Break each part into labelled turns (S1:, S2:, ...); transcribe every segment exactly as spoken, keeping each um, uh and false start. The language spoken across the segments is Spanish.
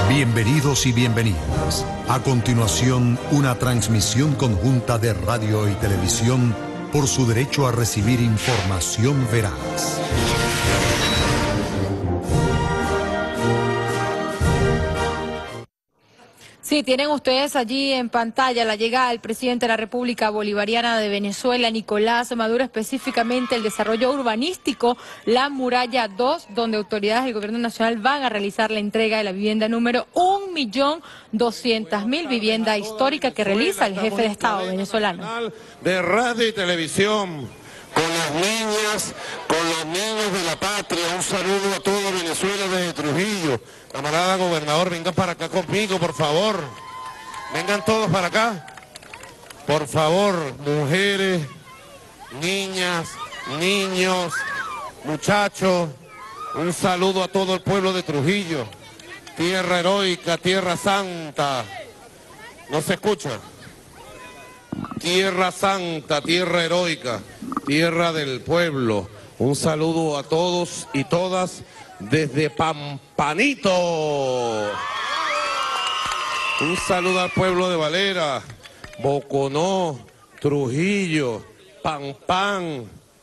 S1: Bienvenidos y bienvenidas. A continuación, una transmisión conjunta de radio y televisión por su derecho a recibir información veraz.
S2: Sí, tienen ustedes allí en pantalla la llegada del presidente de la República Bolivariana de Venezuela, Nicolás Maduro, específicamente el desarrollo urbanístico, la Muralla dos, donde autoridades del Gobierno Nacional van a realizar la entrega de la vivienda número un millón doscientas mil, vivienda histórica que realiza el jefe de Estado venezolano.
S3: De radio y televisión, con las niñas, con los niños de la patria, un saludo a toda Venezuela desde Trujillo. Camarada gobernador, vengan para acá conmigo, por favor. Vengan todos para acá. Por favor, mujeres, niñas, niños, muchachos, un saludo a todo el pueblo de Trujillo. Tierra heroica, tierra santa. ¿No se escucha? Tierra santa, tierra heroica, tierra del pueblo. Un saludo a todos y todas desde Pampanito. Un saludo al pueblo de Valera, Boconó, Trujillo, Pampán,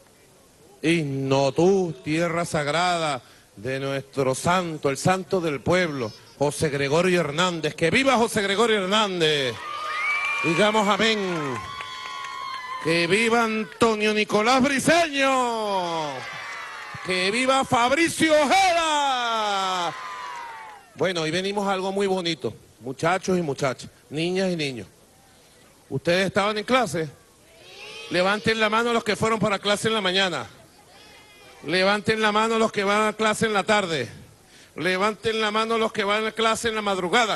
S3: Ignotú, tierra sagrada de nuestro santo, el santo del pueblo, José Gregorio Hernández. ¡Que viva José Gregorio Hernández! Digamos amén. ¡Que viva Antonio Nicolás Briceño! ¡Que viva Fabricio Ojeda! Bueno, hoy venimos a algo muy bonito, muchachos y muchachas, niñas y niños. ¿Ustedes estaban en clase? Levanten la mano los que fueron para clase en la mañana. Levanten la mano los que van a clase en la tarde. Levanten la mano los que van a clase en la madrugada.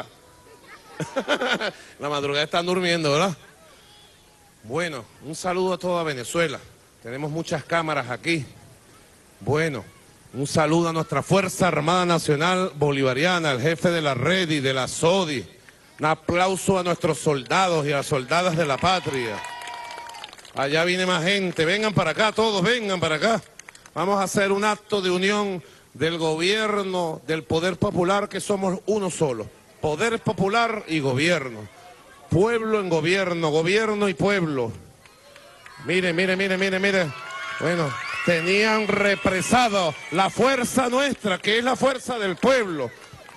S3: La madrugada están durmiendo, ¿verdad? Bueno, un saludo a toda Venezuela. Tenemos muchas cámaras aquí. Bueno, un saludo a nuestra Fuerza Armada Nacional Bolivariana, al jefe de la red y de la S O D I. Un aplauso a nuestros soldados y a las soldadas de la patria. Allá viene más gente. Vengan para acá, todos vengan para acá. Vamos a hacer un acto de unión del gobierno, del poder popular, que somos uno solo. Poder popular y gobierno. Pueblo en gobierno, gobierno y pueblo. Mire, mire, mire, mire, mire. Bueno, tenían represado la fuerza nuestra, que es la fuerza del pueblo.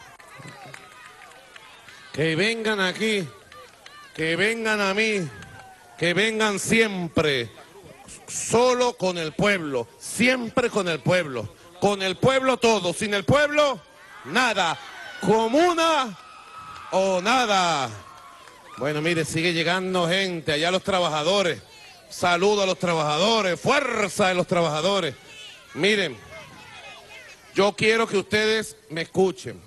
S3: Que vengan aquí, que vengan a mí, que vengan siempre, solo con el pueblo, siempre con el pueblo. Con el pueblo todo, sin el pueblo, nada. Comuna o nada. Bueno, mire, sigue llegando gente, allá los trabajadores. Saludo a los trabajadores, fuerza de los trabajadores. Miren, yo quiero que ustedes me escuchen.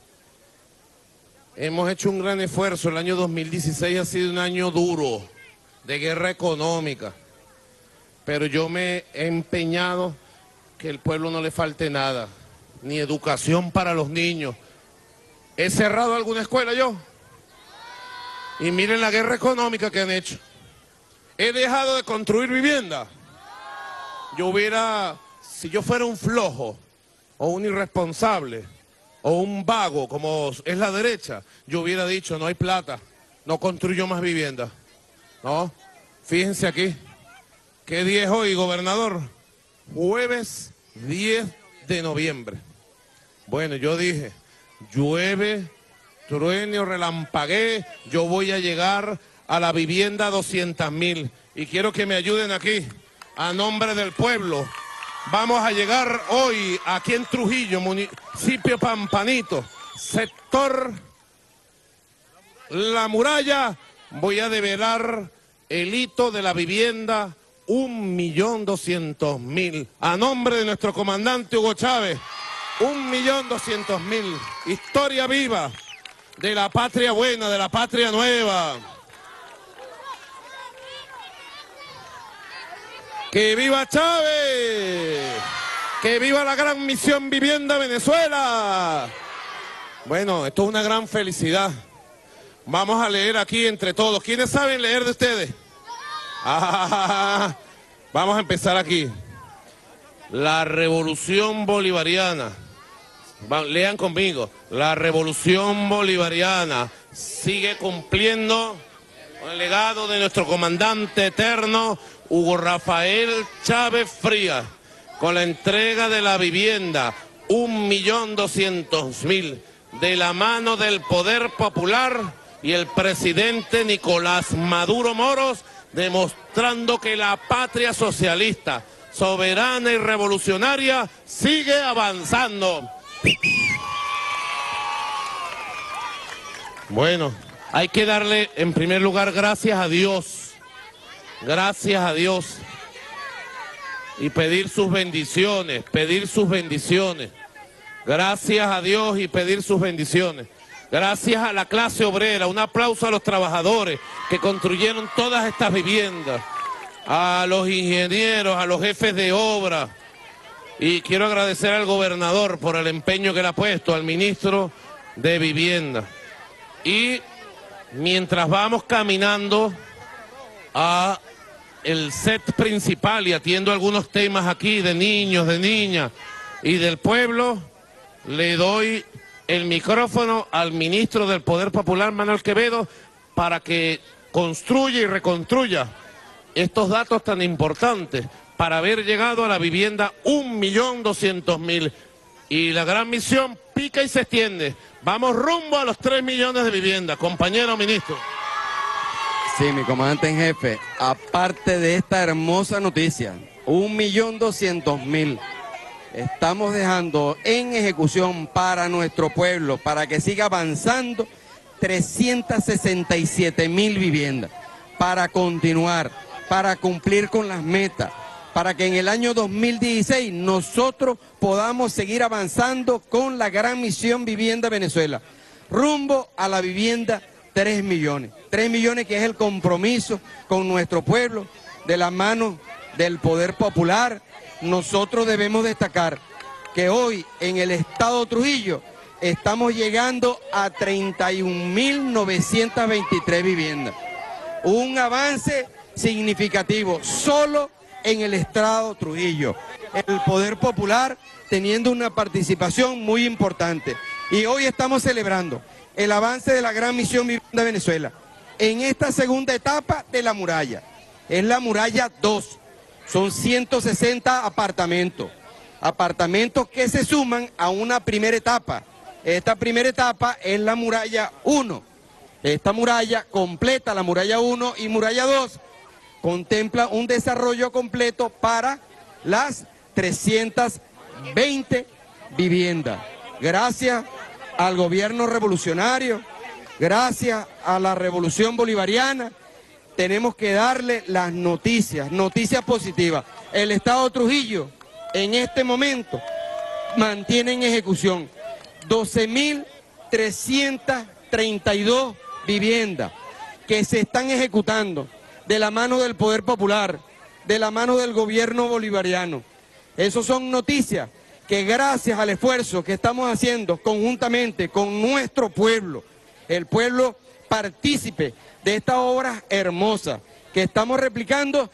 S3: Hemos hecho un gran esfuerzo. El año dos mil dieciséis ha sido un año duro, de guerra económica. Pero yo me he empeñado que al pueblo no le falte nada, ni educación para los niños. ¿He cerrado alguna escuela yo? Y miren la guerra económica que han hecho. ¿He dejado de construir vivienda? Yo hubiera, si yo fuera un flojo, o un irresponsable, o un vago, como es la derecha, yo hubiera dicho, no hay plata, no construyo más vivienda. No, fíjense aquí. ¿Qué día es hoy, gobernador? Jueves diez de noviembre. Bueno, yo dije, llueve, truene o relampaguee, yo voy a llegar a la vivienda doscientas mil. Y quiero que me ayuden aquí, a nombre del pueblo. Vamos a llegar hoy aquí en Trujillo, municipio Pampanito, sector La Muralla. Voy a develar el hito de la vivienda un millón doscientos mil. A nombre de nuestro comandante Hugo Chávez, un millón doscientos mil. Historia viva de la patria buena, de la patria nueva. ¡Que viva Chávez! ¡Que viva la gran misión Vivienda Venezuela! Bueno, esto es una gran felicidad. Vamos a leer aquí entre todos. ¿Quiénes saben leer de ustedes? Ah, vamos a empezar aquí. La revolución bolivariana Va, lean conmigo. La revolución bolivariana sigue cumpliendo con el legado de nuestro comandante eterno, Hugo Rafael Chávez Frías, con la entrega de la vivienda, un millón doscientos mil, de la mano del Poder Popular y el presidente Nicolás Maduro Moros, demostrando que la patria socialista, soberana y revolucionaria sigue avanzando. Bueno, hay que darle en primer lugar gracias a Dios, gracias a Dios, y pedir sus bendiciones, pedir sus bendiciones, gracias a Dios y pedir sus bendiciones. Gracias a la clase obrera, un aplauso a los trabajadores que construyeron todas estas viviendas, a los ingenieros, a los jefes de obra, y quiero agradecer al gobernador por el empeño que le ha puesto, al ministro de Vivienda. Y mientras vamos caminando a el set principal y atiendo algunos temas aquí de niños, de niñas y del pueblo, le doy el micrófono al ministro del Poder Popular, Manuel Quevedo, para que construya y reconstruya estos datos tan importantes para haber llegado a la vivienda un millón doscientos mil. Y la gran misión pica y se extiende. Vamos rumbo a los tres millones de viviendas, compañero ministro.
S4: Sí, mi comandante en jefe, aparte de esta hermosa noticia, un millón doscientos mil, estamos dejando en ejecución para nuestro pueblo, para que siga avanzando, trescientas sesenta y siete mil viviendas, para continuar, para cumplir con las metas, para que en el año dos mil dieciséis nosotros podamos seguir avanzando con la gran misión Vivienda Venezuela, rumbo a la vivienda tres millones. tres millones que es el compromiso con nuestro pueblo, de la mano del Poder Popular. Nosotros debemos destacar que hoy en el estado Trujillo estamos llegando a treinta y un mil novecientas veintitrés viviendas. Un avance significativo solo en el estado Trujillo. El Poder Popular teniendo una participación muy importante. Y hoy estamos celebrando el avance de la gran misión Vivienda Venezuela en esta segunda etapa de la muralla. Es la muralla dos. Son ciento sesenta apartamentos, apartamentos que se suman a una primera etapa. Esta primera etapa es la muralla uno. Esta muralla completa, la muralla uno y muralla dos, contempla un desarrollo completo para las trescientas veinte viviendas. Gracias al gobierno revolucionario, gracias a la revolución bolivariana, tenemos que darle las noticias, noticias positivas. El estado Trujillo en este momento mantiene en ejecución doce mil trescientas treinta y dos viviendas que se están ejecutando de la mano del Poder Popular, de la mano del gobierno bolivariano. Esas son noticias que gracias al esfuerzo que estamos haciendo conjuntamente con nuestro pueblo, el pueblo partícipe de esta obra hermosa que estamos replicando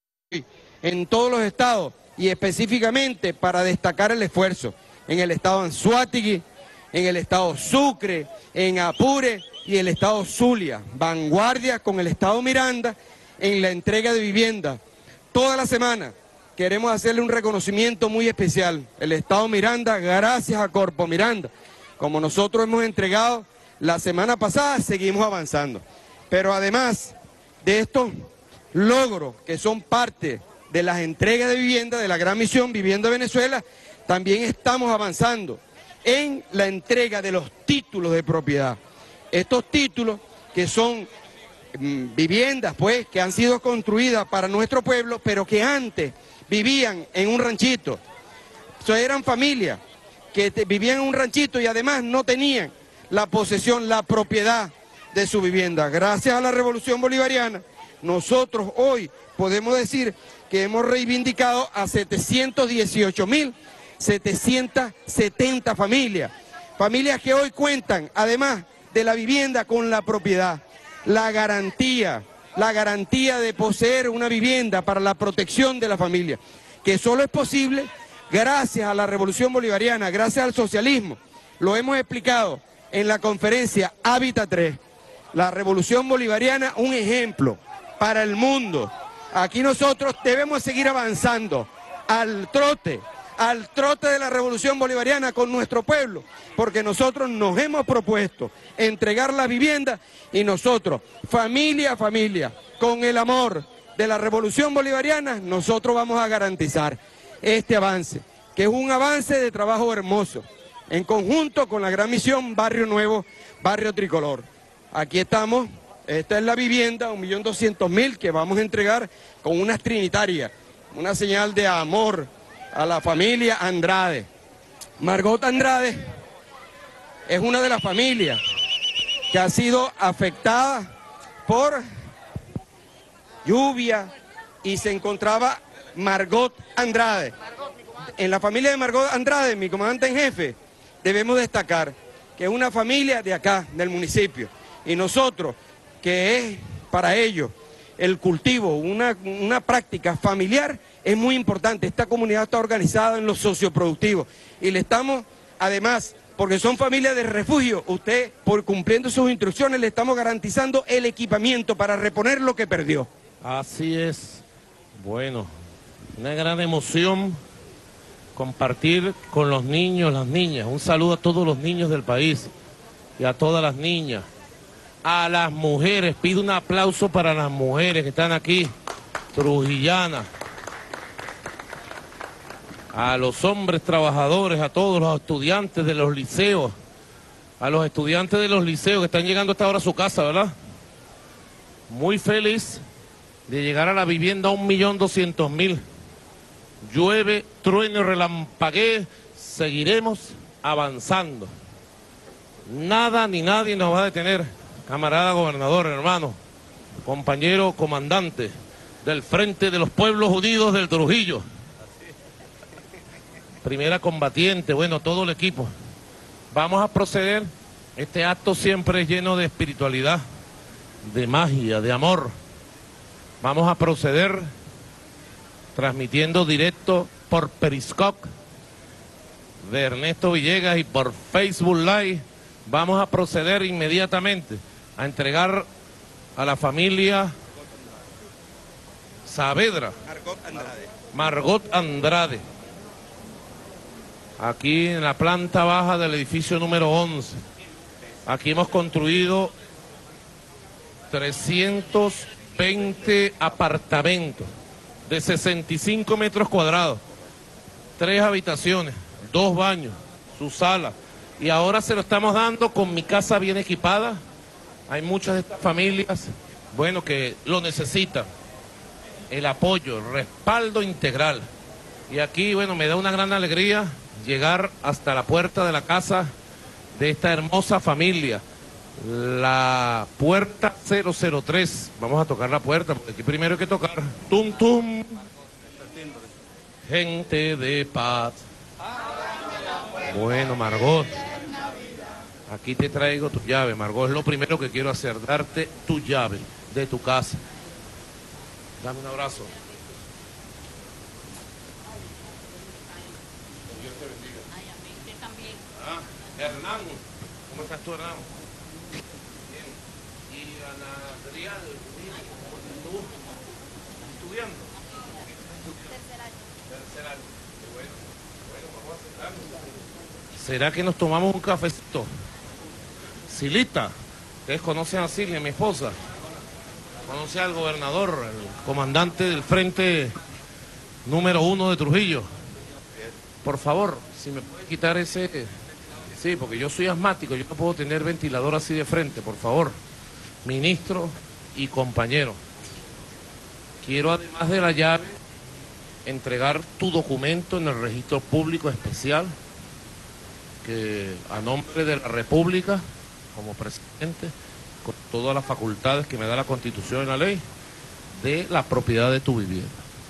S4: en todos los estados y específicamente para destacar el esfuerzo en el estado Anzoátegui, en el estado Sucre, en Apure y el estado Zulia, vanguardia con el estado Miranda en la entrega de vivienda. Toda la semana queremos hacerle un reconocimiento muy especial. El estado Miranda, gracias a Corpo Miranda, como nosotros hemos entregado la semana pasada, seguimos avanzando. Pero además de estos logros que son parte de las entregas de vivienda de la gran misión Vivienda Venezuela, también estamos avanzando en la entrega de los títulos de propiedad. Estos títulos que son mmm, viviendas pues que han sido construidas para nuestro pueblo, pero que antes vivían en un ranchito. O sea, eran familias que te, vivían en un ranchito y además no tenían la posesión, la propiedad de su vivienda. Gracias a la revolución bolivariana, nosotros hoy podemos decir que hemos reivindicado a setecientos dieciocho mil setecientas setenta familias, familias que hoy cuentan, además de la vivienda, con la propiedad, la garantía, la garantía de poseer una vivienda para la protección de la familia, que solo es posible gracias a la revolución bolivariana, gracias al socialismo, lo hemos explicado en la conferencia Hábitat tres. La revolución bolivariana, un ejemplo para el mundo. Aquí nosotros debemos seguir avanzando al trote, al trote de la revolución bolivariana con nuestro pueblo, porque nosotros nos hemos propuesto entregar la vivienda y nosotros, familia a familia, con el amor de la revolución bolivariana, nosotros vamos a garantizar este avance, que es un avance de trabajo hermoso, en conjunto con la gran misión Barrio Nuevo, Barrio Tricolor. Aquí estamos, esta es la vivienda, un millón doscientos mil que vamos a entregar con unas trinitarias, una señal de amor a la familia Andrade. Margot Andrade es una de las familias que ha sido afectada por lluvia y se encontraba Margot Andrade. En la familia de Margot Andrade, mi comandante en jefe, debemos destacar que es una familia de acá, del municipio, y nosotros, que es para ellos el cultivo, una, una práctica familiar, es muy importante. Esta comunidad está organizada en lo socioproductivo y le estamos, además, porque son familias de refugio, usted, por cumpliendo sus instrucciones, le estamos garantizando el equipamiento para reponer lo que perdió.
S3: Así es. Bueno, una gran emoción compartir con los niños, las niñas. Un saludo a todos los niños del país y a todas las niñas. A las mujeres, pido un aplauso para las mujeres que están aquí, trujillanas. A los hombres trabajadores, a todos los estudiantes de los liceos, a los estudiantes de los liceos que están llegando hasta ahora a su casa, ¿verdad? Muy feliz de llegar a la vivienda un millón doscientos mil. Llueve, trueno y relampaguee, seguiremos avanzando. Nada ni nadie nos va a detener, camarada gobernador, hermano, compañero comandante del Frente de los Pueblos Unidos del Trujillo. Primera combatiente, bueno, todo el equipo. Vamos a proceder. Este acto siempre es lleno de espiritualidad, de magia, de amor. Vamos a proceder transmitiendo directo por Periscope de Ernesto Villegas y por Facebook Live. Vamos a proceder inmediatamente a entregar a la familia Saavedra, Margot Andrade. Margot Andrade. Aquí en la planta baja del edificio número once. Aquí hemos construido trescientos veinte apartamentos de sesenta y cinco metros cuadrados, tres habitaciones, dos baños, su sala. Y ahora se lo estamos dando con Mi Casa Bien Equipada. Hay muchas de estas familias, bueno, que lo necesitan. El apoyo, el respaldo integral. Y aquí, bueno, me da una gran alegría llegar hasta la puerta de la casa de esta hermosa familia. La puerta cero cero tres. Vamos a tocar la puerta, porque aquí primero hay que tocar. Tum, tum. Gente de paz. Bueno, Margot, aquí te traigo tu llave, Margot. Es lo primero que quiero hacer, darte tu llave de tu casa. Dame un abrazo. Dios te bendiga. Ay, a mí, usted también. Ah, Hernán, ¿cómo estás tú, Hernán? Bien. Y Ana Adrián, ¿cómo estás tú? ¿Estudiando? Tercer año. Tercer año. Qué bueno. Bueno, vamos a sentarnos. ¿Será que nos tomamos un cafecito? Silita, ustedes conocen a Silvia, mi esposa. Conoce al gobernador, el comandante del frente número uno de Trujillo. Por favor, si me puede quitar ese... Sí, porque yo soy asmático, yo no puedo tener ventilador así de frente, por favor. Ministro y compañero. Quiero, además de la llave, entregar tu documento en el registro público especial, que a nombre de la República, como presidente, con todas las facultades que me da la Constitución y la ley, de la propiedad de tu vivienda.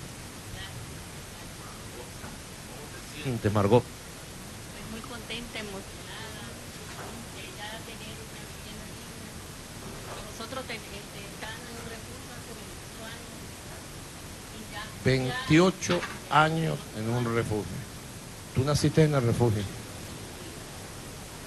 S3: ¿Cómo te sientes, Margot?
S5: Estoy muy contenta, emocionada, de ya tener una vivienda digna. Nosotros te, te, están en un refugio hace veintiocho años y ya,
S3: veintiocho años en un refugio. ¿Tú naciste en el refugio?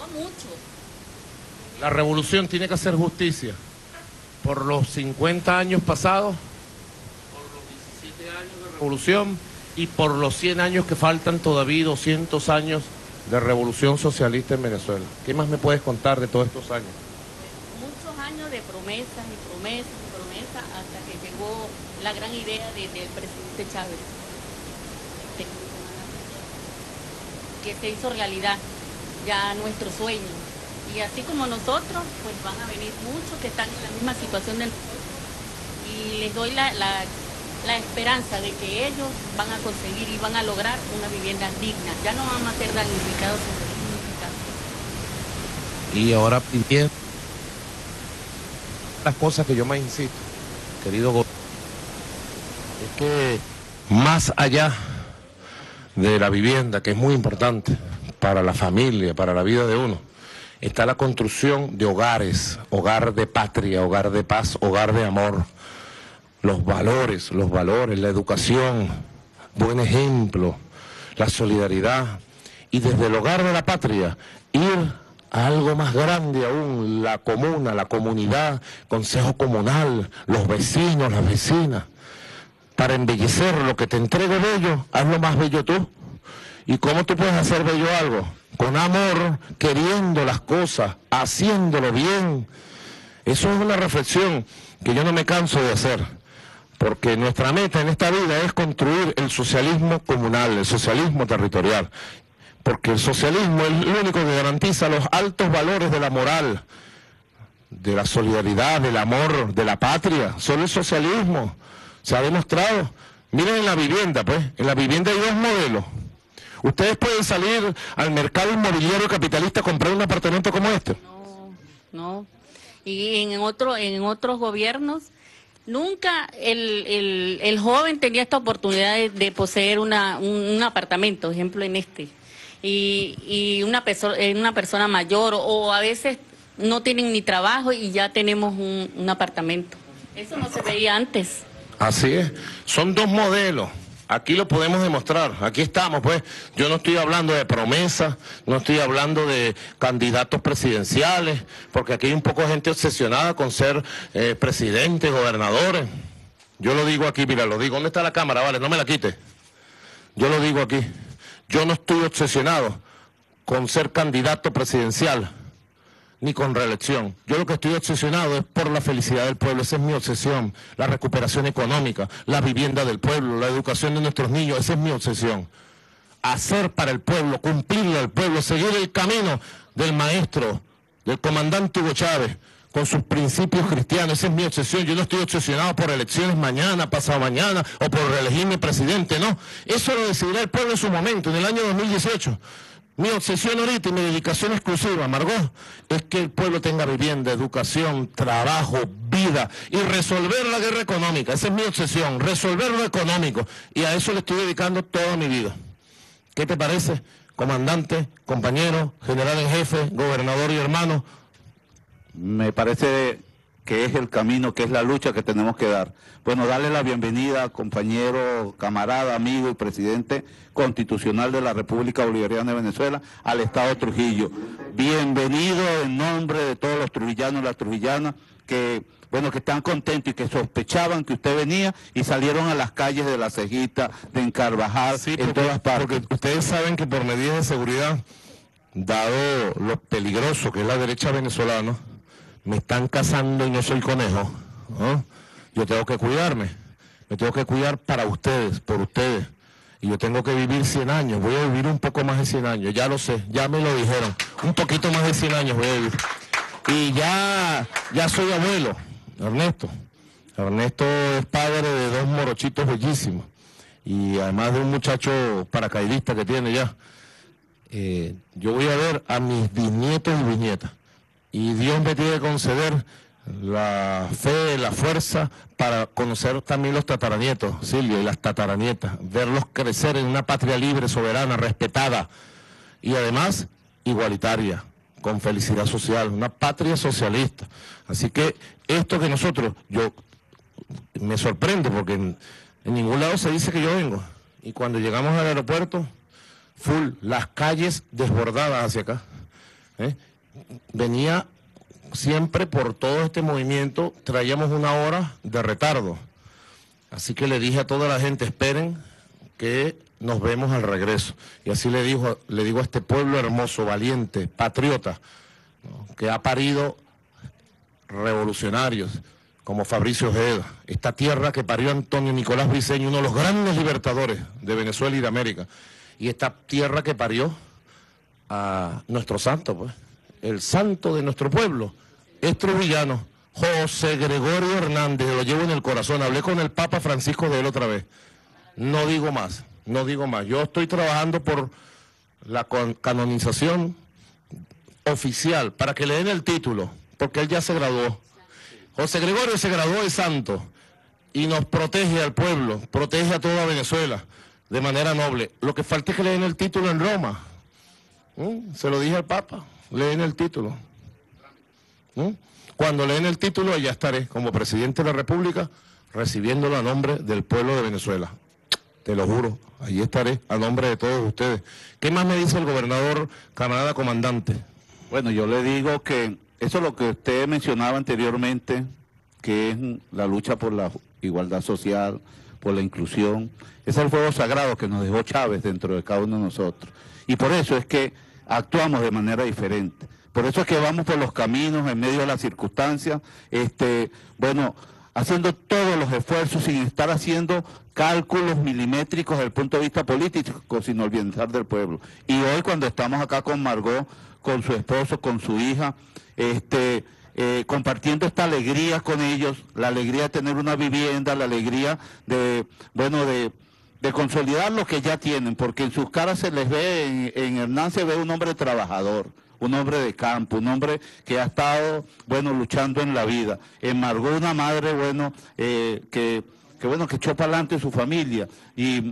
S5: mucho.
S3: La revolución tiene que hacer justicia por los cincuenta años pasados, por los diecisiete años de revolución y por los cien años que faltan todavía, doscientos años de revolución socialista en Venezuela. ¿Qué más me puedes contar de todos estos años?
S5: Muchos años de promesas y promesas y promesas hasta que llegó la gran idea de, del presidente Chávez, que se hizo realidad ya nuestro sueño. Y así como nosotros, pues van a venir muchos que están en la misma situación del nosotros. Y les doy la, la, la esperanza de que ellos van a conseguir y van a lograr una vivienda digna. Ya no van a ser damnificados sin
S3: Y ahora pidiendo las cosas que yo más insisto, querido gobierno, es que más allá de la vivienda, que es muy importante para la familia, para la vida de uno, está la construcción de hogares, hogar de patria, hogar de paz, hogar de amor. Los valores, los valores, la educación, buen ejemplo, la solidaridad. Y desde el hogar de la patria, ir a algo más grande aún, la comuna, la comunidad, consejo comunal, los vecinos, las vecinas. Para embellecer lo que te entregue bello, hazlo más bello tú. ¿Y cómo tú puedes hacer bello algo? Con amor, queriendo las cosas, haciéndolo bien. Eso es una reflexión que yo no me canso de hacer, porque nuestra meta en esta vida es construir el socialismo comunal, el socialismo territorial, porque el socialismo es el único que garantiza los altos valores de la moral, de la solidaridad, del amor, de la patria. Solo el socialismo se ha demostrado. Miren en la vivienda, pues, en la vivienda hay dos modelos. Ustedes pueden salir al mercado inmobiliario capitalista a comprar un apartamento como este.
S5: No, no. Y en otro, en otros gobiernos nunca el, el, el joven tenía esta oportunidad de, de poseer una, un, un apartamento, ejemplo en este. Y, y una, perso una persona mayor o, o a veces no tienen ni trabajo y ya tenemos un, un apartamento. Eso no se veía antes.
S3: Así es. Son dos modelos. Aquí lo podemos demostrar, aquí estamos, pues. Yo no estoy hablando de promesas, no estoy hablando de candidatos presidenciales, porque aquí hay un poco de gente obsesionada con ser eh, presidentes, gobernadores. Yo lo digo aquí, mira, lo digo. ¿Dónde está la cámara? Vale, no me la quite. Yo lo digo aquí. Yo no estoy obsesionado con ser candidato presidencial, ni con reelección. Yo lo que estoy obsesionado es por la felicidad del pueblo. Esa es mi obsesión. La recuperación económica, la vivienda del pueblo, la educación de nuestros niños. Esa es mi obsesión. Hacer para el pueblo, cumplirle al pueblo, seguir el camino del maestro, del comandante Hugo Chávez, con sus principios cristianos. Esa es mi obsesión. Yo no estoy obsesionado por elecciones mañana, pasado mañana, o por reelegirme presidente, no. Eso lo decidirá el pueblo en su momento, en el año dos mil dieciocho. Mi obsesión ahorita y mi dedicación exclusiva, Margot, es que el pueblo tenga vivienda, educación, trabajo, vida y resolver la guerra económica. Esa es mi obsesión, resolver lo económico. Y a eso le estoy dedicando toda mi vida. ¿Qué te parece, comandante, compañero, general en jefe, gobernador y hermano?
S6: Me parece que es el camino, que es la lucha que tenemos que dar. Bueno, darle la bienvenida, compañero, camarada, amigo y presidente constitucional de la República Bolivariana de Venezuela, al Estado de Trujillo. Bienvenido en nombre de todos los trujillanos y las trujillanas que, bueno, que están contentos y que sospechaban que usted venía y salieron a las calles de La Cejita, de Encarvajal, sí, en
S3: porque,
S6: todas partes.
S3: Porque ustedes saben que por medidas de seguridad, dado lo peligroso que es la derecha venezolana, me están cazando y no soy conejo, ¿no? Yo tengo que cuidarme, me tengo que cuidar para ustedes, por ustedes, y yo tengo que vivir cien años, voy a vivir un poco más de cien años, ya lo sé, ya me lo dijeron, un poquito más de cien años voy a vivir, y ya, ya soy abuelo, Ernesto, Ernesto es padre de dos morochitos bellísimos, y además de un muchacho paracaidista que tiene ya, eh, yo voy a ver a mis bisnietos y bisnietas, y Dios me tiene que conceder la fe, la fuerza para conocer también los tataranietos, Silvia, y las tataranietas, verlos crecer en una patria libre, soberana, respetada y además igualitaria, con felicidad social, una patria socialista. Así que esto que nosotros, yo me sorprende porque en, en ningún lado se dice que yo vengo, y cuando llegamos al aeropuerto, full, las calles desbordadas hacia acá. ¿eh? Venía siempre por todo este movimiento, traíamos una hora de retardo. Así que le dije a toda la gente, esperen que nos vemos al regreso. Y así le, dijo, le digo a este pueblo hermoso, valiente, patriota, ¿no?, que ha parido revolucionarios como Fabricio Ojeda, esta tierra que parió Antonio Nicolás Briceño, uno de los grandes libertadores de Venezuela y de América, y esta tierra que parió a nuestro santo, pues, el santo de nuestro pueblo, es trujillano, José Gregorio Hernández, lo llevo en el corazón. Hablé con el Papa Francisco de él otra vez. No digo más, no digo más. Yo estoy trabajando por la canonización oficial, para que le den el título, porque él ya se graduó. José Gregorio se graduó de santo y nos protege al pueblo, protege a toda Venezuela de manera noble. Lo que falta es que le den el título en Roma. ¿Mm? Se lo dije al Papa, le den el título. ¿Mm? Cuando le den el título, allá estaré como presidente de la República, recibiéndolo a nombre del pueblo de Venezuela. Te lo juro, allí estaré a nombre de todos ustedes. ¿Qué más me dice el gobernador, camarada comandante?
S6: Bueno, yo le digo que eso es lo que usted mencionaba anteriormente, que es la lucha por la igualdad social, por la inclusión. Ese es el fuego sagrado que nos dejó Chávez dentro de cada uno de nosotros. Y por eso es que actuamos de manera diferente. Por eso es que vamos por los caminos en medio de las circunstancias, este, bueno, haciendo todos los esfuerzos sin estar haciendo cálculos milimétricos desde el punto de vista político, sino el bienestar del pueblo. Y hoy cuando estamos acá con Margot, con su esposo, con su hija, este, eh, compartiendo esta alegría con ellos, la alegría de tener una vivienda, la alegría de, bueno, de, de consolidar lo que ya tienen, porque en sus caras se les ve, en, en Hernán se ve un hombre trabajador, un hombre de campo, un hombre que ha estado, bueno, luchando en la vida. En Margot, una madre, bueno, eh, que, que, bueno, que echó para adelante su familia, y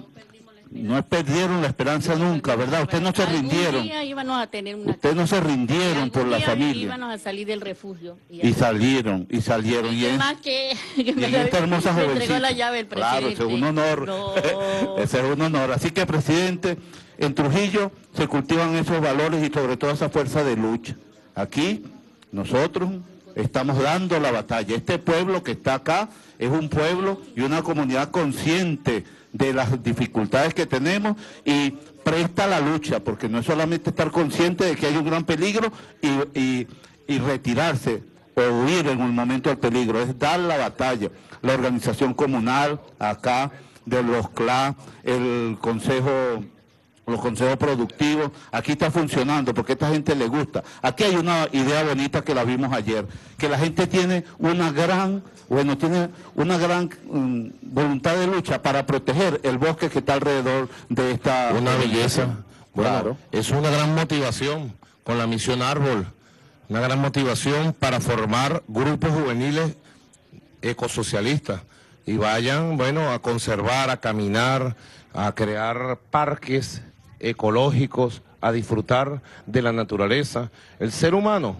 S6: no perdieron la esperanza nunca, ¿verdad? Ustedes no se rindieron.
S5: Día íbamos a tener una
S6: Ustedes no se rindieron por la familia.
S5: Íbamos a salir del refugio.
S6: Y, y salieron, y salieron. Y, y es,
S5: más que, que
S6: y
S5: me,
S6: en esta hermosa
S5: me
S6: jovencita.
S5: entregó la llave el presidente.
S6: Claro, ese es un honor.
S5: No.
S6: Ese es un honor. Así que, presidente, en Trujillo se cultivan esos valores y sobre todo esa fuerza de lucha. Aquí nosotros estamos dando la batalla. Este pueblo que está acá es un pueblo y una comunidad consciente de las dificultades que tenemos y presta la lucha, porque no es solamente estar consciente de que hay un gran peligro y, y, y retirarse o huir en un momento del peligro, es dar la batalla. La organización comunal acá, de los C L A, el consejo... los consejos productivos, aquí está funcionando porque a esta gente le gusta. Aquí hay una idea bonita que la vimos ayer, que la gente tiene una gran, bueno, tiene una gran um, voluntad de lucha para proteger el bosque que está alrededor de esta...
S3: Una belleza, bueno,
S6: claro.
S3: Es una gran motivación con la misión Árbol, una gran motivación para formar grupos juveniles ecosocialistas y vayan, bueno, a conservar, a caminar, a crear parques ecológicos, a disfrutar de la naturaleza. El ser humano,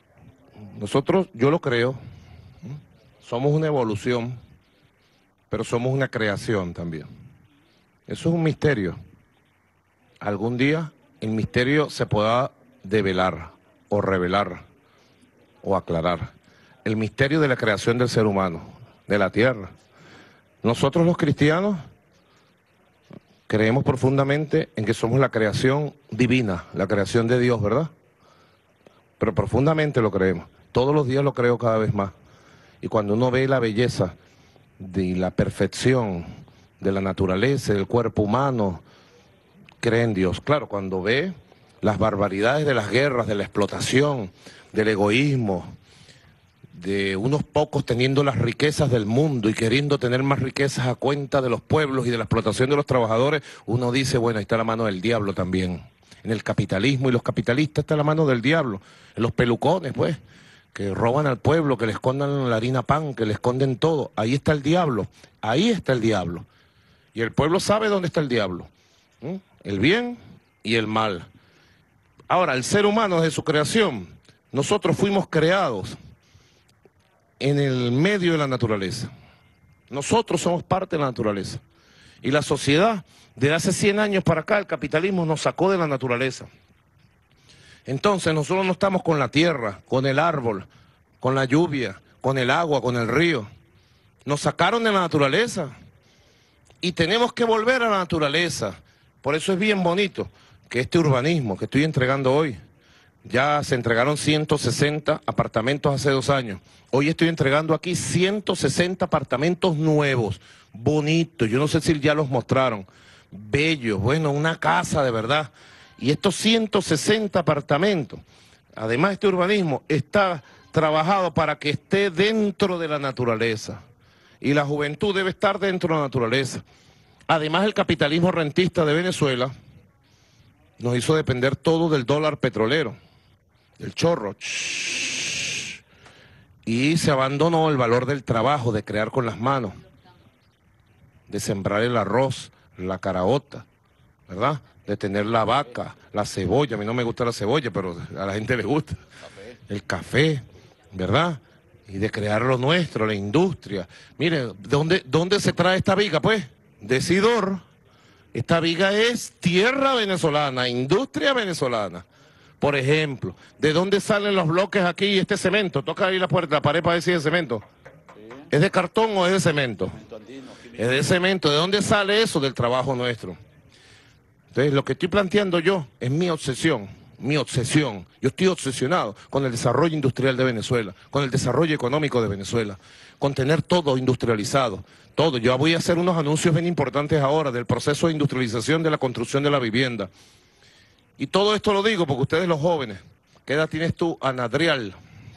S3: nosotros, yo lo creo, somos una evolución, pero somos una creación también. Eso es un misterio. Algún día el misterio se pueda develar o revelar o aclarar. El misterio de la creación del ser humano, de la tierra. Nosotros los cristianos creemos profundamente en que somos la creación divina, la creación de Dios, ¿verdad? Pero profundamente lo creemos. Todos los días lo creo cada vez más. Y cuando uno ve la belleza de la perfección de la naturaleza, del cuerpo humano, cree en Dios. Claro, cuando ve las barbaridades de las guerras, de la explotación, del egoísmo, de unos pocos teniendo las riquezas del mundo y queriendo tener más riquezas a cuenta de los pueblos y de la explotación de los trabajadores, uno dice, bueno, ahí está la mano del diablo también. En el capitalismo y los capitalistas está la mano del diablo. En los pelucones, pues, que roban al pueblo, que le escondan la harina pan, que le esconden todo. Ahí está el diablo, ahí está el diablo. Y el pueblo sabe dónde está el diablo. ¿Mm? El bien y el mal. Ahora, el ser humano desde su creación, nosotros fuimos creados en el medio de la naturaleza. Nosotros somos parte de la naturaleza. Y la sociedad, desde hace cien años para acá, el capitalismo nos sacó de la naturaleza. Entonces nosotros no estamos con la tierra, con el árbol, con la lluvia, con el agua, con el río. Nos sacaron de la naturaleza y tenemos que volver a la naturaleza. Por eso es bien bonito que este urbanismo que estoy entregando hoy, ya se entregaron ciento sesenta apartamentos hace dos años. Hoy estoy entregando aquí ciento sesenta apartamentos nuevos, bonitos. Yo no sé si ya los mostraron. Bellos, bueno, una casa de verdad. Y estos ciento sesenta apartamentos, además este urbanismo está trabajado para que esté dentro de la naturaleza. Y la juventud debe estar dentro de la naturaleza. Además, el capitalismo rentista de Venezuela nos hizo depender todo del dólar petrolero, del chorro. Y se abandonó el valor del trabajo, de crear con las manos, de sembrar el arroz, la caraota, ¿verdad? De tener la vaca, la cebolla. A mí no me gusta la cebolla, pero a la gente le gusta. El café, ¿verdad? Y de crear lo nuestro, la industria. Mire, ¿dónde, dónde se trae esta viga, pues? De Sidor. Esta viga es tierra venezolana, industria venezolana. Por ejemplo, ¿de dónde salen los bloques aquí y este cemento? Toca ahí la puerta, la pared para decir de cemento. ¿Es de cartón o es de cemento? Es de cemento. ¿De dónde sale eso? Del trabajo nuestro. Entonces, lo que estoy planteando yo es mi obsesión, mi obsesión. Yo estoy obsesionado con el desarrollo industrial de Venezuela, con el desarrollo económico de Venezuela, con tener todo industrializado, todo. Yo voy a hacer unos anuncios bien importantes ahora del proceso de industrialización de la construcción de la vivienda. Y todo esto lo digo porque ustedes los jóvenes, ¿qué edad tienes tú, Anadrial?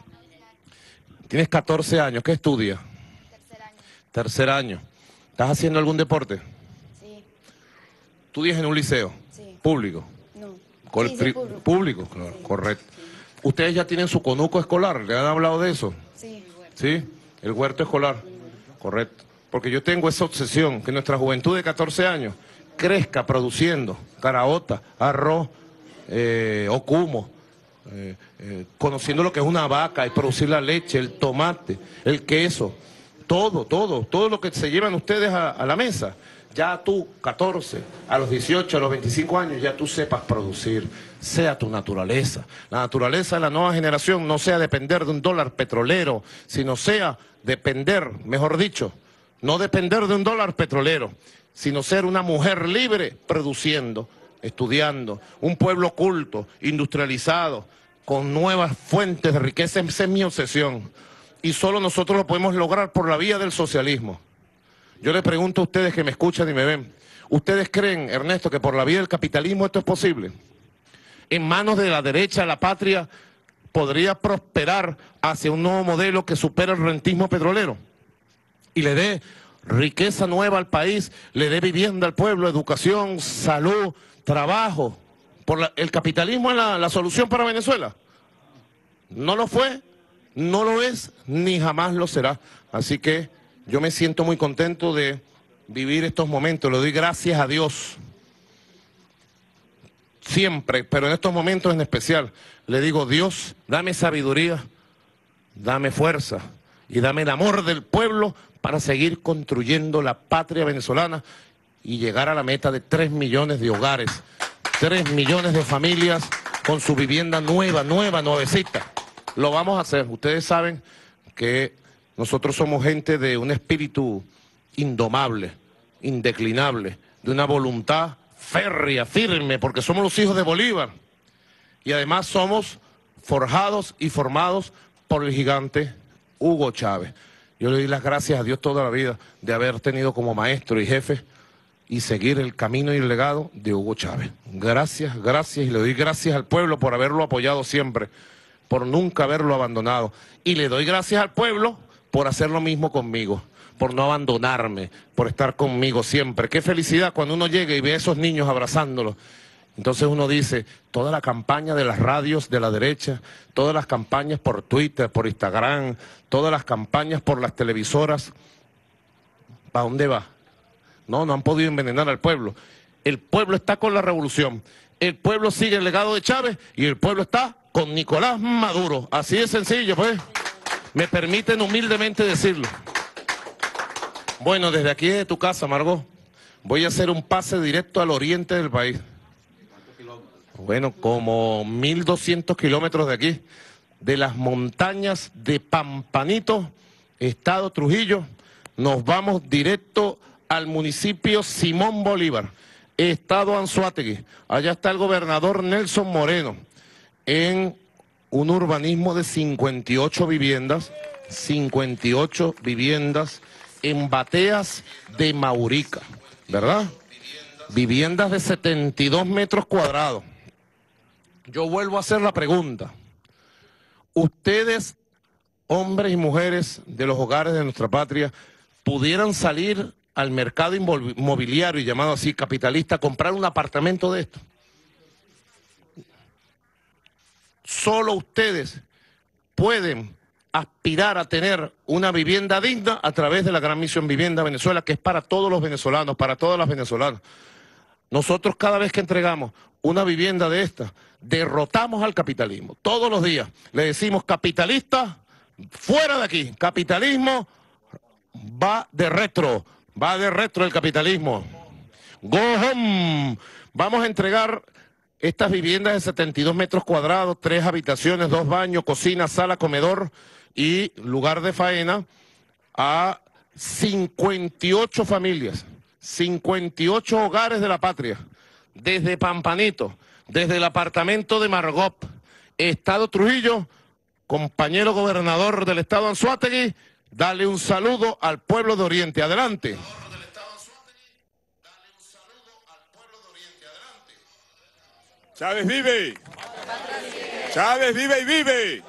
S3: Tienes catorce años, ¿qué estudias?
S7: Tercer año.
S3: Tercer año. ¿Estás haciendo algún deporte?
S7: Sí.
S3: ¿Estudias en un liceo?
S7: Sí.
S3: ¿Público?
S7: No.
S3: Col-
S7: Sí, sí,
S3: pri-
S7: público.
S3: ¿Público? Claro,
S7: Sí.
S3: correcto. ¿Ustedes ya tienen su conuco escolar? ¿Le han hablado de eso?
S7: Sí.
S3: ¿Sí? El huerto escolar. Correcto. Porque yo tengo esa obsesión, que nuestra juventud de catorce años crezca produciendo caraota, arroz, eh, ocumo, eh, eh, conociendo lo que es una vaca y producir la leche, el tomate, el queso, todo, todo, todo lo que se llevan ustedes a, a la mesa. Ya tú, catorce, a los dieciocho, a los veinticinco años, ya tú sepas producir, sea tu naturaleza. La naturaleza de la nueva generación no sea depender de un dólar petrolero, sino sea depender, mejor dicho, no depender de un dólar petrolero, sino ser una mujer libre produciendo, estudiando, un pueblo culto, industrializado, con nuevas fuentes de riqueza. Esa es mi obsesión. Y solo nosotros lo podemos lograr por la vía del socialismo. Yo le pregunto a ustedes que me escuchan y me ven, ¿ustedes creen, Ernesto, que por la vía del capitalismo esto es posible? En manos de la derecha, la patria podría prosperar hacia un nuevo modelo que supera el rentismo petrolero y le dé riqueza nueva al país, le dé vivienda al pueblo, educación, salud, trabajo. ¿Por la, el capitalismo es la, la solución para Venezuela? No lo fue, no lo es, ni jamás lo será. Así que yo me siento muy contento de vivir estos momentos. Le doy gracias a Dios. Siempre, pero en estos momentos en especial, le digo, Dios, dame sabiduría, dame fuerza y dame el amor del pueblo para seguir construyendo la patria venezolana y llegar a la meta de tres millones de hogares, tres millones de familias con su vivienda nueva, nueva, nuevecita. Lo vamos a hacer. Ustedes saben que nosotros somos gente de un espíritu indomable, indeclinable, de una voluntad férrea, firme, porque somos los hijos de Bolívar. Y además somos forjados y formados por el gigante Hugo Chávez. Yo le doy las gracias a Dios toda la vida de haber tenido como maestro y jefe y seguir el camino y el legado de Hugo Chávez. Gracias, gracias, y le doy gracias al pueblo por haberlo apoyado siempre, por nunca haberlo abandonado. Y le doy gracias al pueblo por hacer lo mismo conmigo, por no abandonarme, por estar conmigo siempre. Qué felicidad cuando uno llega y ve a esos niños abrazándolos. Entonces uno dice, toda la campaña de las radios de la derecha, todas las campañas por Twitter, por Instagram, todas las campañas por las televisoras, ¿para dónde va? No, no han podido envenenar al pueblo. El pueblo está con la revolución, el pueblo sigue el legado de Chávez y el pueblo está con Nicolás Maduro. Así de sencillo, pues. Me permiten humildemente decirlo. Bueno, desde aquí, desde tu casa, Margot, voy a hacer un pase directo al oriente del país. bueno, como mil doscientos kilómetros de aquí, de las montañas de Pampanito, Estado Trujillo, nos vamos directo al municipio Simón Bolívar, Estado Anzoátegui. Allá está el gobernador Nelson Moreno, en un urbanismo de cincuenta y ocho viviendas, cincuenta y ocho viviendas en Bateas de Maurica, ¿verdad? Viviendas de setenta y dos metros cuadrados. Yo vuelvo a hacer la pregunta. ¿Ustedes, hombres y mujeres de los hogares de nuestra patria, pudieran salir al mercado inmobiliario, llamado así capitalista, a comprar un apartamento de esto? Solo ustedes pueden aspirar a tener una vivienda digna a través de la Gran Misión Vivienda Venezuela, que es para todos los venezolanos, para todas las venezolanas. Nosotros cada vez que entregamos una vivienda de esta, derrotamos al capitalismo. Todos los días le decimos: capitalista, fuera de aquí. Capitalismo va de retro, va de retro el capitalismo. Go home. Vamos a entregar estas viviendas de setenta y dos metros cuadrados, tres habitaciones, dos baños, cocina, sala, comedor y lugar de faena a cincuenta y ocho familias, cincuenta y ocho hogares de la patria, desde Pampanito, desde el apartamento de Margot, Estado Trujillo. Compañero gobernador del Estado Anzoátegui, dale un saludo al pueblo de Oriente. Adelante.
S7: Chávez vive. Chávez vive y vive.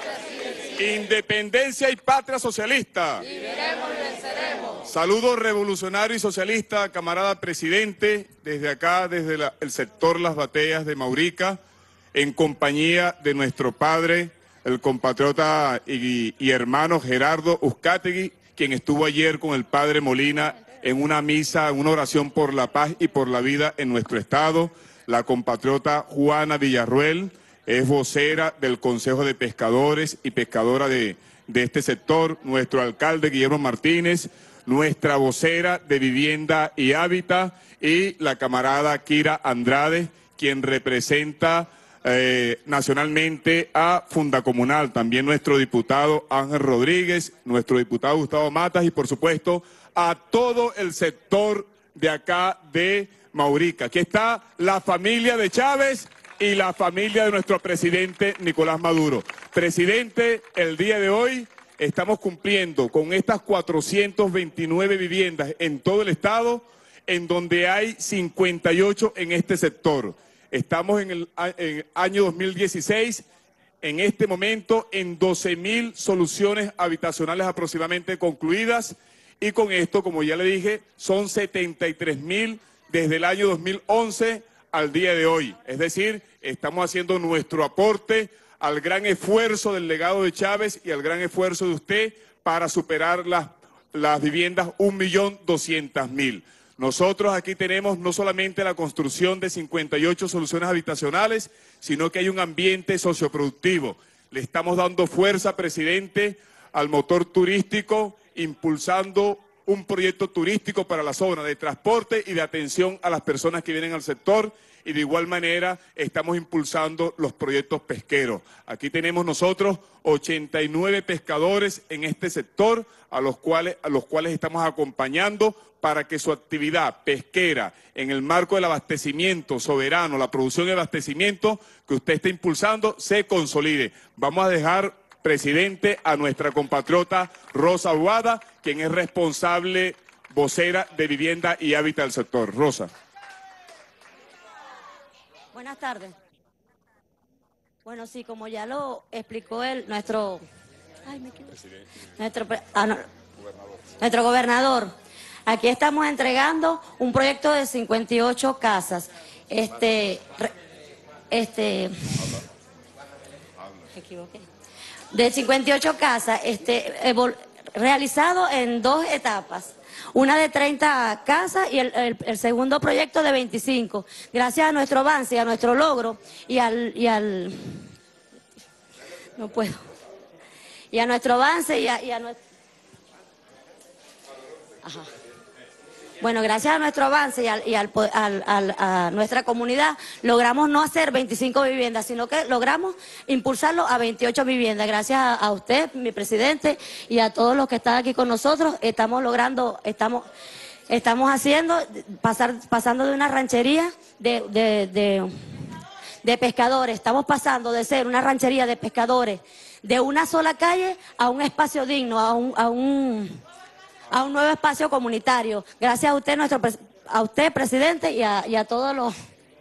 S7: Independencia y patria socialista.
S2: Viviremos y venceremos.
S7: Saludo revolucionario y socialista, camarada presidente, desde acá, desde la, el sector Las Bateas de Maurica, en compañía de nuestro padre, el compatriota y, y hermano Gerardo Uzcategui, quien estuvo ayer con el padre Molina en una misa, en una oración por la paz y por la vida en nuestro estado. La compatriota Juana Villarruel es vocera del Consejo de Pescadores y pescadora de, de este sector. Nuestro alcalde Guillermo Martínez, nuestra vocera de Vivienda y Hábitat, y la camarada Kira Andrade, quien representa eh, nacionalmente a Fundacomunal. También nuestro diputado Ángel Rodríguez, nuestro diputado Gustavo Matas y por supuesto a todo el sector de acá de Maurica. Aquí está la familia de Chávez y la familia de nuestro presidente Nicolás Maduro. Presidente, el día de hoy estamos cumpliendo con estas cuatrocientas veintinueve viviendas en todo el estado, en donde hay cincuenta y ocho en este sector. Estamos en el, en el año dos mil dieciséis, en este momento en doce mil soluciones habitacionales aproximadamente concluidas, y con esto, como ya le dije, son setenta y tres mil desde el año dos mil once al día de hoy. Es decir, estamos haciendo nuestro aporte al gran esfuerzo del legado de Chávez y al gran esfuerzo de usted para superar las, las viviendas un millón doscientas mil. Nosotros aquí tenemos no solamente la construcción de cincuenta y ocho soluciones habitacionales, sino que hay un ambiente socioproductivo. Le estamos dando fuerza, presidente, al motor turístico, impulsando un proyecto turístico para la zona de transporte y de atención a las personas que vienen al sector, y de igual manera estamos impulsando los proyectos pesqueros. Aquí tenemos nosotros ochenta y nueve pescadores en este sector a los cuales, a los cuales estamos acompañando para que su actividad pesquera en el marco del abastecimiento soberano, la producción y abastecimiento que usted está impulsando, se consolide. Vamos a dejar, presidente, a nuestra compatriota Rosa Aguada, quien es responsable vocera de Vivienda y Hábitat del sector. Rosa.
S8: Buenas tardes. Bueno, sí, como ya lo explicó el, nuestro, ay, me nuestro, ah, no, nuestro gobernador, aquí estamos entregando un proyecto de cincuenta y ocho casas. Este, este, me equivoqué. De cincuenta y ocho casas, este, realizado en dos etapas. Una de treinta casas y el, el, el segundo proyecto de veinticinco. Gracias a nuestro avance y a nuestro logro y al, y al no puedo. Y a nuestro avance y a, y a nuestro... Ajá. Bueno, gracias a nuestro avance y, al, y al, al, al, a nuestra comunidad, logramos no hacer veinticinco viviendas, sino que logramos impulsarlo a veintiocho viviendas. Gracias a, a usted, mi presidente, y a todos los que están aquí con nosotros, estamos logrando, estamos, estamos haciendo, pasar, pasando de una ranchería de, de, de, de pescadores, estamos pasando de ser una ranchería de pescadores de una sola calle a un espacio digno, a un... A un a un nuevo espacio comunitario. Gracias a usted, nuestro a usted, presidente, y a, y a todos los...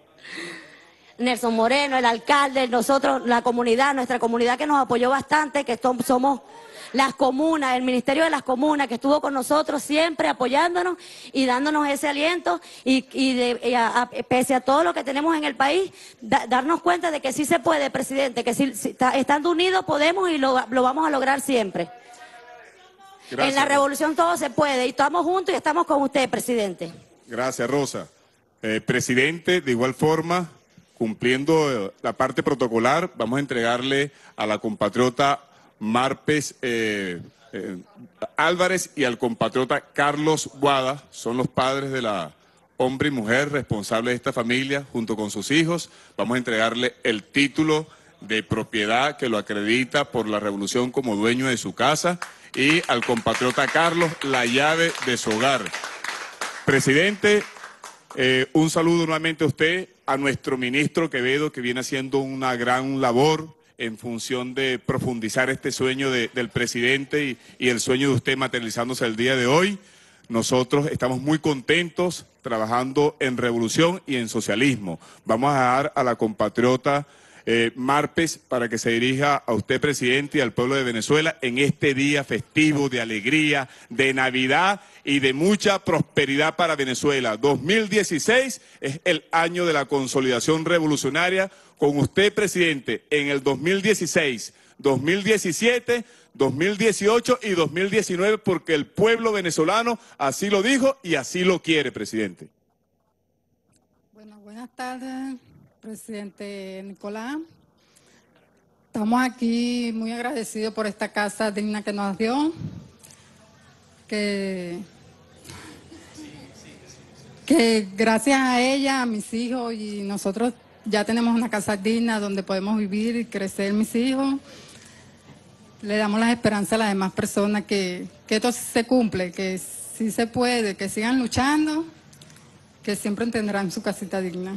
S8: Nelson Moreno, el alcalde, nosotros, la comunidad, nuestra comunidad que nos apoyó bastante, que somos las comunas, el Ministerio de las Comunas, que estuvo con nosotros siempre apoyándonos y dándonos ese aliento, y, y, de, y a, a, pese a todo lo que tenemos en el país, da, darnos cuenta de que sí se puede, presidente, que sí, si, estando unidos podemos y lo, lo vamos a lograr siempre. Gracias. En la revolución todo se puede y estamos juntos y estamos con usted, presidente.
S7: Gracias, Rosa. Eh, presidente, de igual forma, cumpliendo eh, la parte protocolar, vamos a entregarle a la compatriota Marpes eh, eh, Álvarez y al compatriota Carlos Guada, son los padres de la hombre y mujer responsable de esta familia, junto con sus hijos. Vamos a entregarle el título de propiedad que lo acredita por la revolución como dueño de su casa, y al compatriota Carlos la llave de su hogar. Presidente, eh, un saludo nuevamente a usted, a nuestro ministro Quevedo, que viene haciendo una gran labor en función de profundizar este sueño de, del presidente y, y el sueño de usted materializándose el día de hoy. Nosotros estamos muy contentos trabajando en revolución y en socialismo. Vamos a dar a la compatriota Eh, Marpes para que se dirija a usted, presidente, y al pueblo de Venezuela en este día festivo de alegría, de Navidad y de mucha prosperidad para Venezuela. dos mil dieciséis es el año de la consolidación revolucionaria. Con usted, presidente, en el dos mil dieciséis, dos mil diecisiete, dos mil dieciocho y dos mil diecinueve, porque el pueblo venezolano así lo dijo y así lo quiere, presidente.
S9: Bueno, buenas tardes, presidente Nicolás. Estamos aquí muy agradecidos por esta casa digna que nos dio, que, que gracias a ella, a mis hijos y nosotros ya tenemos una casa digna donde podemos vivir y crecer mis hijos. Le damos las esperanzas a las demás personas que, que esto se cumple, que sí se puede, que sigan luchando, que siempre tendrán su casita digna.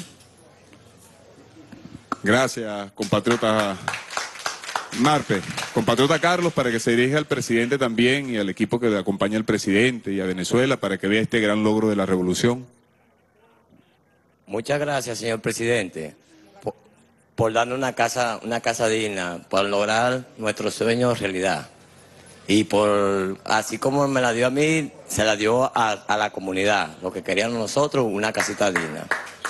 S7: Gracias, compatriota Marpe. Compatriota Carlos, para que se dirija al presidente también y al equipo que le acompaña al presidente y a Venezuela para que vea este gran logro de la revolución.
S10: Muchas gracias, señor presidente, por, por darnos una casa, una casa digna, por lograr nuestros sueños realidad. Y por, así como me la dio a mí, se la dio a, a la comunidad, lo que queríamos nosotros, una casita digna.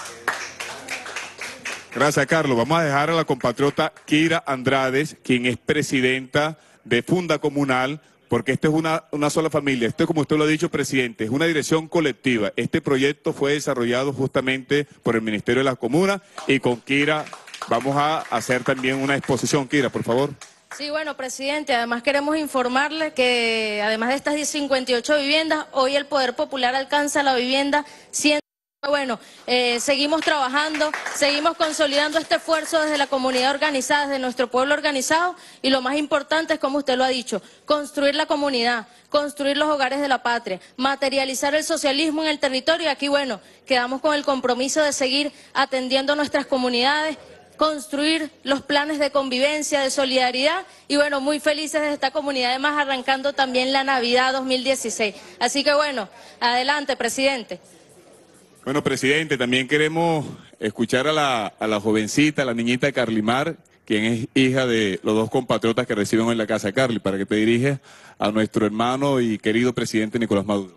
S7: Gracias, Carlos. Vamos a dejar a la compatriota Kira Andrades, quien es presidenta de Funda Comunal, porque esta es una, una sola familia. Esto, como usted lo ha dicho, presidente, es una dirección colectiva. Este proyecto fue desarrollado justamente por el Ministerio de las Comunas y con Kira vamos a hacer también una exposición. Kira, por favor.
S11: Sí, bueno, presidente, además queremos informarle que además de estas cincuenta y ocho viviendas, hoy el Poder Popular alcanza la vivienda cien. Bueno, eh, seguimos trabajando, seguimos consolidando este esfuerzo desde la comunidad organizada, desde nuestro pueblo organizado, y lo más importante es, como usted lo ha dicho, construir la comunidad, construir los hogares de la patria, materializar el socialismo en el territorio. Y aquí, bueno, quedamos con el compromiso de seguir atendiendo nuestras comunidades, construir los planes de convivencia, de solidaridad, y bueno, muy felices de esta comunidad, además arrancando también la Navidad dos mil dieciséis. Así que bueno, adelante, presidente.
S7: Bueno, presidente, también queremos escuchar a la, a la jovencita, a la niñita Carlimar, quien es hija de los dos compatriotas que reciben en la casa. Carly, para que te diriges a nuestro hermano y querido presidente Nicolás Maduro.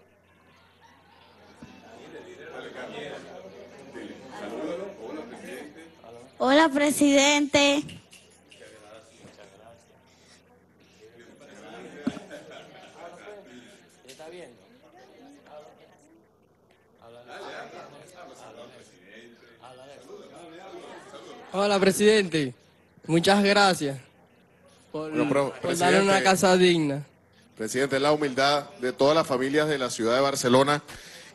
S12: Hola, presidente.
S13: Hola, presidente. Muchas gracias por,
S14: bueno, pero,
S13: por darle una casa digna.
S14: Presidente, la humildad de todas las familias de la ciudad de Barcelona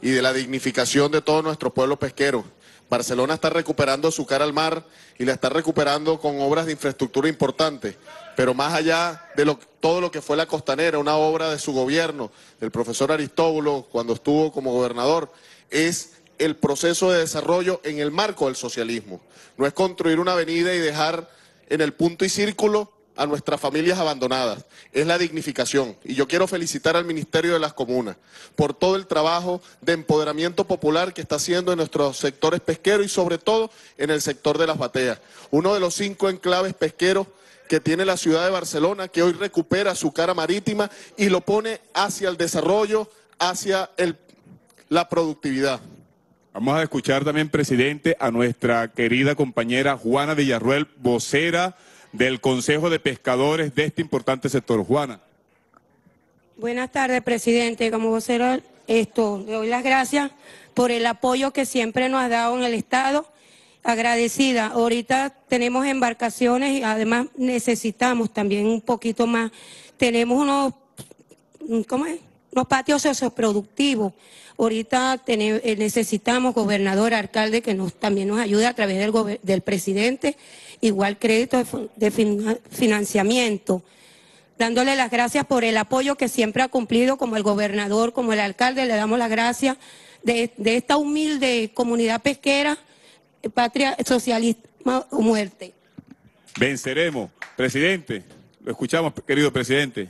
S14: y de la dignificación de todo nuestro pueblo pesquero. Barcelona está recuperando su cara al mar y la está recuperando con obras de infraestructura importantes, pero más allá de lo, todo lo que fue la Costanera, una obra de su gobierno, del profesor Aristóbulo cuando estuvo como gobernador, es el proceso de desarrollo en el marco del socialismo. No es construir una avenida y dejar en el punto y círculo a nuestras familias abandonadas, es la dignificación. Y yo quiero felicitar al Ministerio de las Comunas por todo el trabajo de empoderamiento popular que está haciendo en nuestros sectores pesqueros y sobre todo en el sector de las bateas. Uno de los cinco enclaves pesqueros que tiene la ciudad de Barcelona, que hoy recupera su cara marítima y lo pone hacia el desarrollo, hacia el, la productividad.
S7: Vamos a escuchar también, presidente, a nuestra querida compañera Juana Villarruel, vocera del Consejo de Pescadores de este importante sector. Juana.
S15: Buenas tardes, presidente. Como vocero, esto, le doy las gracias por el apoyo que siempre nos ha dado en el Estado. Agradecida. Ahorita tenemos embarcaciones y además necesitamos también un poquito más. Tenemos unos, ¿cómo es? Unos patios socioproductivos. Ahorita tenemos, necesitamos gobernador, alcalde, que nos, también nos ayude a través del, del presidente, igual crédito de, de fin, financiamiento. Dándole las gracias por el apoyo que siempre ha cumplido, como el gobernador, como el alcalde, le damos las gracias de, de esta humilde comunidad pesquera, patria socialista o muerte.
S7: Venceremos. Presidente, lo escuchamos, querido presidente.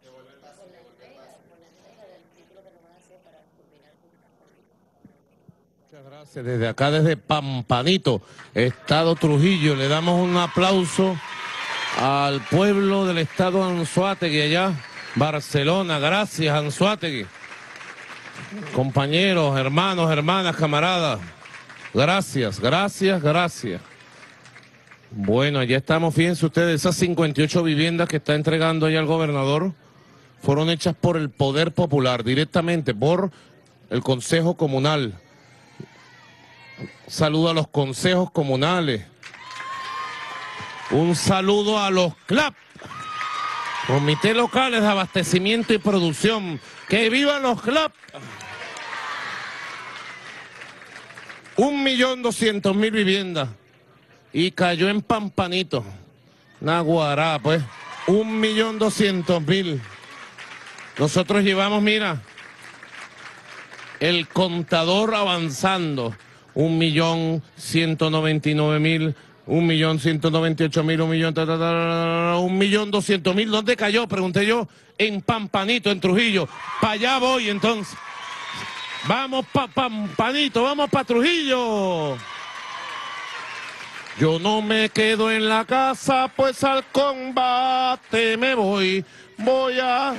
S3: Desde acá, desde Pampanito, Estado Trujillo, le damos un aplauso al pueblo del Estado Anzoátegui, allá, Barcelona. Gracias, Anzoátegui. Compañeros, hermanos, hermanas, camaradas, gracias, gracias, gracias. Bueno, ya estamos, fíjense ustedes, esas cincuenta y ocho viviendas que está entregando allá el gobernador fueron hechas por el Poder Popular, directamente por el Consejo Comunal. Saludo a los consejos comunales. Un saludo a los C L A P, Comités Locales de Abastecimiento y Producción. ¡Que vivan los C L A P! Un millón doscientos mil viviendas. Y cayó en Pampanito. Naguará, pues. Un millón doscientos mil. Nosotros llevamos, mira, el contador avanzando. Un millón ciento noventa y nueve mil, un millón ciento noventa y ocho mil, un millón, ta, ta, ta, un millón doscientos mil. ¿Dónde cayó? Pregunté yo. En Pampanito, en Trujillo. Para allá voy entonces. Vamos pa Pampanito, vamos pa Trujillo. Yo no me quedo en la casa, pues al combate me voy. Voy a...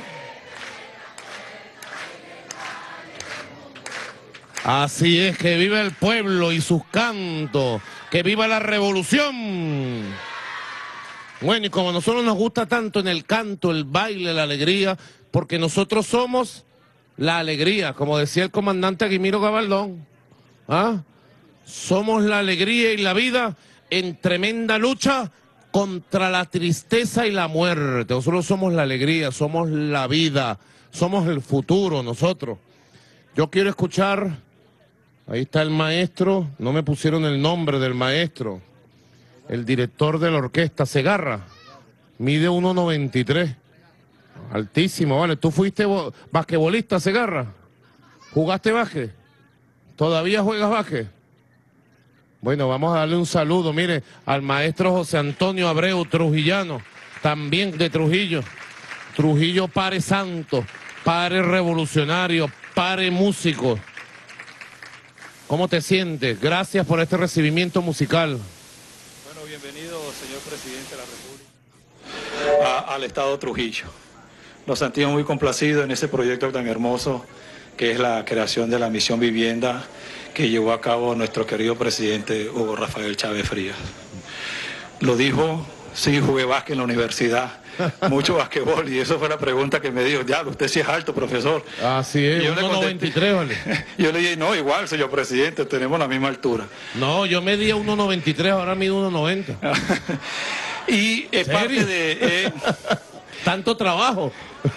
S3: Así es, que viva el pueblo y sus cantos, que viva la revolución. Bueno, y como a nosotros nos gusta tanto en el canto, el baile, la alegría, porque nosotros somos la alegría, como decía el comandante Aguimiro Gabaldón, ¿ah? Somos la alegría y la vida en tremenda lucha contra la tristeza y la muerte. Nosotros somos la alegría, somos la vida, somos el futuro nosotros. Yo quiero escuchar... Ahí está el maestro, no me pusieron el nombre del maestro, el director de la orquesta, Segarra, mide uno noventa y tres, altísimo, vale. ¿Tú fuiste basquetbolista, Segarra? ¿Jugaste básquet? ¿Todavía juegas básquet? Bueno, vamos a darle un saludo, mire, al maestro José Antonio Abreu, trujillano, también de Trujillo, Trujillo pare santo, pare revolucionario, pare músico. ¿Cómo te sientes? Gracias por este recibimiento musical.
S16: Bueno, bienvenido, señor presidente de la República, a, al Estado Trujillo. Nos sentimos muy complacidos en ese proyecto tan hermoso que es la creación de la misión vivienda que llevó a cabo nuestro querido presidente Hugo Rafael Chávez Frías. Lo dijo, sí, jugué básquet en la universidad, mucho basquetbol, y eso fue la pregunta que me dijo. Ya, usted sí es alto, profesor.
S3: Así es, uno noventa y tres, vale.
S16: Yo le dije, no, igual, señor presidente, tenemos la misma altura.
S3: No, yo medía uno noventa y tres, ahora mido uno noventa.
S16: Y es parte de... Eh,
S3: tanto trabajo.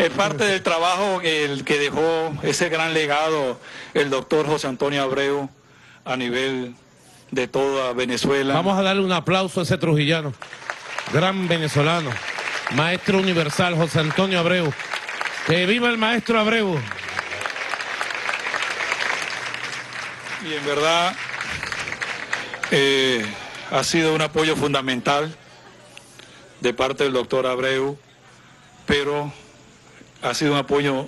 S16: Es parte del trabajo el que dejó ese gran legado el doctor José Antonio Abreu a nivel de toda Venezuela.
S3: Vamos a darle un aplauso a ese trujillano, gran venezolano, maestro universal José Antonio Abreu. ¡Que viva el maestro Abreu!
S16: Y en verdad eh, ha sido un apoyo fundamental de parte del doctor Abreu, pero ha sido un apoyo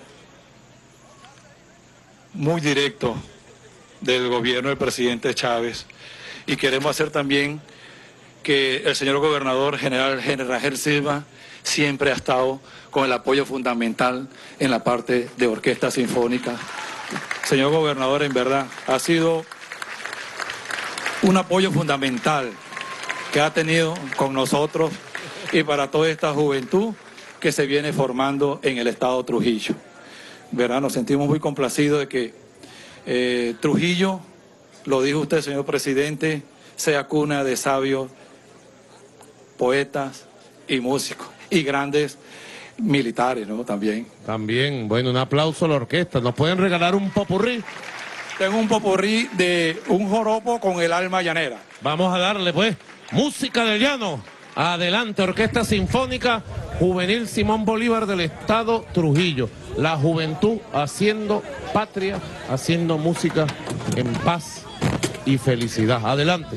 S16: muy directo del gobierno del presidente Chávez, y queremos hacer también que el señor gobernador general Rangel Silva siempre ha estado con el apoyo fundamental en la parte de orquesta sinfónica. Señor gobernador, en verdad ha sido un apoyo fundamental que ha tenido con nosotros y para toda esta juventud que se viene formando en el estado Trujillo. ¿Verdad? Nos sentimos muy complacidos de que eh, Trujillo, lo dijo usted, señor presidente, sea cuna de sabios, poetas y músicos, y grandes militares, ¿no? También.
S3: También, bueno, un aplauso a la orquesta. ¿Nos pueden regalar un popurrí?
S16: Tengo un popurrí de un joropo con el alma llanera.
S3: Vamos a darle, pues, música del llano. Adelante, Orquesta Sinfónica Juvenil Simón Bolívar del Estado Trujillo. La juventud haciendo patria, haciendo música en paz y felicidad. Adelante.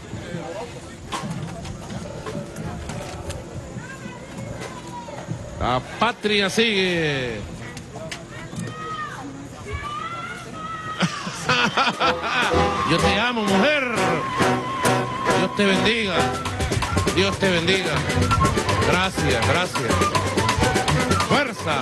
S3: La patria sigue. Yo te amo, mujer. Dios te bendiga. Dios te bendiga. Gracias, gracias. Fuerza.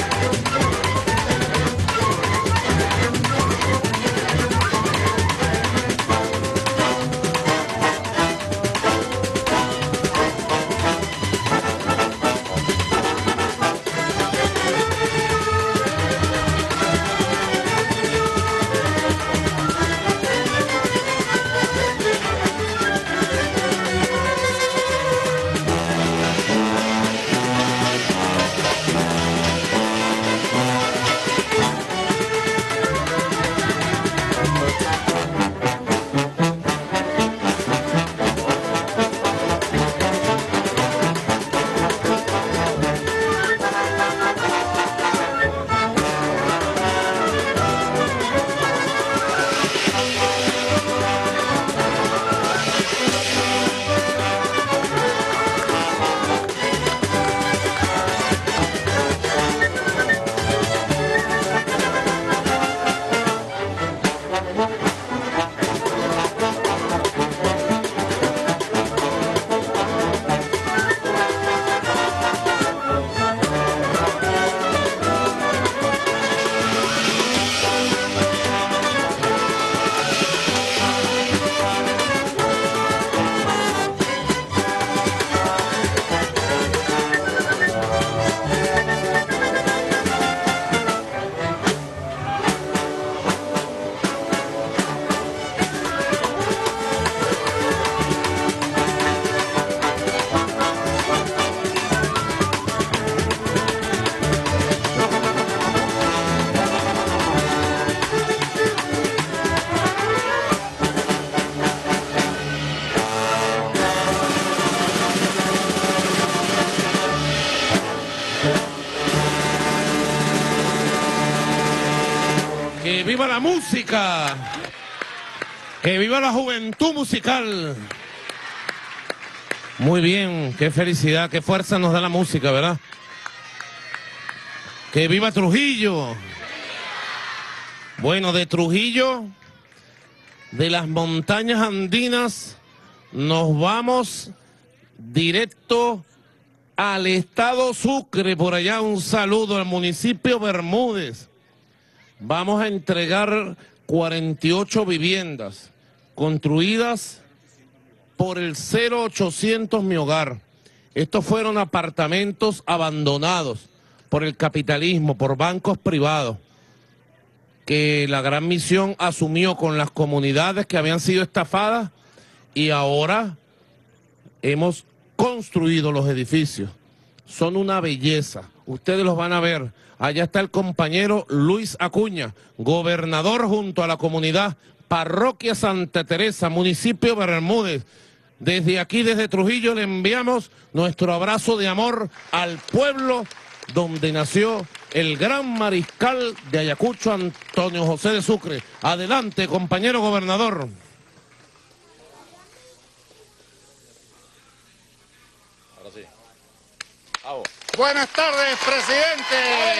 S3: ¡Que viva la música! ¡Que viva la juventud musical! Muy bien, qué felicidad, qué fuerza nos da la música, ¿verdad? ¡Que viva Trujillo! Bueno, de Trujillo, de las montañas andinas, nos vamos directo al estado Sucre, por allá un saludo al municipio Bermúdez. Vamos a entregar cuarenta y ocho viviendas construidas por el cero ochocientos Mi Hogar. Estos fueron apartamentos abandonados por el capitalismo, por bancos privados, que la Gran Misión asumió con las comunidades que habían sido estafadas, y ahora hemos construido los edificios. son una belleza. Ustedes los van a ver. Allá está el compañero Luis Acuña, gobernador junto a la comunidad, Parroquia Santa Teresa, municipio Bermúdez. Desde aquí, desde Trujillo, le enviamos nuestro abrazo de amor al pueblo donde nació el gran mariscal de Ayacucho, Antonio José de Sucre. Adelante, compañero gobernador.
S17: Ahora sí. Buenas tardes, presidente.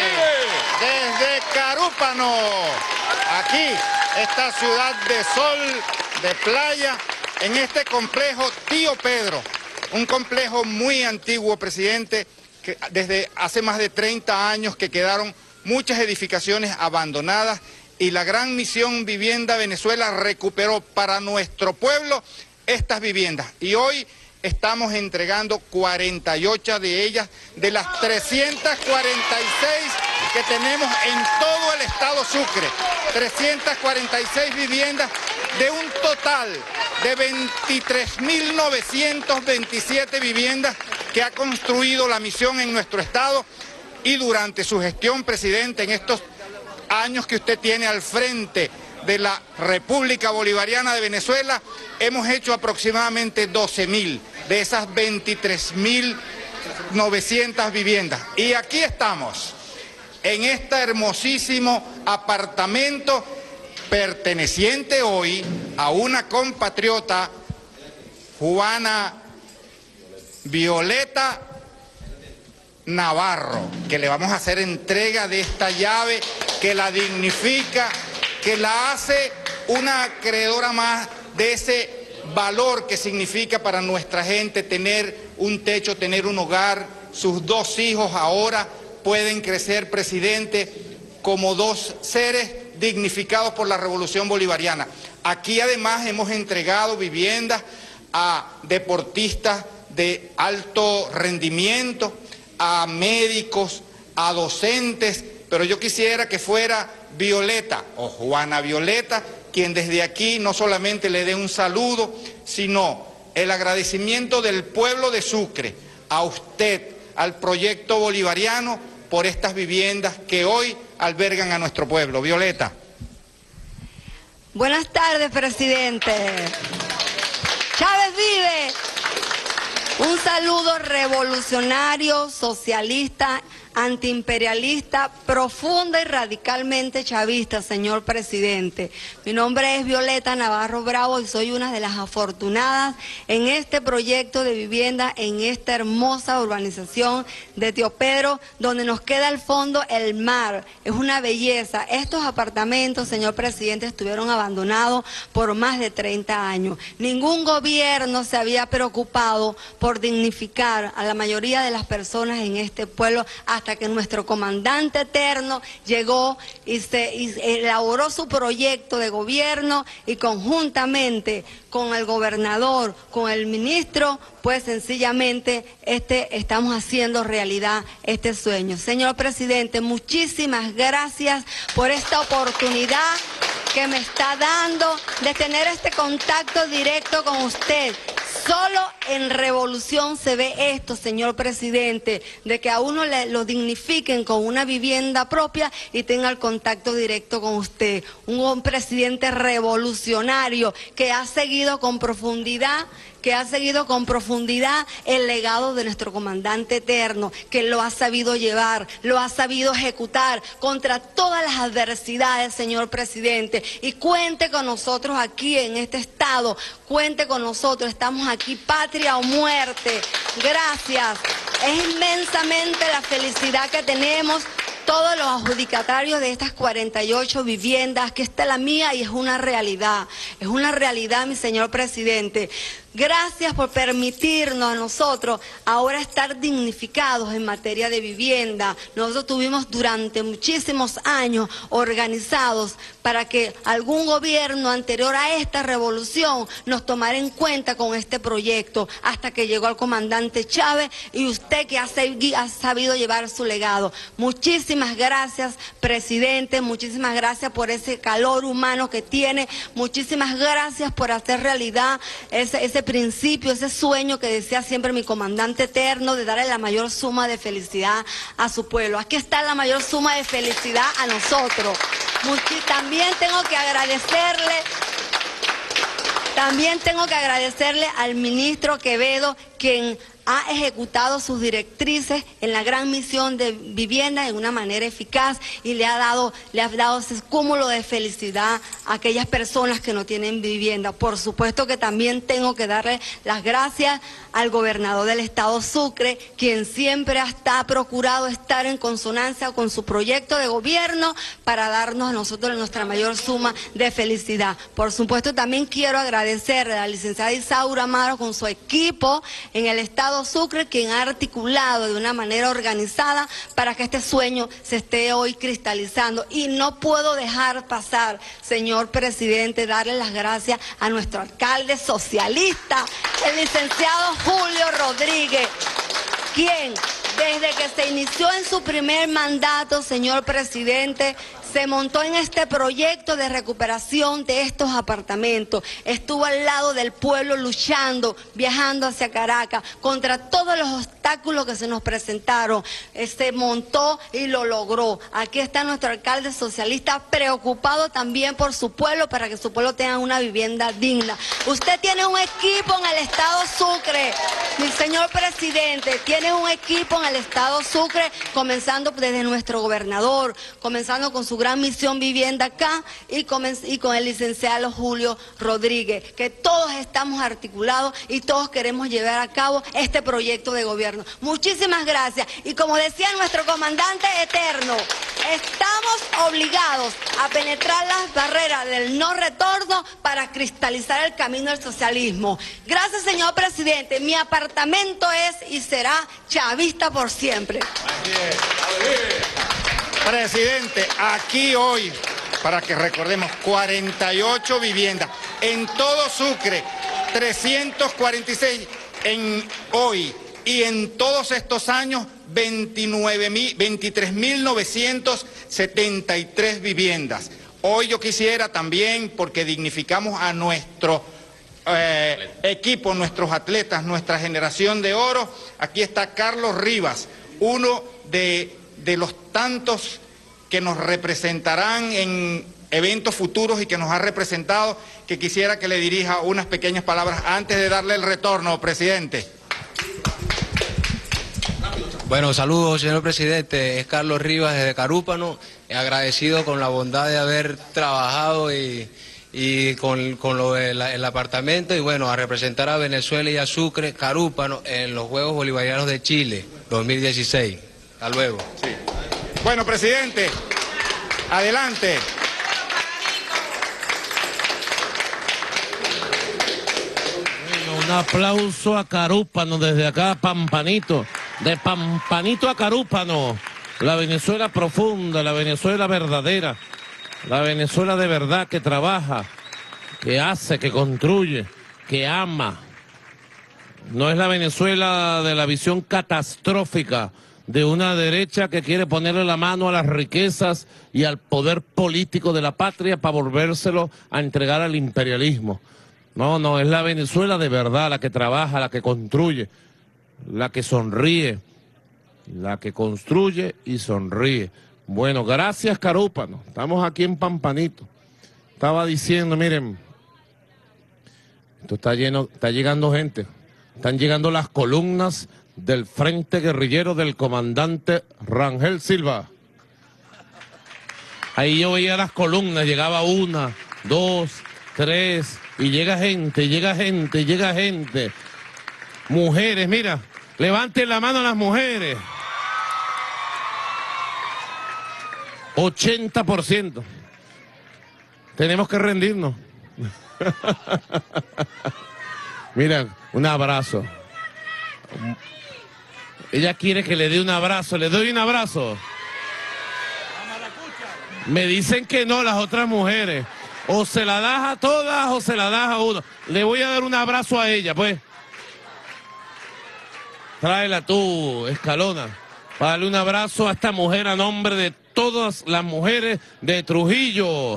S17: Desde Carúpano, aquí, esta ciudad de sol, de playa, en este complejo Tío Pedro, un complejo muy antiguo, presidente, que desde hace más de treinta años que quedaron muchas edificaciones abandonadas y la gran misión Vivienda Venezuela recuperó para nuestro pueblo estas viviendas. Y hoy estamos entregando cuarenta y ocho de ellas, de las trescientas cuarenta y seis que tenemos en todo el estado Sucre. trescientas cuarenta y seis viviendas de un total de veintitrés mil novecientas veintisiete viviendas que ha construido la misión en nuestro estado. Y durante su gestión, presidente, en estos años que usted tiene al frente de la República Bolivariana de Venezuela, hemos hecho aproximadamente doce mil de esas veintitrés mil novecientas viviendas. Y aquí estamos, en este hermosísimo apartamento perteneciente hoy a una compatriota, Juana Violeta Navarro, que le vamos a hacer entrega de esta llave que la dignifica, que la hace una acreedora más de ese valor que significa para nuestra gente tener un techo, tener un hogar. Sus dos hijos ahora pueden crecer, presidente, como dos seres dignificados por la Revolución Bolivariana. Aquí además hemos entregado viviendas a deportistas de alto rendimiento, a médicos, a docentes, pero yo quisiera que fuera Violeta o Juana Violeta quien desde aquí no solamente le dé un saludo, sino el agradecimiento del pueblo de Sucre a usted, al proyecto bolivariano, por estas viviendas que hoy albergan a nuestro pueblo. Violeta.
S18: Buenas tardes, presidente. Chávez vive. Un saludo revolucionario, socialista, antiimperialista, profunda y radicalmente chavista, señor presidente. Mi nombre es Violeta Navarro Bravo y soy una de las afortunadas en este proyecto de vivienda en esta hermosa urbanización de Tío Pedro, donde nos queda al fondo el mar. Es una belleza. Estos apartamentos, señor presidente, estuvieron abandonados por más de treinta años. Ningún gobierno se había preocupado por dignificar a la mayoría de las personas en este pueblo hasta que nuestro comandante eterno llegó y se y elaboró su proyecto de gobierno y conjuntamente con el gobernador, con el ministro, pues sencillamente este, estamos haciendo realidad este sueño. Señor presidente, muchísimas gracias por esta oportunidad que me está dando de tener este contacto directo con usted. Solo en revolución se ve esto, señor presidente, de que a uno le, lo dignifiquen con una vivienda propia y tenga el contacto directo con usted. Un, un presidente revolucionario que ha seguido con profundidad que ha seguido con profundidad el legado de nuestro comandante eterno, que lo ha sabido llevar, lo ha sabido ejecutar contra todas las adversidades, señor presidente. Y cuente con nosotros aquí en este estado, cuente con nosotros, estamos aquí, patria o muerte. Gracias. Es inmensamente la felicidad que tenemos todos los adjudicatarios de estas cuarenta y ocho viviendas, que esta es la mía y es una realidad, es una realidad, mi señor presidente. Gracias por permitirnos a nosotros ahora estar dignificados en materia de vivienda. Nosotros tuvimos durante muchísimos años organizados para que algún gobierno anterior a esta revolución nos tomara en cuenta con este proyecto, hasta que llegó el comandante Chávez y usted que ha sabido llevar su legado. Muchísimas gracias, presidente, muchísimas gracias por ese calor humano que tiene, muchísimas gracias por hacer realidad ese, ese ese principio, ese sueño que decía siempre mi comandante eterno de darle la mayor suma de felicidad a su pueblo. Aquí está la mayor suma de felicidad a nosotros. También tengo que agradecerle, también tengo que agradecerle al ministro Quevedo, quien ha ejecutado sus directrices en la gran misión de vivienda de una manera eficaz y le ha dado, le ha dado ese cúmulo de felicidad a aquellas personas que no tienen vivienda. Por supuesto que también tengo que darle las gracias al gobernador del estado Sucre, quien siempre ha procurado estar en consonancia con su proyecto de gobierno para darnos a nosotros nuestra mayor suma de felicidad. Por supuesto también quiero agradecerle a la licenciada Isaura Amaro con su equipo en el estado Sucre, quien ha articulado de una manera organizada para que este sueño se esté hoy cristalizando. Y no puedo dejar pasar, señor presidente, darle las gracias a nuestro alcalde socialista, el licenciado Julio Rodríguez, quien desde que se inició en su primer mandato, señor presidente, se montó en este proyecto de recuperación de estos apartamentos. Estuvo al lado del pueblo luchando, viajando hacia Caracas, contra todos los obstáculos que se nos presentaron. Se montó y lo logró. Aquí está nuestro alcalde socialista preocupado también por su pueblo, para que su pueblo tenga una vivienda digna. Usted tiene un equipo en el estado Sucre, mi señor presidente, tiene un equipo en el estado Sucre, comenzando desde nuestro gobernador, comenzando con su gran misión vivienda acá y con, y con el licenciado Julio Rodríguez, que todos estamos articulados y todos queremos llevar a cabo este proyecto de gobierno. Muchísimas gracias. Y como decía nuestro comandante eterno, estamos obligados a penetrar las barreras del no retorno para cristalizar el camino del socialismo. Gracias, señor presidente. Mi apartamento es y será chavista por siempre.
S17: Presidente, aquí hoy, para que recordemos, cuarenta y ocho viviendas en todo Sucre, trescientos cuarenta y seis en hoy, y en todos estos años veintitrés mil novecientos setenta y tres viviendas. Hoy yo quisiera también, porque dignificamos a nuestro eh, equipo, nuestros atletas, nuestra generación de oro, aquí está Carlos Rivas, uno de... de los tantos que nos representarán en eventos futuros y que nos ha representado, que quisiera que le dirija unas pequeñas palabras antes de darle el retorno, presidente.
S19: Bueno, saludos, señor presidente. Es Carlos Rivas desde Carúpano, agradecido con la bondad de haber trabajado y, y con, con lo del apartamento, y bueno, a representar a Venezuela y a Sucre, Carúpano, en los Juegos Bolivarianos de Chile dos mil dieciséis. Hasta luego.
S17: Sí. Bueno, presidente, adelante.
S20: Bueno, un aplauso a Carúpano desde acá, Pampanito. De Pampanito a Carúpano. La Venezuela profunda, la Venezuela verdadera. La Venezuela de verdad que trabaja, que hace, que construye, que ama. No es la Venezuela de la visión catastrófica de una derecha que quiere ponerle la mano a las riquezas y al poder político de la patria para volvérselo a entregar al imperialismo. No, no, es la Venezuela de verdad, la que trabaja, la que construye, la que sonríe, la que construye y sonríe. Bueno, gracias Carúpano, estamos aquí en Pampanito. Estaba diciendo, miren, esto está lleno, está llegando gente, están llegando las columnas del Frente Guerrillero del comandante Rangel Silva. Ahí yo veía las columnas, llegaba una, dos, tres, y llega gente, llega gente, llega gente. Mujeres, mira, levanten la mano a las mujeres. ochenta por ciento. Tenemos que rendirnos. Mira, un abrazo. Ella quiere que le dé un abrazo. ¿Le doy un abrazo? Me dicen que no las otras mujeres. O se la das a todas o se la das a uno. Le voy a dar un abrazo a ella, pues. Tráela tú, Escalona, para darle un abrazo a esta mujer a nombre de todas las mujeres de Trujillo.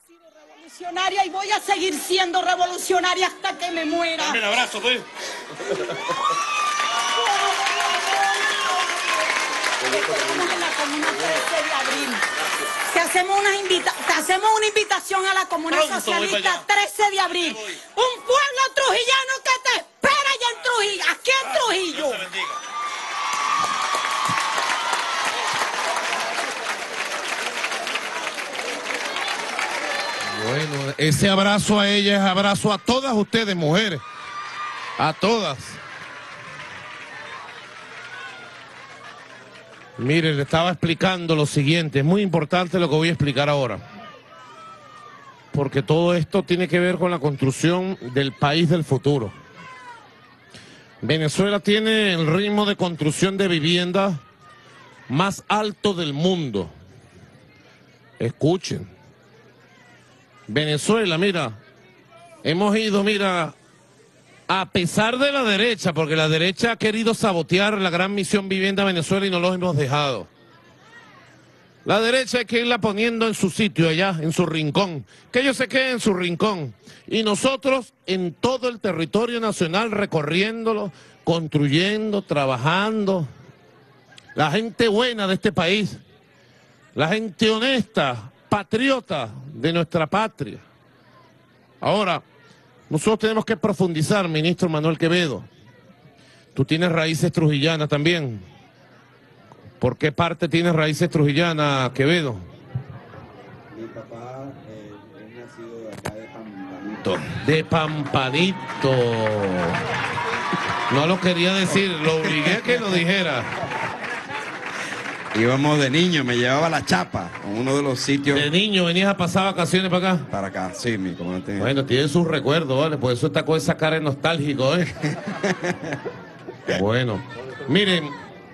S21: Revolucionaria y voy a seguir siendo revolucionaria hasta que me muera.
S22: Dame el abrazo, pues.
S21: Estamos en la comuna trece de abril. Te hacemos una, invita te hacemos una invitación a la comuna
S22: Pronto
S21: socialista trece de abril. Un pueblo trujillano que te espera allá en Trujillo, aquí en Trujillo.
S22: Dios te bendiga.
S20: Bueno, ese abrazo a ella es abrazo a todas ustedes, mujeres. A todas. Mire, le estaba explicando lo siguiente. Es muy importante lo que voy a explicar ahora. Porque todo esto tiene que ver con la construcción del país del futuro. Venezuela tiene el ritmo de construcción de viviendas más alto del mundo. Escuchen. Venezuela, mira, hemos ido, mira, a pesar de la derecha, porque la derecha ha querido sabotear la gran misión Vivienda Venezuela y no los hemos dejado. La derecha hay que irla poniendo en su sitio allá, en su rincón, que ellos se queden en su rincón. Y nosotros en todo el territorio nacional recorriéndolo, construyendo, trabajando. La gente buena de este país, la gente honesta, patriota de nuestra patria. Ahora, nosotros tenemos que profundizar, ministro Manuel Quevedo. Tú tienes raíces trujillanas también. ¿Por qué parte tienes raíces trujillanas, Quevedo?
S4: Mi papá eh, es nacido de acá de Pampanito.
S20: De Pampanito. No lo quería decir, lo obligué a que lo dijera.
S4: Íbamos de niño, me llevaba la chapa a uno de los sitios.
S20: ¿De niño venías a pasar vacaciones para acá?
S4: Para acá, sí, mi comandante.
S20: Bueno, tiene sus recuerdos, ¿vale? Por eso está con esa cara de nostálgico, ¿eh? Bueno, miren,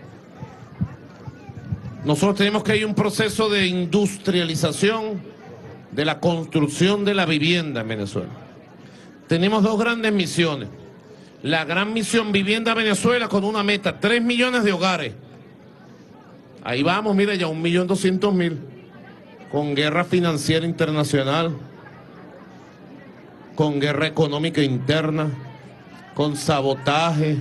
S20: nosotros tenemos que ir a un proceso de industrialización de la construcción de la vivienda en Venezuela. Tenemos dos grandes misiones. La gran misión Vivienda Venezuela con una meta, tres millones de hogares. Ahí vamos, mira, ya un millón doscientos mil, con guerra financiera internacional, con guerra económica interna, con sabotaje.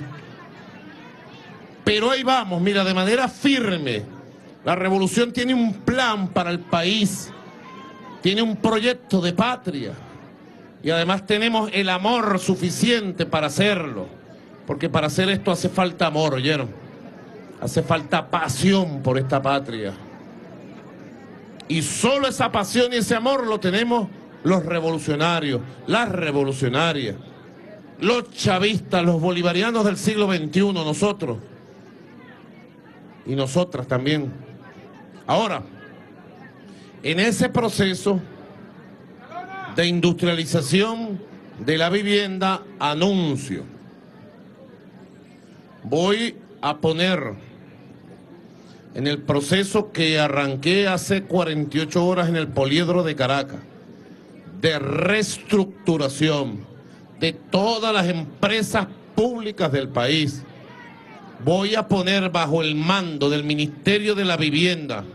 S20: Pero ahí vamos, mira, de manera firme. La revolución tiene un plan para el país, tiene un proyecto de patria. Y además tenemos el amor suficiente para hacerlo, porque para hacer esto hace falta amor, ¿oyeron? Hace falta pasión por esta patria. Y solo esa pasión y ese amor lo tenemos los revolucionarios, las revolucionarias, los chavistas, los bolivarianos del siglo veintiuno, nosotros. Y nosotras también. Ahora, en ese proceso de industrialización de la vivienda, anuncio. Voy a poner en el proceso que arranqué hace cuarenta y ocho horas en el Poliedro de Caracas, de reestructuración de todas las empresas públicas del país. Voy a poner bajo el mando del Ministerio de la Vivienda,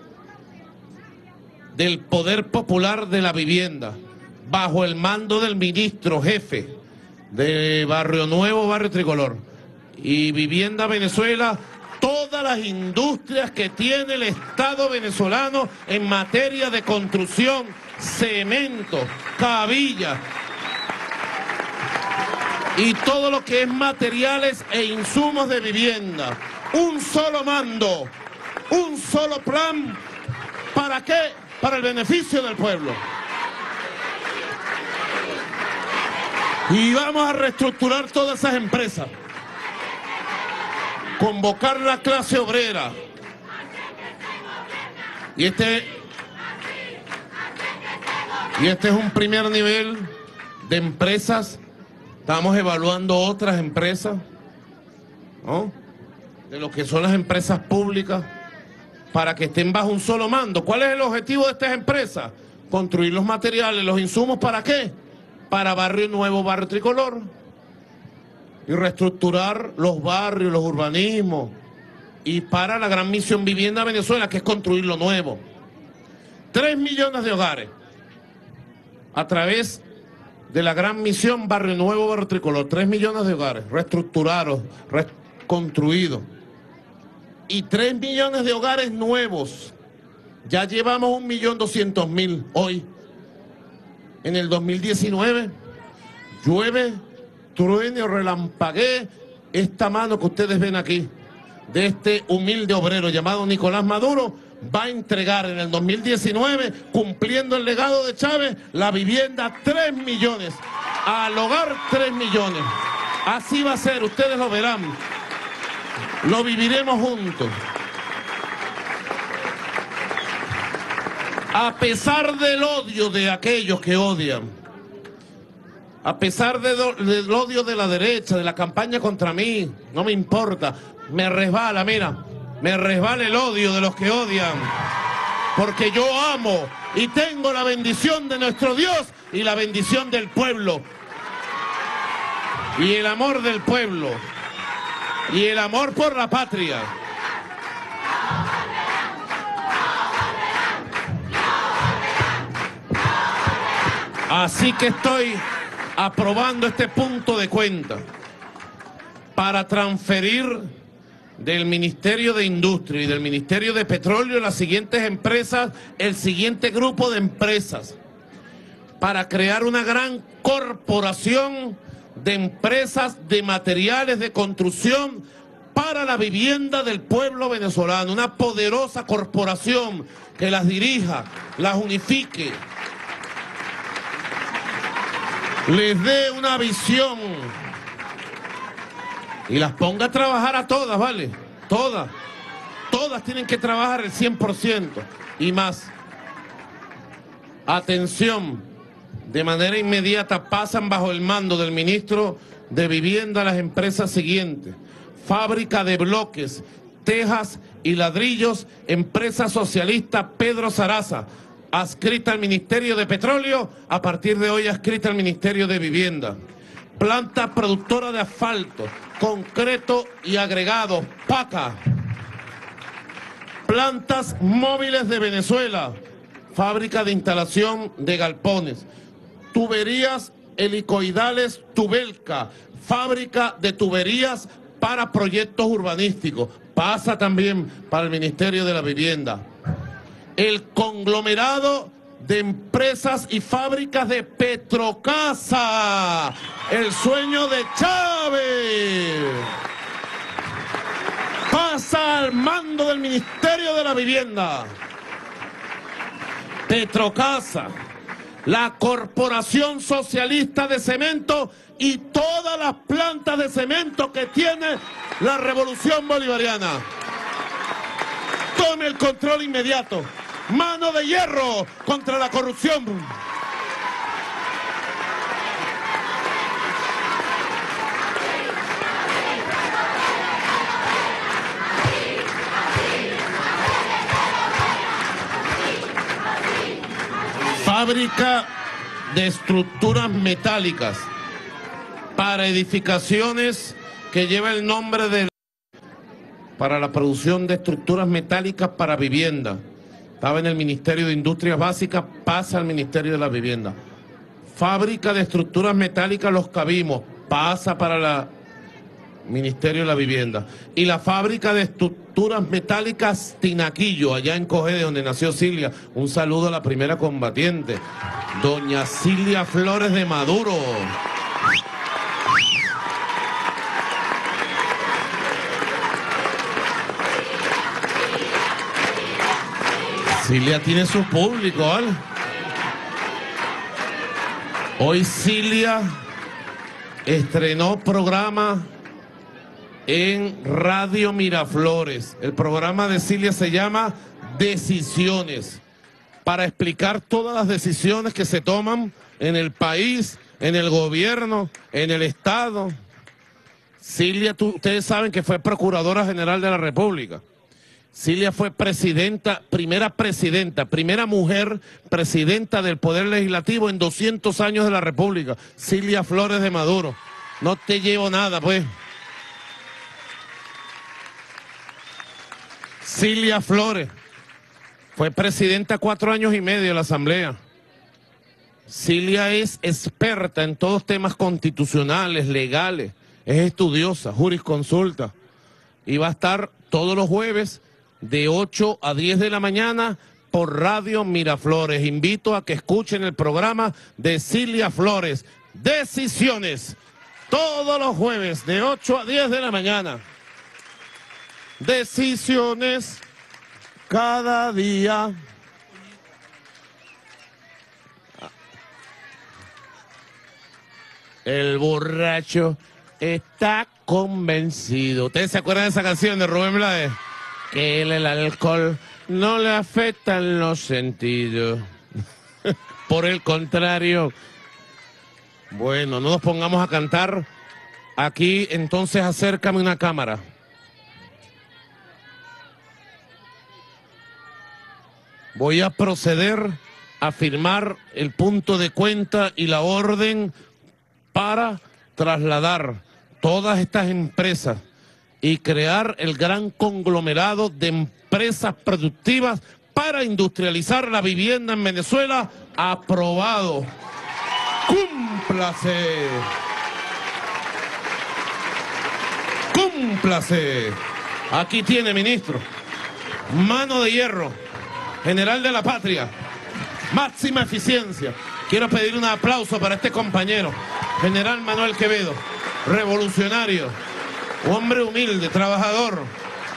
S20: del Poder Popular de la Vivienda, bajo el mando del ministro jefe de Barrio Nuevo, Barrio Tricolor y Vivienda Venezuela, todas las industrias que tiene el Estado venezolano en materia de construcción, cemento, cabilla y todo lo que es materiales e insumos de vivienda. Un solo mando, un solo plan. ¿Para qué? Para el beneficio del pueblo. Y vamos a reestructurar todas esas empresas. Convocar la clase obrera. Y este, y este es un primer nivel de empresas. Estamos evaluando otras empresas, ¿no? De lo que son las empresas públicas, para que estén bajo un solo mando. ¿Cuál es el objetivo de estas empresas? Construir los materiales, los insumos, ¿para qué? Para Barrio Nuevo, Barrio Tricolor. Y reestructurar los barrios, los urbanismos. Y para la gran misión Vivienda Venezuela, que es construir lo nuevo. Tres millones de hogares.
S3: a través de la gran misión Barrio Nuevo, Barrio Tricolor, tres millones de hogares reestructurados, reconstruidos y tres millones de hogares nuevos. Ya llevamos un millón doscientos mil hoy. En el dos mil diecinueve, llueve, truene o relampaguee, esta mano que ustedes ven aquí, de este humilde obrero llamado Nicolás Maduro, va a entregar en el dos mil diecinueve, cumpliendo el legado de Chávez, la vivienda tres millones, al hogar tres millones. Así va a ser, ustedes lo verán, lo viviremos juntos. A pesar del odio de aquellos que odian, a pesar de do, del odio de la derecha, de la campaña contra mí, no me importa, me resbala, mira, me resbala el odio de los que odian, porque yo amo y tengo la bendición de nuestro Dios y la bendición del pueblo, y el amor del pueblo, y el amor por la patria. Así que estoy aprobando este punto de cuenta para transferir del Ministerio de Industria y del Ministerio de Petróleo las siguientes empresas, el siguiente grupo de empresas, para crear una gran corporación de empresas de materiales de construcción para la vivienda del pueblo venezolano, una poderosa corporación que las dirija, las unifique, les dé una visión y las ponga a trabajar a todas, ¿vale? Todas, todas tienen que trabajar el cien por ciento y más. Atención, de manera inmediata pasan bajo el mando del ministro de Vivienda las empresas siguientes: Fábrica de Bloques, Tejas y Ladrillos, empresa socialista Pedro Saraza, adscrita al Ministerio de Petróleo, a partir de hoy adscrita al Ministerio de Vivienda. Planta productora de asfalto, concreto y agregados, Paca. Plantas móviles de Venezuela, fábrica de instalación de galpones. Tuberías helicoidales Tubelca, fábrica de tuberías para proyectos urbanísticos. Pasa también para el Ministerio de la Vivienda. El conglomerado de empresas y fábricas de Petrocasa, el sueño de Chávez, pasa al mando del Ministerio de la Vivienda. Petrocasa, la Corporación Socialista de Cemento y todas las plantas de cemento que tiene la Revolución Bolivariana. Tome el control inmediato. Mano de hierro contra la corrupción. Fábrica de estructuras metálicas para edificaciones que lleva el nombre de... para la producción de estructuras metálicas para vivienda. Estaba en el Ministerio de Industrias Básicas, pasa al Ministerio de la Vivienda. Fábrica de estructuras metálicas Los Cabimos, pasa para el Ministerio de la Vivienda. Y la fábrica de estructuras metálicas Tinaquillo, allá en Cogede, donde nació Cilia. Un saludo a la primera combatiente, doña Cilia Flores de Maduro. Cilia tiene su público, ¿vale? Hoy Cilia estrenó programa en Radio Miraflores. El programa de Cilia se llama Decisiones, para explicar todas las decisiones que se toman en el país, en el gobierno, en el Estado. Cilia, tú, ustedes saben que fue Procuradora General de la República. Cilia fue presidenta, primera presidenta, primera mujer presidenta del Poder Legislativo en doscientos años de la República. Cilia Flores de Maduro. No te llevo nada, pues. Cilia Flores fue presidenta cuatro años y medio de la Asamblea.
S20: Cilia es experta en todos temas constitucionales, legales, es estudiosa, jurisconsulta, y va a estar todos los jueves de ocho a diez de la mañana por Radio Miraflores. Invito a que escuchen el programa de Cilia Flores, Decisiones, todos los jueves de ocho a diez de la mañana. Decisiones cada día. El borracho está convencido. ¿Ustedes se acuerdan de esa canción de Rubén Blades? Que el, el alcohol no le afecta en los sentidos. Por el contrario. Bueno, no nos pongamos a cantar. Aquí, entonces, acércame una cámara. Voy a proceder a firmar el punto de cuenta y la orden para trasladar todas estas empresas y crear el gran conglomerado de empresas productivas para industrializar la vivienda en Venezuela. Aprobado. ¡Cúmplase! ¡Cúmplase! Aquí tiene, ministro. Mano de hierro. General de la patria. Máxima eficiencia. Quiero pedir un aplauso para este compañero, General Manuel Quevedo, revolucionario, hombre humilde, trabajador.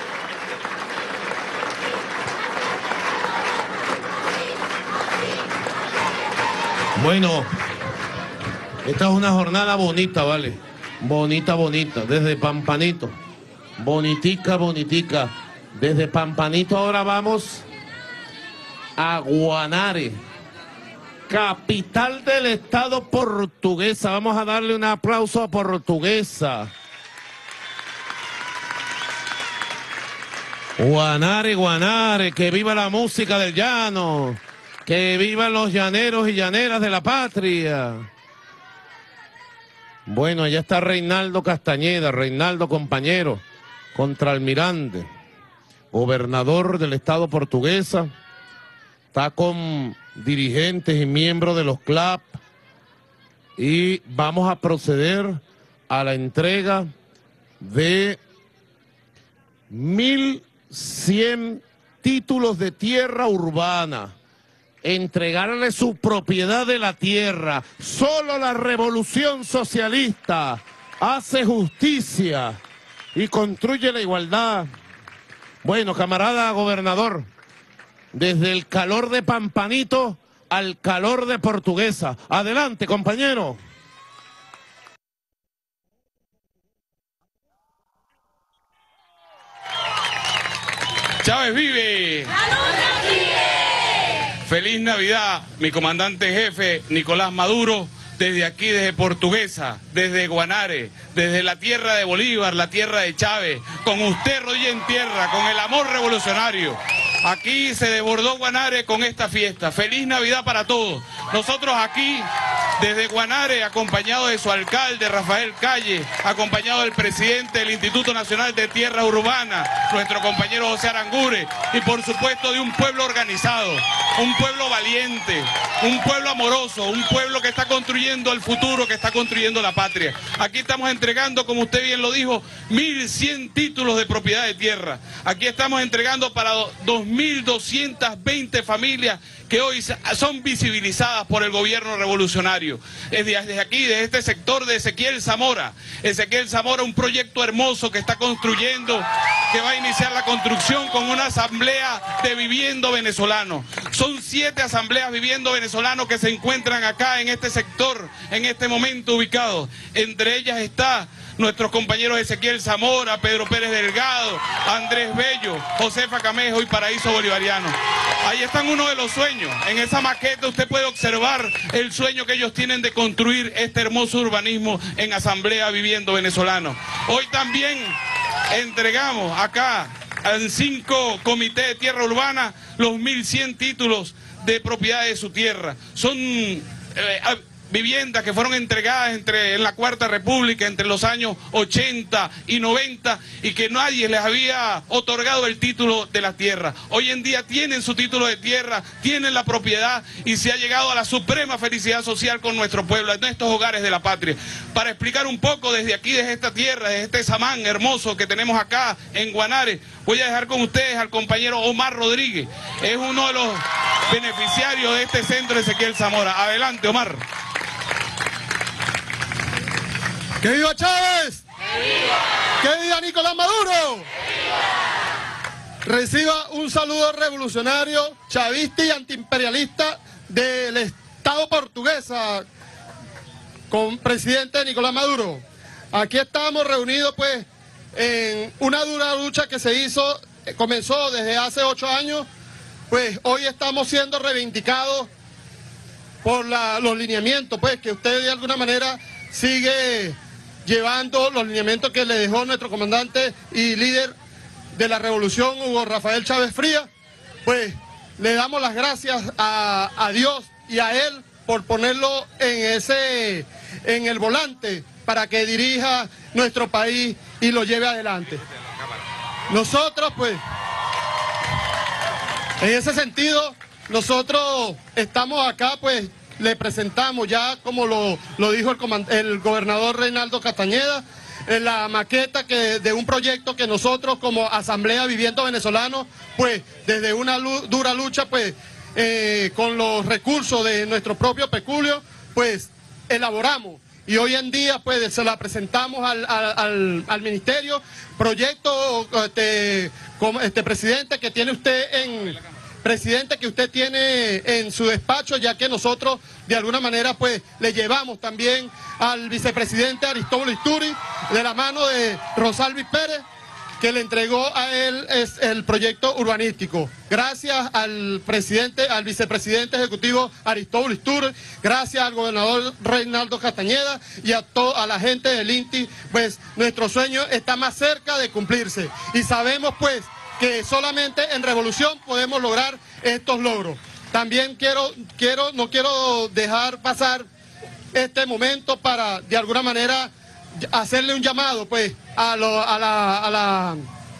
S20: Bueno, esta es una jornada bonita, ¿vale? Bonita, bonita, desde Pampanito. Bonitica, bonitica. Desde Pampanito ahora vamos a Guanare, capital del estado Portuguesa. Vamos a darle un aplauso a Portuguesa. Guanare, Guanare, que viva la música del llano, que vivan los llaneros y llaneras de la patria. Bueno, allá está Reinaldo Castañeda, Reinaldo compañero, contraalmirante, gobernador del estado Portuguesa. Está con dirigentes y miembros de los C L A P y vamos a proceder a la entrega de mil cien títulos de tierra urbana. Entregarle su propiedad de la tierra. Solo la revolución socialista hace justicia y construye la igualdad. Bueno, camarada gobernador, desde el calor de Pampanito al calor de Portuguesa. Adelante, compañero.
S1: Chávez vive. Feliz Navidad, mi comandante en jefe, Nicolás Maduro, desde aquí, desde Portuguesa, desde Guanare, desde la tierra de Bolívar, la tierra de Chávez, con usted rodilla en tierra, con el amor revolucionario. Aquí se desbordó Guanare con esta fiesta. Feliz Navidad para todos. Nosotros aquí, desde Guanare, acompañado de su alcalde, Rafael Calle, acompañado del presidente del Instituto Nacional de Tierra Urbana, nuestro compañero José Arangure, y por supuesto de un pueblo organizado, un pueblo valiente, un pueblo amoroso, un pueblo que está construyendo el futuro, que está construyendo la patria. Aquí estamos entregando, como usted bien lo dijo, mil cien títulos de propiedad de tierra. Aquí estamos entregando para dos mil doscientas veinte familias que hoy son visibilizadas por el gobierno revolucionario. Desde aquí, desde este sector de Ezequiel Zamora. Ezequiel Zamora, un proyecto hermoso que está construyendo, que va a iniciar la construcción con una asamblea de viviendo venezolanos. Son siete asambleas viviendo venezolanos que se encuentran acá en este sector, en este momento ubicados. Entre ellas está nuestros compañeros Ezequiel Zamora, Pedro Pérez Delgado, Andrés Bello, Josefa Camejo y Paraíso Bolivariano. Ahí están uno de los sueños. En esa maqueta usted puede observar el sueño que ellos tienen de construir este hermoso urbanismo en Asamblea Viviendo Venezolano. Hoy también entregamos acá en cinco comités de tierra urbana los mil cien títulos de propiedad de su tierra. Son... Eh, viviendas que fueron entregadas entre, en la Cuarta República entre los años ochenta y noventa y que nadie les había otorgado el título de la tierra. Hoy en día tienen su título de tierra, tienen la propiedad y se ha llegado a la suprema felicidad social con nuestro pueblo, en estos hogares de la patria. Para explicar un poco desde aquí, desde esta tierra, desde este samán hermoso que tenemos acá en Guanare, voy a dejar con ustedes al compañero Omar Rodríguez, es uno de los beneficiarios de este centro Ezequiel Zamora. Adelante, Omar.
S5: ¡Que viva Chávez! ¡Que viva! ¡Que viva Nicolás Maduro! ¡Que viva! Reciba un saludo revolucionario, chavista y antiimperialista del Estado portuguesa con presidente Nicolás Maduro. Aquí estamos reunidos pues en una dura lucha que se hizo, comenzó desde hace ocho años, pues hoy estamos siendo reivindicados por la, los lineamientos, pues que usted de alguna manera sigue llevando los lineamientos que le dejó nuestro comandante y líder de la revolución, Hugo Rafael Chávez Frías. Pues le damos las gracias a, a Dios y a él por ponerlo en ese, en el volante para que dirija nuestro país y lo lleve adelante. Nosotros pues, en ese sentido, nosotros estamos acá pues, le presentamos ya, como lo, lo dijo el, el gobernador Reinaldo Castañeda, en la maqueta que, de un proyecto que nosotros como Asamblea Viviendo Venezolanos, pues desde una lu dura lucha, pues eh, con los recursos de nuestro propio peculio, pues elaboramos. Y hoy en día pues se la presentamos al, al, al, al ministerio, proyecto, este, como este presidente que tiene usted en... Presidente, que usted tiene en su despacho, ya que nosotros de alguna manera pues le llevamos también al vicepresidente Aristóbulo Isturi de la mano de Rosalvi Pérez, que le entregó a él es el proyecto urbanístico. Gracias al presidente, al vicepresidente ejecutivo Aristóbulo Isturi, gracias al gobernador Reinaldo Castañeda y a toda a la gente del INTI, pues nuestro sueño está más cerca de cumplirse y sabemos pues que solamente en revolución podemos lograr estos logros. También quiero, quiero, no quiero dejar pasar este momento para, de alguna manera, hacerle un llamado pues, a, lo, a, la, a, la,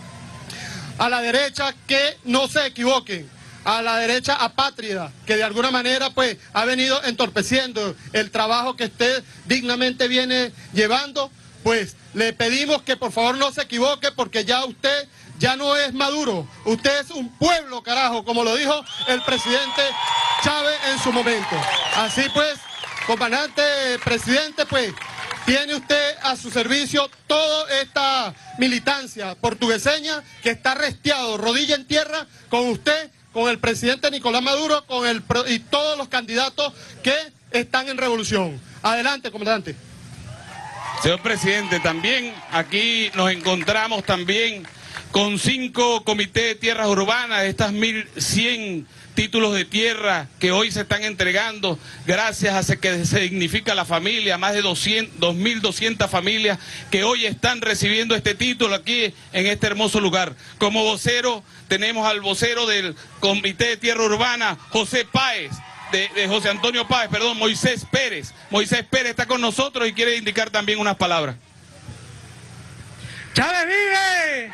S5: a la derecha que no se equivoquen, a la derecha apátrida, que de alguna manera pues, ha venido entorpeciendo el trabajo que usted dignamente viene llevando. Pues le pedimos que por favor no se equivoque, porque ya usted ya no es Maduro, usted es un pueblo, carajo, como lo dijo el presidente Chávez en su momento. Así pues, comandante, presidente, pues, tiene usted a su servicio toda esta militancia portugueseña que está restiado, rodilla en tierra, con usted, con el presidente Nicolás Maduro, con el y todos los candidatos que están en revolución. Adelante, comandante.
S1: Señor presidente, también aquí nos encontramos también con cinco comités de tierras urbanas, de estas mil cien títulos de tierra que hoy se están entregando, gracias a que se dignifica la familia, más de dos mil doscientas familias que hoy están recibiendo este título aquí en este hermoso lugar. Como vocero tenemos al vocero del Comité de Tierra Urbana, José Páez, de, de José Antonio Páez, perdón, Moisés Pérez. Moisés Pérez está con nosotros y quiere indicar también unas palabras.
S22: ¡Chávez vive!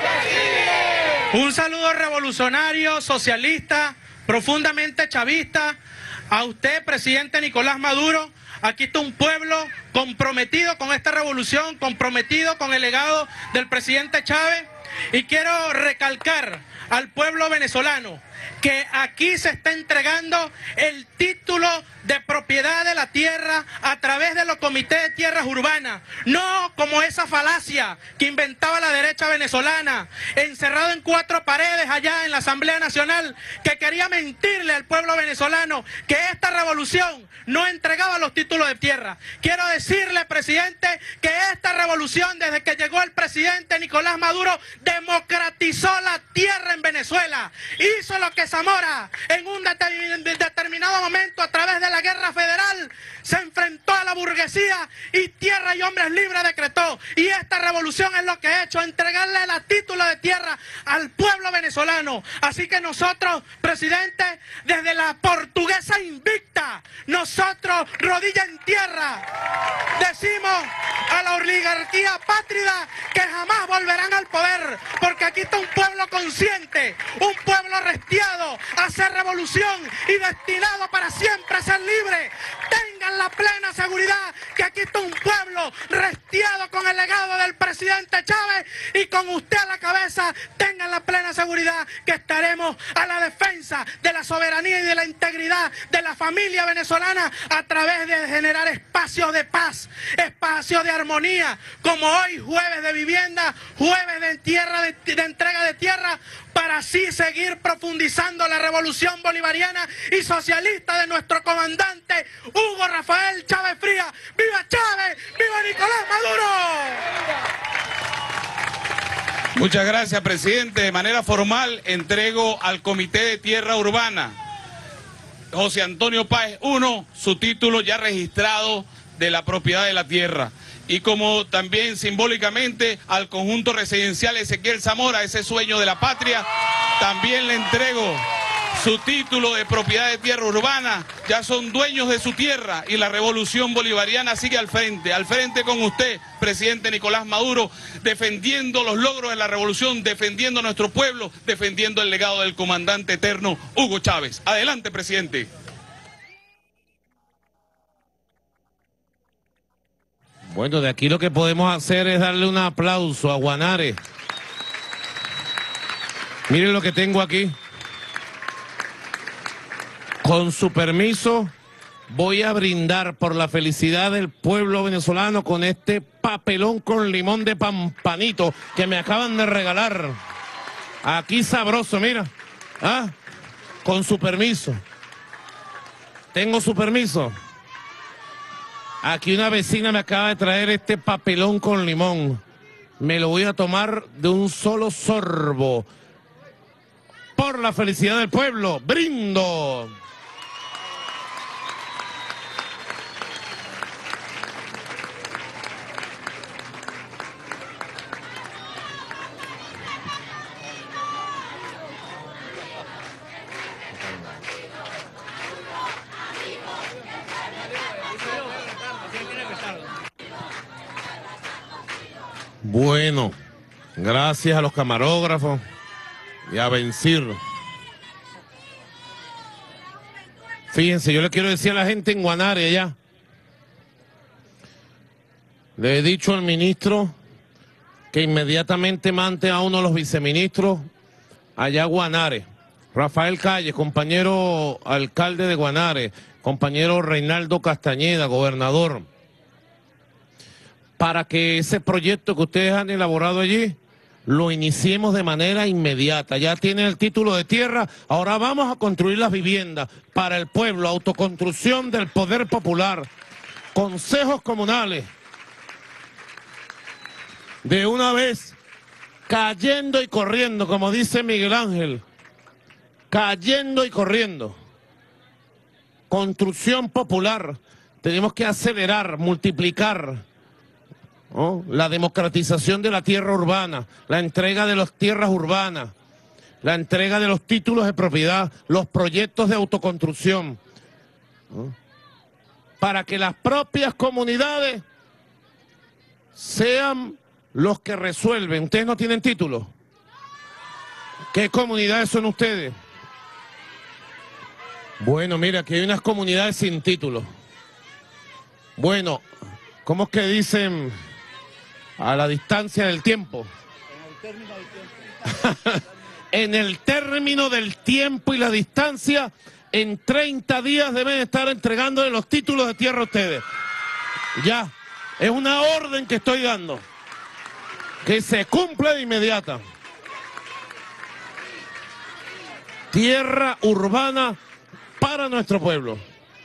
S22: Un saludo revolucionario, socialista, profundamente chavista, a usted, presidente Nicolás Maduro. Aquí está un pueblo comprometido con esta revolución, comprometido con el legado del presidente Chávez. Y quiero recalcar al pueblo venezolano que aquí se está entregando el título de propiedad de la tierra a través de los comités de tierras urbanas, no como esa falacia que inventaba la derecha venezolana, encerrado en cuatro paredes allá en la Asamblea Nacional, que quería mentirle al pueblo venezolano que esta revolución no entregaba los títulos de tierra. Quiero decirle, presidente, que esta revolución, desde que llegó el presidente Nicolás Maduro, democratizó la tierra en Venezuela, hizo lo que Zamora en un determinado momento a través de la guerra federal se enfrentó a la la burguesía y Tierra y Hombres Libres decretó. Y esta revolución es lo que ha hecho, entregarle la título de tierra al pueblo venezolano. Así que nosotros, presidente, desde la portuguesa invicta, nosotros, rodilla en tierra, decimos a la oligarquía pátrida que jamás volverán al poder, porque aquí está un pueblo consciente, un pueblo restiado a hacer revolución y destinado para siempre a ser libre. Tengan la plena seguridad que aquí está un pueblo restiado con el legado del presidente Chávez, y con usted a la cabeza tengan la plena seguridad que estaremos a la defensa de la soberanía y de la integridad de la familia venezolana a través de generar espacios de paz, espacios de armonía, como hoy, jueves de vivienda, jueves de, tierra, de, de entrega de tierra, para así seguir profundizando la revolución bolivariana y socialista de nuestro comandante Hugo Rafael Chávez Frías. ¡Viva Chávez! ¡Viva Nicolás Maduro!
S1: Muchas gracias, presidente. De manera formal entrego al Comité de Tierra Urbana José Antonio Páez uno su título ya registrado de la propiedad de la tierra. Y como también simbólicamente al conjunto residencial Ezequiel Zamora, ese sueño de la patria, también le entrego su título de propiedad de tierra urbana. Ya son dueños de su tierra y la revolución bolivariana sigue al frente, al frente con usted, presidente Nicolás Maduro, defendiendo los logros de la revolución, defendiendo a nuestro pueblo, defendiendo el legado del comandante eterno Hugo Chávez. Adelante, presidente.
S20: Bueno, de aquí lo que podemos hacer es darle un aplauso a Guanare. Miren lo que tengo aquí. Con su permiso, voy a brindar por la felicidad del pueblo venezolano con este papelón con limón de Pampanito que me acaban de regalar. Aquí sabroso, mira. Ah, con su permiso. Tengo su permiso. Aquí una vecina me acaba de traer este papelón con limón. Me lo voy a tomar de un solo sorbo. Por la felicidad del pueblo, brindo. Bueno, gracias a los camarógrafos y a Vencir. Fíjense, yo le quiero decir a la gente en Guanare allá. Le he dicho al ministro que inmediatamente mande a uno de los viceministros allá a Guanare. Rafael Calle, compañero alcalde de Guanare, compañero Reinaldo Castañeda, gobernador, para que ese proyecto que ustedes han elaborado allí lo iniciemos de manera inmediata. Ya tienen el título de tierra, ahora vamos a construir las viviendas para el pueblo, autoconstrucción del poder popular, consejos comunales. De una vez, cayendo y corriendo, como dice Miguel Ángel, cayendo y corriendo. Construcción popular, tenemos que acelerar, multiplicar, ¿no? La democratización de la tierra urbana, la entrega de las tierras urbanas, la entrega de los títulos de propiedad, los proyectos de autoconstrucción, ¿no? Para que las propias comunidades sean los que resuelven. ¿Ustedes no tienen título? ¿Qué comunidades son ustedes? Bueno, mira, aquí hay unas comunidades sin título. Bueno, ¿cómo es que dicen? A la distancia del tiempo. En el término del tiempo y la distancia, en treinta días deben estar entregándole los títulos de tierra a ustedes. Ya, es una orden que estoy dando, que se cumple de inmediata. Tierra urbana para nuestro pueblo.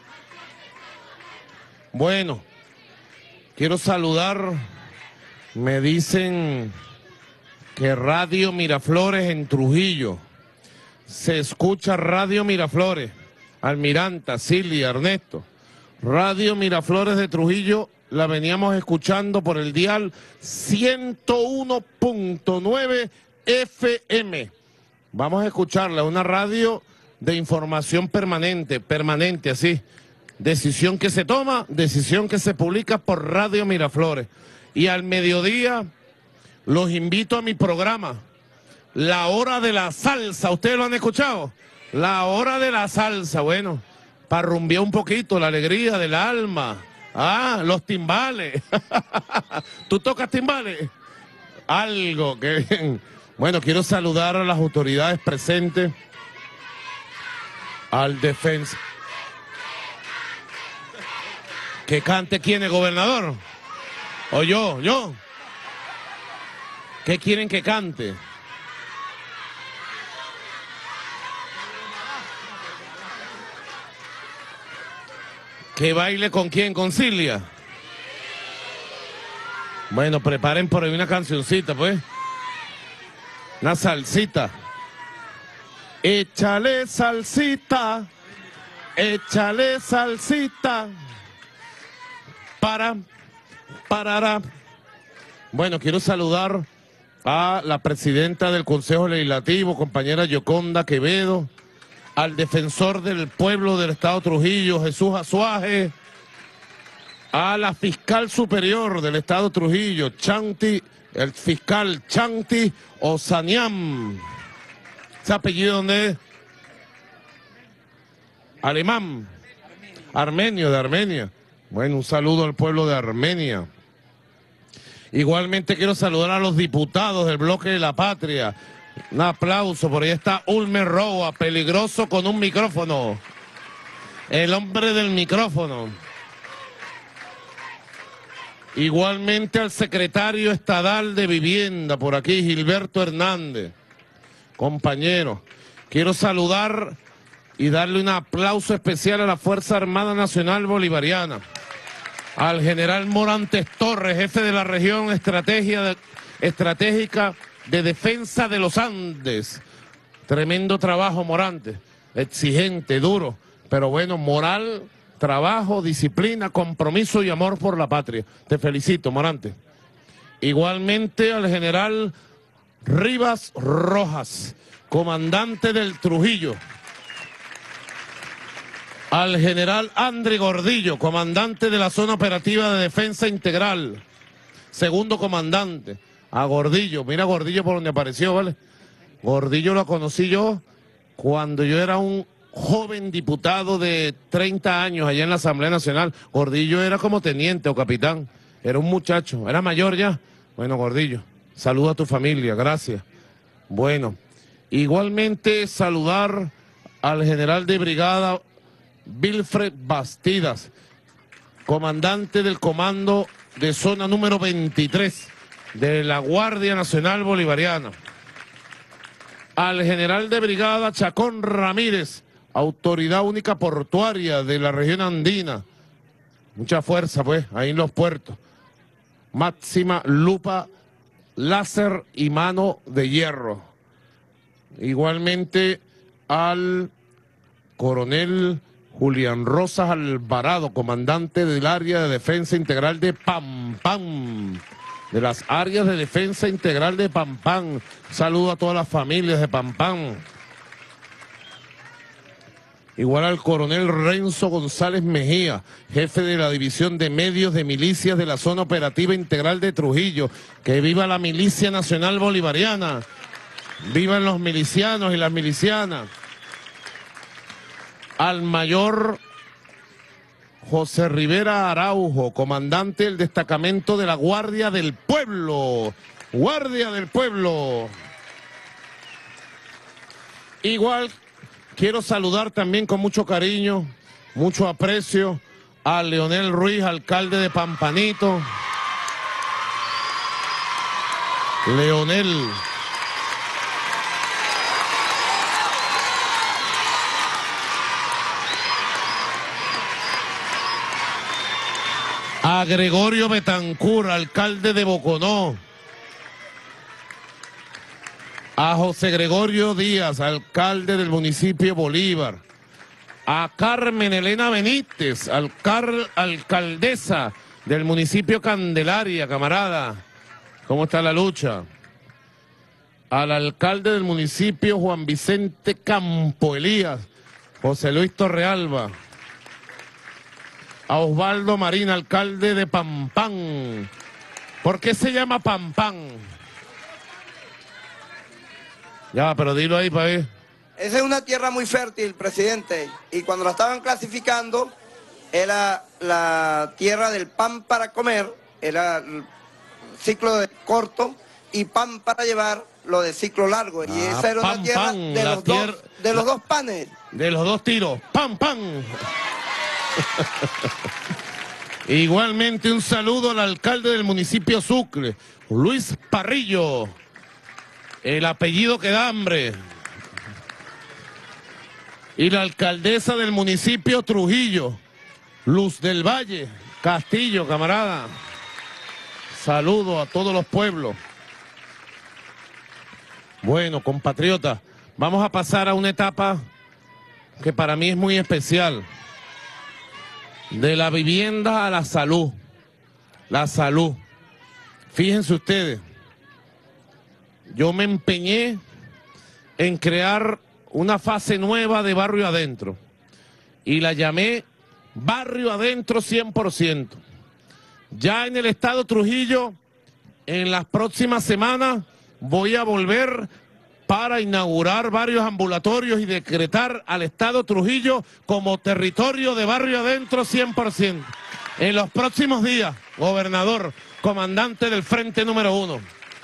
S20: Bueno, quiero saludar. Me dicen que Radio Miraflores en Trujillo. Se escucha Radio Miraflores. Almiranta, Silvia, Ernesto. Radio Miraflores de Trujillo, la veníamos escuchando por el dial ciento uno punto nueve F M. Vamos a escucharla, una radio de información permanente, permanente así. Decisión que se toma, decisión que se publica por Radio Miraflores. Y al mediodía los invito a mi programa, La Hora de la Salsa. ¿Ustedes lo han escuchado? La Hora de la Salsa, bueno, para rumbear un poquito, la alegría del alma. Ah, los timbales. ¿Tú tocas timbales? Algo, que bien. Bueno, quiero saludar a las autoridades presentes, al defensa. ¿Que cante quién, el gobernador? ¿O yo? ¿Yo? ¿Qué quieren que cante? ¿Que baile con quién? ¿Con Cilia? Bueno, preparen por ahí una cancioncita, pues. Una salsita. Échale salsita, échale salsita. Para, parará. Bueno, quiero saludar a la presidenta del Consejo Legislativo, compañera Yoconda Quevedo, al defensor del pueblo del Estado Trujillo, Jesús Azuaje, a la fiscal superior del Estado Trujillo, Chanti, el fiscal Chanti Osaniam. ¿Ese apellido dónde es? Alemán. Armenio, de Armenia. Bueno, un saludo al pueblo de Armenia. Igualmente quiero saludar a los diputados del Bloque de la Patria. Un aplauso, por ahí está Ulmer Roa, peligroso con un micrófono. El hombre del micrófono. Igualmente al secretario estadal de Vivienda, por aquí, Gilberto Hernández. Compañero, quiero saludar y darle un aplauso especial a la Fuerza Armada Nacional Bolivariana. Al general Morantes Torres, jefe de la región estrategia de, estratégica de defensa de los Andes. Tremendo trabajo, Morantes. Exigente, duro, pero bueno, moral, trabajo, disciplina, compromiso y amor por la patria. Te felicito, Morantes. Igualmente al general Rivas Rojas, comandante del Trujillo. Al general André Gordillo, comandante de la Zona Operativa de Defensa Integral, segundo comandante. A Gordillo, mira Gordillo por donde apareció, ¿vale? Gordillo lo conocí yo cuando yo era un joven diputado de treinta años allá en la Asamblea Nacional. Gordillo era como teniente o capitán, era un muchacho, era mayor ya. Bueno, Gordillo, saluda a tu familia, gracias. Bueno, igualmente saludar al general de brigada Wilfred Bastidas, comandante del comando de zona número veintitrés de la Guardia Nacional Bolivariana. Al general de brigada Chacón Ramírez, autoridad única portuaria de la región andina. Mucha fuerza, pues, ahí en los puertos. Máxima lupa, láser y mano de hierro. Igualmente al coronel Julián Rosas Alvarado, comandante del área de defensa integral de Pampán, de las áreas de defensa integral de Pampán. Saludo a todas las familias de Pampán. Igual al coronel Renzo González Mejía, jefe de la División de Medios de Milicias de la Zona Operativa Integral de Trujillo. Que viva la Milicia Nacional Bolivariana. Vivan los milicianos y las milicianas. Al mayor José Rivera Araujo, comandante del destacamento de la Guardia del Pueblo. Guardia del Pueblo. Igual quiero saludar también con mucho cariño, mucho aprecio a Leonel Ruiz, alcalde de Pampanito. Leonel. A Gregorio Betancur, alcalde de Boconó. A José Gregorio Díaz, alcalde del municipio Bolívar. a Carmen Elena Benítez, alcar- alcaldesa del municipio Candelaria, camarada. ¿Cómo está la lucha? Al alcalde del municipio Juan Vicente Campo Elías, José Luis Torrealba. A Osvaldo Marín, alcalde de Pampán. ¿Por qué se llama Pampán? Ya, pero dilo ahí para ver.
S2: Esa es una tierra muy fértil, presidente, y cuando la estaban clasificando, era la tierra del pan para comer, era el ciclo de corto, y pan para llevar, lo de ciclo largo. Y
S20: Ah,
S2: esa era
S20: pan,
S2: una tierra
S20: pan,
S2: de,
S20: la
S2: los
S20: tier-
S2: dos, de los dos panes.
S20: De los dos tiros. ¡Pam, pam! Igualmente un saludo al alcalde del municipio Sucre, Luis Parrillo. El apellido que da hambre. Y la alcaldesa del municipio Trujillo, Luz del Valle Castillo, camarada. Saludo a todos los pueblos. Bueno, compatriotas, vamos a pasar a una etapa que para mí es muy especial. De la vivienda a la salud. La salud. Fíjense ustedes, yo me empeñé en crear una fase nueva de Barrio Adentro y la llamé Barrio Adentro cien por ciento. Ya en el estado Trujillo, en las próximas semanas, voy a volver para inaugurar varios ambulatorios y decretar al estado Trujillo como territorio de Barrio Adentro cien por ciento. En los próximos días, gobernador, comandante del frente número uno.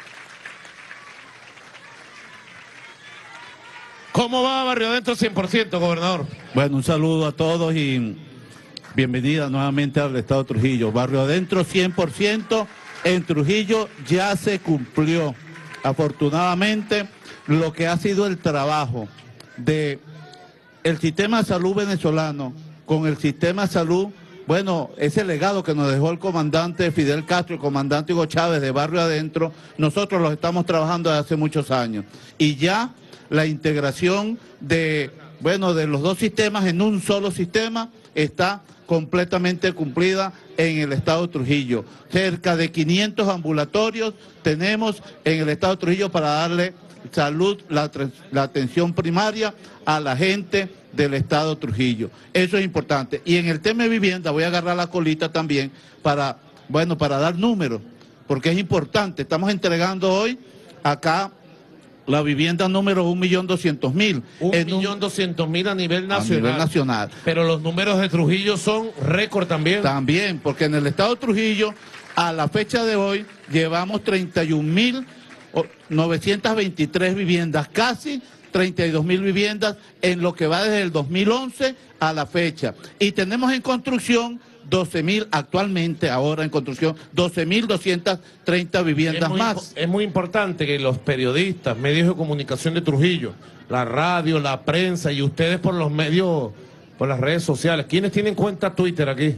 S20: ¿Cómo va Barrio Adentro cien por ciento, gobernador?
S6: Bueno, un saludo a todos y bienvenida nuevamente al estado de Trujillo. Barrio Adentro cien por ciento en Trujillo ya se cumplió. Afortunadamente, lo que ha sido el trabajo de el sistema de salud venezolano con el sistema de salud, bueno, ese legado que nos dejó el comandante Fidel Castro, el comandante Hugo Chávez de Barrio Adentro, nosotros lo estamos trabajando desde hace muchos años. Y ya la integración de, bueno, de los dos sistemas en un solo sistema está completamente cumplida en el estado de Trujillo. Cerca de quinientos ambulatorios tenemos en el estado de Trujillo para darle salud, la, la atención primaria a la gente del estado de Trujillo. Eso es importante. Y en el tema de vivienda voy a agarrar la colita también para, bueno, para dar números, porque es importante. Estamos entregando hoy acá la vivienda número un millón doscientos mil.
S20: Un millón doscientos mil a nivel
S6: A
S20: nacional.
S6: nivel nacional.
S20: Pero los números de Trujillo son récord también.
S6: También, porque en el estado de Trujillo, a la fecha de hoy, llevamos treinta y un mil novecientas veintitrés viviendas, casi treinta y dos mil viviendas en lo que va desde el dos mil once a la fecha. Y tenemos en construcción doce mil actualmente, ahora en construcción, doce mil doscientas treinta viviendas
S20: es muy,
S6: más.
S20: Es muy importante que los periodistas, medios de comunicación de Trujillo, la radio, la prensa y ustedes por los medios, por las redes sociales, ¿quiénes tienen cuenta Twitter aquí?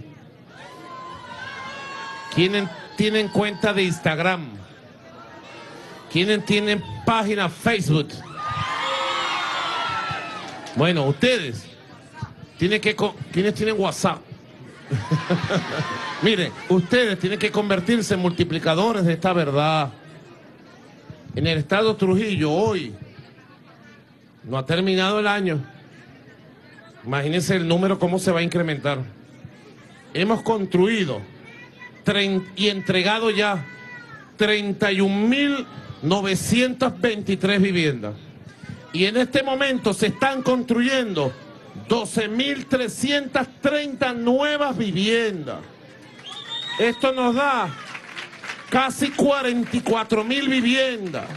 S20: ¿Quiénes tienen cuenta de Instagram? ¿Quiénes tienen página Facebook? Bueno, ustedes tienen que, ¿quiénes tienen WhatsApp? Miren, ustedes tienen que convertirse en multiplicadores de esta verdad. En el estado de Trujillo hoy no ha terminado el año. Imagínense el número cómo se va a incrementar. Hemos construido y entregado ya treinta y un mil novecientas veintitrés viviendas. Y en este momento se están construyendo doce mil trescientas treinta nuevas viviendas. Esto nos da casi cuarenta y cuatro mil viviendas.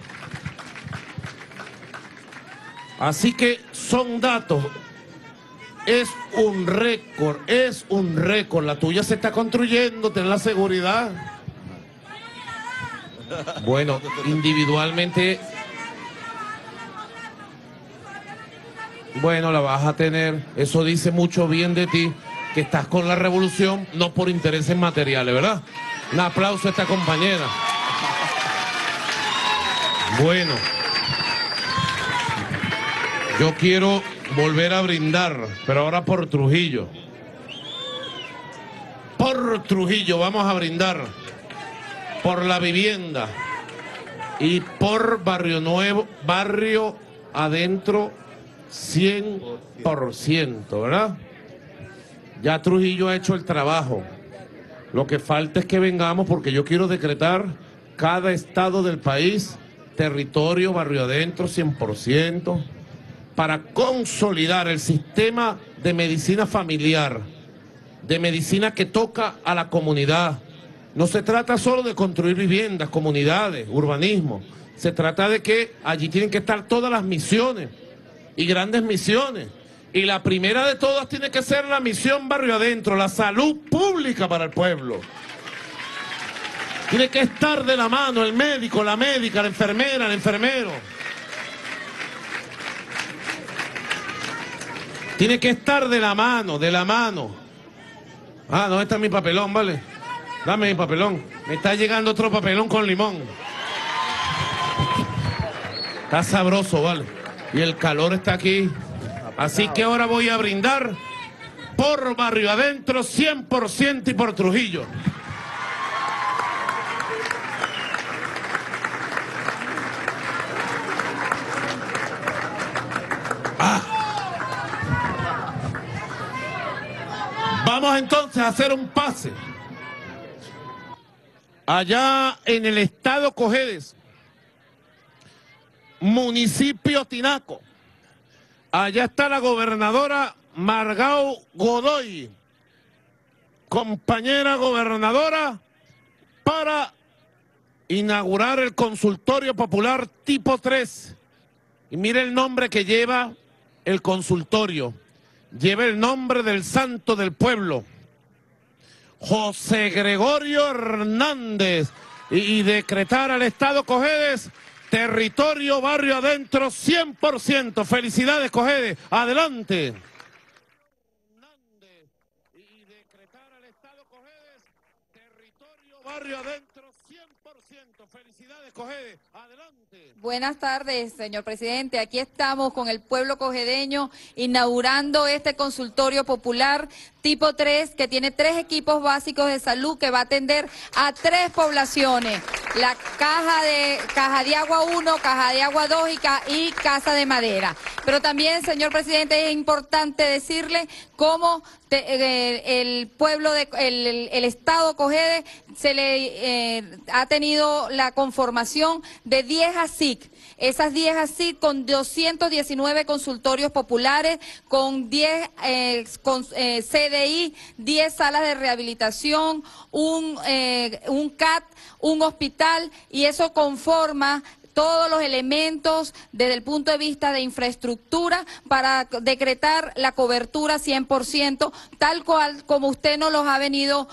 S20: Así que son datos. Es un récord, es un récord. La tuya se está construyendo, ten la seguridad. Bueno, individualmente... Bueno, la vas a tener. Eso dice mucho bien de ti, que estás con la revolución, no por intereses materiales, ¿verdad? Un aplauso a esta compañera. Bueno, yo quiero volver a brindar, pero ahora por Trujillo. Por Trujillo vamos a brindar por la vivienda y por Barrio Nuevo, Barrio Adentro cien por ciento, ¿verdad? Ya Trujillo ha hecho el trabajo. Lo que falta es que vengamos, porque yo quiero decretar cada estado del país, territorio, Barrio Adentro cien por ciento, para consolidar el sistema de medicina familiar, de medicina que toca a la comunidad. No se trata solo de construir viviendas, comunidades, urbanismo. Se trata de que allí tienen que estar todas las misiones y grandes misiones. Y la primera de todas tiene que ser la misión Barrio Adentro, la salud pública para el pueblo. Tiene que estar de la mano el médico, la médica, la enfermera, el enfermero. Tiene que estar de la mano, de la mano. Ah, ¿dónde está mi papelón, vale? Dame mi papelón. Me está llegando otro papelón con limón. Está sabroso, vale. Y el calor está aquí. Así que ahora voy a brindar por Barrio Adentro cien por ciento y por Trujillo. Ah. Vamos entonces a hacer un pase. Allá en el estado Cojedes, municipio Tinaco. Allá está la gobernadora Margao Godoy, compañera gobernadora, para inaugurar el consultorio popular tipo tres. Y mire el nombre que lleva el consultorio. Lleva el nombre del santo del pueblo, José Gregorio Hernández, y, y decretar al estado Cojedes territorio Barrio Adentro cien por ciento. Felicidades, Cojedes. Adelante. Y decretar al estado Cojedes territorio Barrio Adentro cien por ciento. Felicidades, Cojedes. Adelante.
S8: Buenas tardes, señor presidente. Aquí estamos con el pueblo cojedeño inaugurando este consultorio popular tipo tres, que tiene tres equipos básicos de salud que va a atender a tres poblaciones. La caja de caja de agua uno, caja de agua dos y, ca, y casa de madera. Pero también, señor presidente, es importante decirle cómo te, eh, el pueblo, de, el, el, el estado Cojedes se le eh, ha tenido la conformación de diez A S I C. Esas diez A S I C con doscientos diecinueve consultorios populares, con diez eh, con, eh, C D I, diez salas de rehabilitación, un, eh, un C A T, un hospital, y eso conforma todos los elementos desde el punto de vista de infraestructura para decretar la cobertura cien por ciento, tal cual como usted nos los ha venido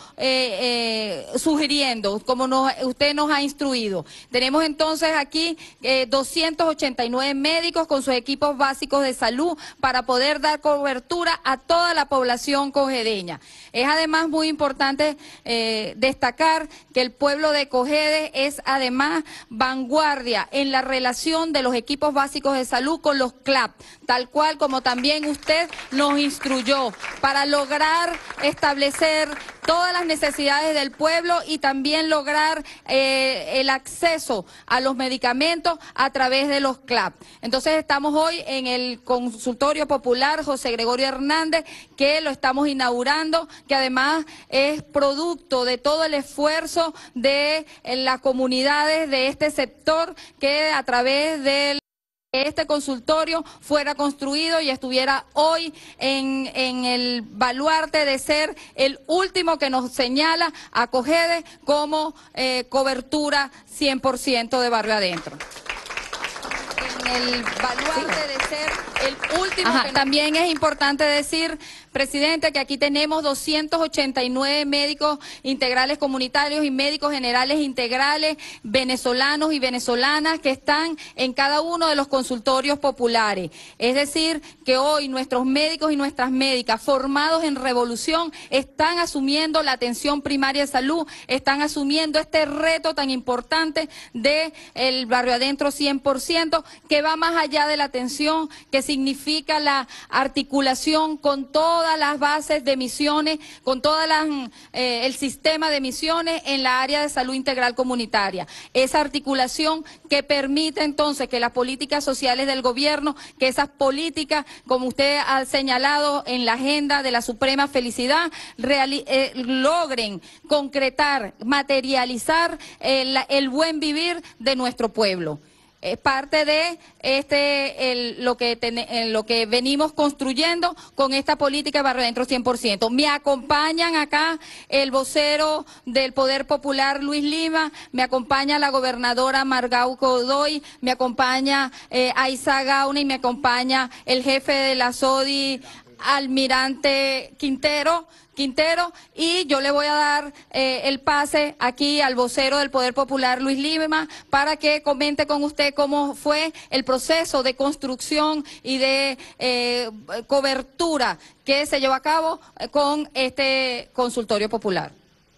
S8: eh, eh, sugiriendo, como nos, usted nos ha instruido. Tenemos entonces aquí eh, doscientos ochenta y nueve médicos con sus equipos básicos de salud para poder dar cobertura a toda la población cojedeña. Es además muy importante eh, destacar que el pueblo de Cojedes es además vanguardia en la relación de los equipos básicos de salud con los C L A P, tal cual como también usted nos instruyó, para lograr establecer todas las necesidades del pueblo y también lograr eh, el acceso a los medicamentos a través de los C L A P. Entonces estamos hoy en el consultorio popular José Gregorio Hernández, que lo estamos inaugurando, que además es producto de todo el esfuerzo de las comunidades de este sector, que a través del este consultorio fuera construido y estuviera hoy en, en el baluarte de ser el último que nos señala a Cojedes como eh, cobertura cien por ciento de Barrio Adentro. En el baluarte de ser el último. Ajá, que... También es importante decir, presidente, que aquí tenemos doscientos ochenta y nueve médicos integrales comunitarios y médicos generales integrales venezolanos y venezolanas que están en cada uno de los consultorios populares. Es decir, que hoy nuestros médicos y nuestras médicas formados en revolución están asumiendo la atención primaria de salud, están asumiendo este reto tan importante de el barrio adentro cien por ciento, que va más allá de la atención, que significa la articulación con todas las bases de misiones, con todo eh, el sistema de misiones en la área de salud integral comunitaria. Esa articulación que permite entonces que las políticas sociales del gobierno, que esas políticas, como usted ha señalado en la agenda de la suprema felicidad, reali eh, logren concretar, materializar el, el buen vivir de nuestro pueblo. Es parte de este el, lo que ten, lo que venimos construyendo con esta política de Barrio Adentro cien por ciento. Me acompañan acá el vocero del Poder Popular, Luis Lima, me acompaña la gobernadora Margau Godoy, me acompaña eh, Aiza Gauna y me acompaña el jefe de la S O D I, Almirante Quintero. Quintero, y yo le voy a dar eh, el pase aquí al vocero del Poder Popular, Luis Lima, para que comente con usted cómo fue el proceso de construcción y de eh, cobertura que se llevó a cabo con este consultorio popular.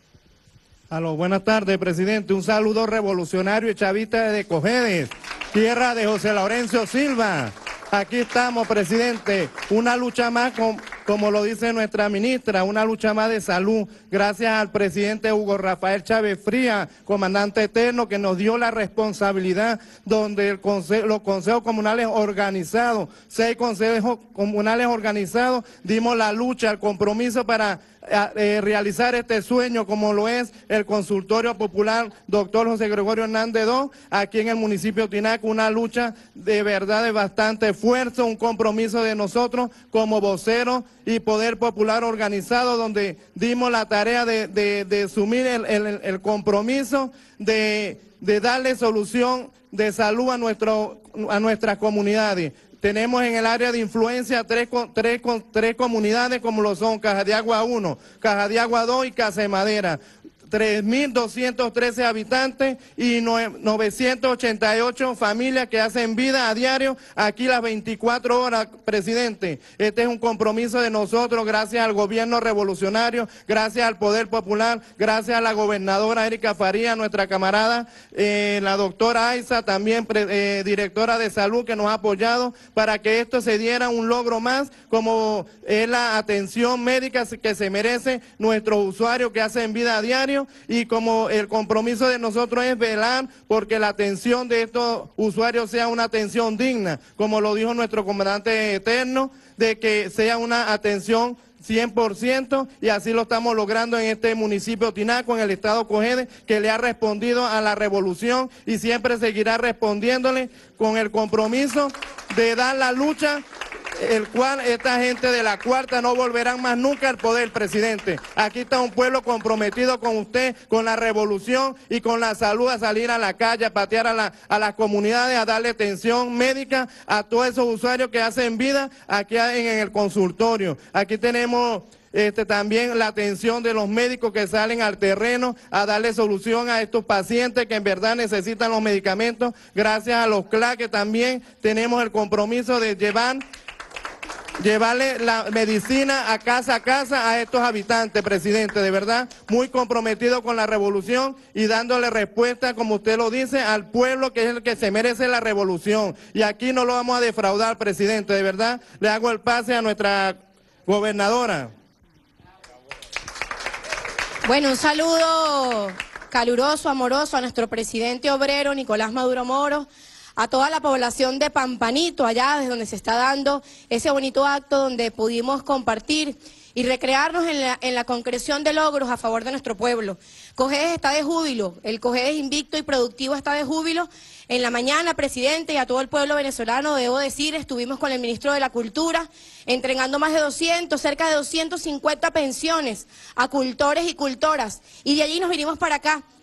S9: Aló, buenas tardes, presidente. Un saludo revolucionario y chavista de Cojedes, tierra de José Laurencio Silva. Aquí estamos, presidente, una lucha más, con, como lo dice nuestra ministra, una lucha más de salud, gracias al presidente Hugo Rafael Chávez Frías, comandante eterno, que nos dio la responsabilidad donde el conse los consejos comunales organizados, seis consejos comunales organizados, dimos la lucha, el compromiso para eh, realizar este sueño, como lo es el consultorio popular doctor José Gregorio Hernández dos, aquí en el municipio de Tinaco, una lucha de verdad de bastante esfuerzo, un compromiso de nosotros como voceros y Poder Popular organizado, donde dimos la tarea de, de, de asumir el, el, el compromiso de, de darle solución de salud a, nuestro, a nuestras comunidades. Tenemos en el área de influencia tres, tres, tres comunidades como lo son Caja de Agua uno, Caja de Agua dos y Casa de Madera. tres mil doscientos trece habitantes y novecientas ochenta y ocho familias que hacen vida a diario aquí las veinticuatro horas, presidente. Este es un compromiso de nosotros, gracias al gobierno revolucionario, gracias al Poder Popular, gracias a la gobernadora Erika Faría, nuestra camarada, eh, la doctora Aiza, también eh, directora de salud, que nos ha apoyado para que esto se diera un logro más, como es la atención médica que se merece nuestros usuarios que hacen vida a diario. Y como el compromiso de nosotros es velar porque la atención de estos usuarios sea una atención digna, como lo dijo nuestro comandante eterno, de que sea una atención cien por ciento, y así lo estamos logrando en este municipio de Tinaco, en el estado Cojedes, que le ha respondido a la revolución y siempre seguirá respondiéndole con el compromiso de dar la lucha, el cual esta gente de la cuarta no volverán más nunca al poder, presidente. Aquí está un pueblo comprometido con usted, con la revolución y con la salud, a salir a la calle, a patear a, la, a las comunidades, a darle atención médica a todos esos usuarios que hacen vida aquí en, en el consultorio. Aquí tenemos Este, también la atención de los médicos que salen al terreno a darle solución a estos pacientes que en verdad necesitan los medicamentos. Gracias a los C L A que también tenemos el compromiso de llevar llevarle la medicina a casa a casa a estos habitantes, presidente. De verdad, muy comprometido con la revolución y dándole respuesta, como usted lo dice, al pueblo, que es el que se merece la revolución. Y aquí no lo vamos a defraudar, presidente. De verdad, le hago el pase a nuestra gobernadora.
S11: Bueno, un saludo caluroso, amoroso a nuestro presidente obrero Nicolás Maduro Moro, a toda la población de Pampanito, allá desde donde se está dando ese bonito acto donde pudimos compartir y recrearnos en la, en la concreción de logros a favor de nuestro pueblo. Cojedes está de júbilo, el Cojedes invicto y productivo está de júbilo. En la mañana, presidente, y a todo el pueblo venezolano, debo decir, estuvimos con el ministro de la Cultura, entregando más de doscientos, cerca de doscientas cincuenta pensiones a cultores y cultoras. Y de allí nos vinimos para acá,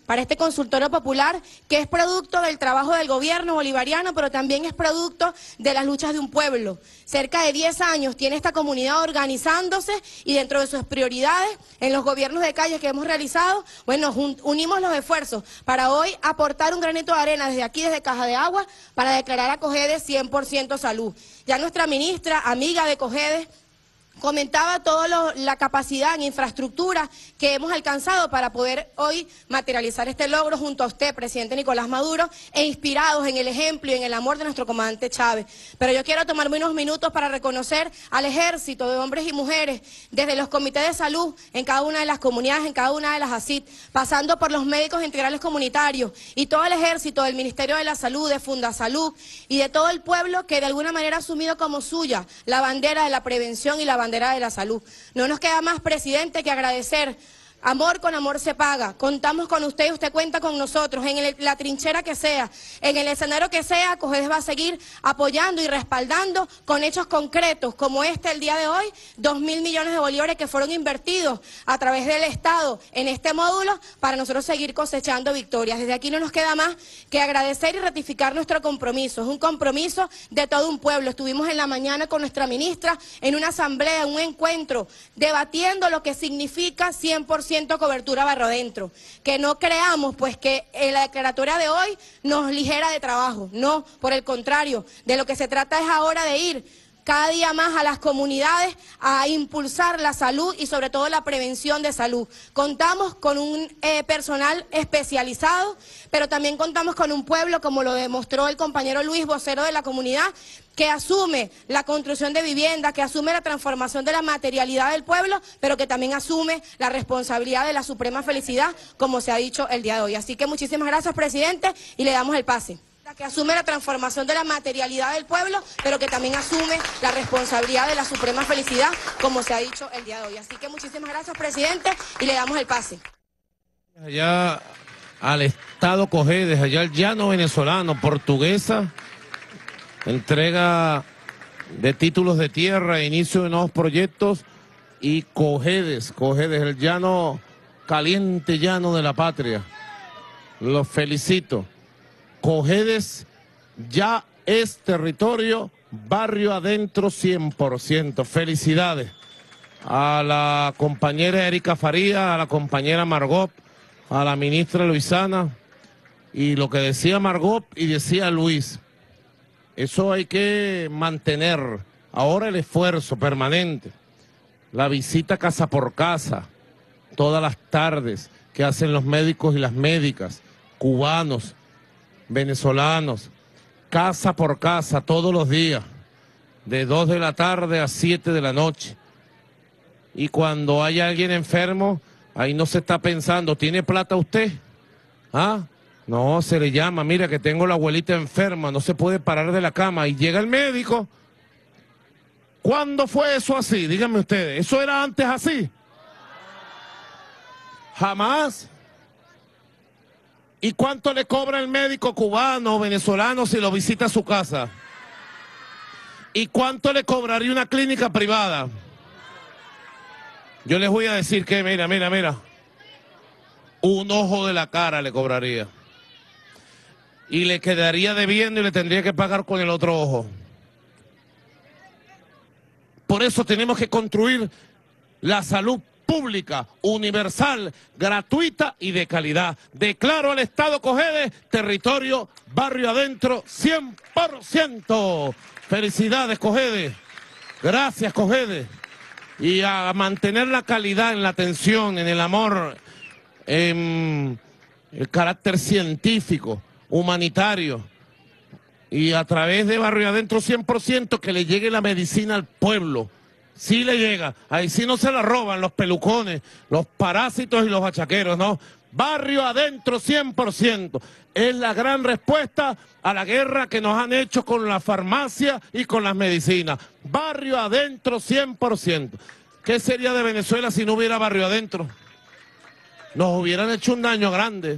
S11: para este consultorio popular, que es producto del trabajo del gobierno bolivariano, pero también es producto de las luchas de un pueblo. Cerca de diez años tiene esta comunidad organizándose y dentro de sus prioridades, en los gobiernos de calle que hemos realizado, bueno, unimos los esfuerzos para hoy aportar un granito de arena desde aquí, desde Caja de Agua, para declarar a Cojedes cien por ciento salud. Ya nuestra ministra, amiga de Cojedes, comentaba toda la capacidad en infraestructura que hemos alcanzado para poder hoy materializar este logro junto a usted, presidente Nicolás Maduro, e inspirados en el ejemplo y en el amor de nuestro comandante Chávez. Pero yo quiero tomarme unos minutos para reconocer al ejército de hombres y mujeres, desde los comités de salud en cada una de las comunidades, en cada una de las A C I T, pasando por los médicos integrales comunitarios y todo el ejército del Ministerio de la Salud, de Fundasalud y de todo el pueblo que de alguna manera ha asumido como suya la bandera de la prevención y la bandera de la salud. No nos queda más, presidente, que agradecer. Amor con amor se paga. Contamos con usted y usted cuenta con nosotros. En el, la trinchera que sea, en el escenario que sea, Cojedes va a seguir apoyando y respaldando con hechos concretos, como este el día de hoy, dos mil millones de bolívares que fueron invertidos a través del Estado en este módulo para nosotros seguir cosechando victorias. Desde aquí no nos queda más que agradecer y ratificar nuestro compromiso. Es un compromiso de todo un pueblo. Estuvimos en la mañana con nuestra ministra en una asamblea, en un encuentro, debatiendo lo que significa cien por ciento cobertura barro adentro, que no creamos pues que la declaratoria de hoy nos ligera de trabajo, no, por el contrario, de lo que se trata es ahora de ir cada día más a las comunidades a impulsar la salud y sobre todo la prevención de salud. Contamos con un eh, personal especializado, pero también contamos con un pueblo, como lo demostró el compañero Luis, vocero de la comunidad, que asume la construcción de viviendas, que asume la transformación de la materialidad del pueblo, pero que también asume la responsabilidad de la suprema felicidad, como se ha dicho el día de hoy. Así que muchísimas gracias, presidente, y le damos el pase. Que asume la transformación de la materialidad del pueblo, pero que también asume la responsabilidad de la suprema felicidad, como se ha dicho el día de hoy. Así que muchísimas gracias, presidente, y le damos el pase.
S20: Allá al Estado Cojedes, allá al llano venezolano, Portuguesa, entrega de títulos de tierra, inicio de nuevos proyectos, y Cojedes, Cojedes, el llano caliente, llano de la patria. Los felicito. Cojedes ya es territorio barrio adentro cien por ciento. Felicidades a la compañera Erika Faría, a la compañera Margot, a la ministra Luisana, y lo que decía Margot y decía Luis, eso hay que mantener. Ahora el esfuerzo permanente, la visita casa por casa, todas las tardes que hacen los médicos y las médicas, cubanos, venezolanos, casa por casa, todos los días, de dos de la tarde a siete de la noche. Y cuando hay alguien enfermo, ahí no se está pensando, ¿tiene plata usted? ¿Ah? No, se le llama, mira que tengo la abuelita enferma, no se puede parar de la cama, y llega el médico. ¿Cuándo fue eso así? Díganme ustedes, ¿eso era antes así? Jamás. ¿Y cuánto le cobra el médico cubano o venezolano si lo visita a su casa? ¿Y cuánto le cobraría una clínica privada? Yo les voy a decir que, mira, mira, mira, un ojo de la cara le cobraría. Y le quedaría debiendo y le tendría que pagar con el otro ojo. Por eso tenemos que construir la salud pública, universal, gratuita y de calidad. Declaro al Estado Cojedes territorio barrio adentro cien por ciento. Felicidades, Cojedes. Gracias, Cojedes. Y a mantener la calidad en la atención, en el amor, en el carácter científico, humanitario. Y a través de barrio adentro cien por ciento que le llegue la medicina al pueblo. Sí le llega, ahí sí no se la roban los pelucones, los parásitos y los bachaqueros, ¿no? Barrio adentro cien por ciento. Es la gran respuesta a la guerra que nos han hecho con la farmacia y con las medicinas. Barrio adentro cien por ciento. ¿Qué sería de Venezuela si no hubiera barrio adentro? Nos hubieran hecho un daño grande.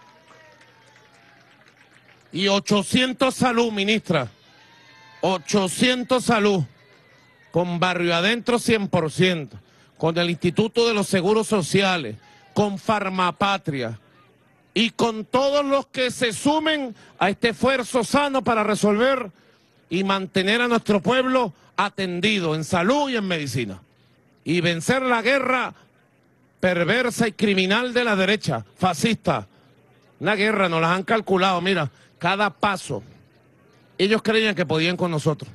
S20: Y ochocientos salud, ministra. ochocientos salud. Con barrio adentro cien por ciento, con el Instituto de los Seguros Sociales, con Farmapatria, y con todos los que se sumen a este esfuerzo sano para resolver y mantener a nuestro pueblo atendido en salud y en medicina, y vencer la guerra perversa y criminal de la derecha, fascista. Una guerra, nos las han calculado, mira, cada paso. Ellos creían que podían con nosotros.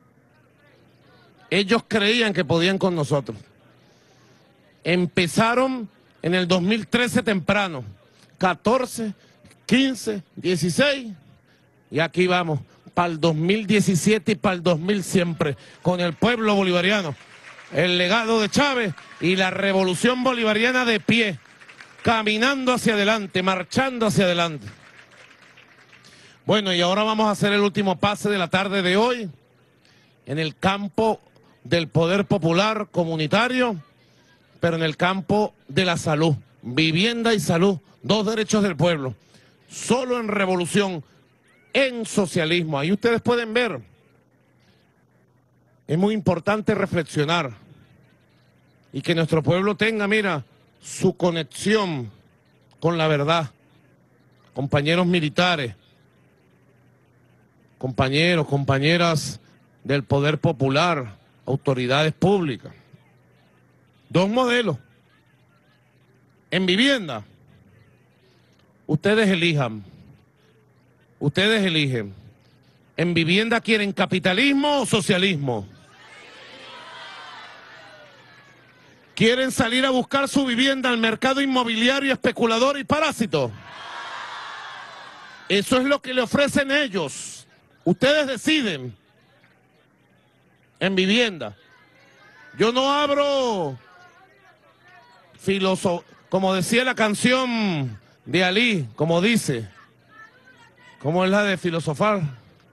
S20: Ellos creían que podían con nosotros. Empezaron en el dos mil trece temprano, catorce, quince, dieciséis, y aquí vamos, para el dos mil diecisiete y para el dos mil siempre, con el pueblo bolivariano, el legado de Chávez y la revolución bolivariana de pie, caminando hacia adelante, marchando hacia adelante. Bueno, y ahora vamos a hacer el último pase de la tarde de hoy, en el campo del poder popular comunitario, pero en el campo de la salud, vivienda y salud, dos derechos del pueblo, solo en revolución, en socialismo. Ahí ustedes pueden ver, es muy importante reflexionar y que nuestro pueblo tenga, mira, su conexión con la verdad. Compañeros militares, compañeros, compañeras del poder popular, autoridades públicas. Dos modelos. En vivienda, ustedes elijan. Ustedes eligen. ¿En vivienda quieren capitalismo o socialismo? ¿Quieren salir a buscar su vivienda al mercado inmobiliario especulador y parásito? Eso es lo que le ofrecen ellos. Ustedes deciden. En vivienda. Yo no abro filoso, como decía la canción de Ali, como dice, ¿cómo es la de filosofar?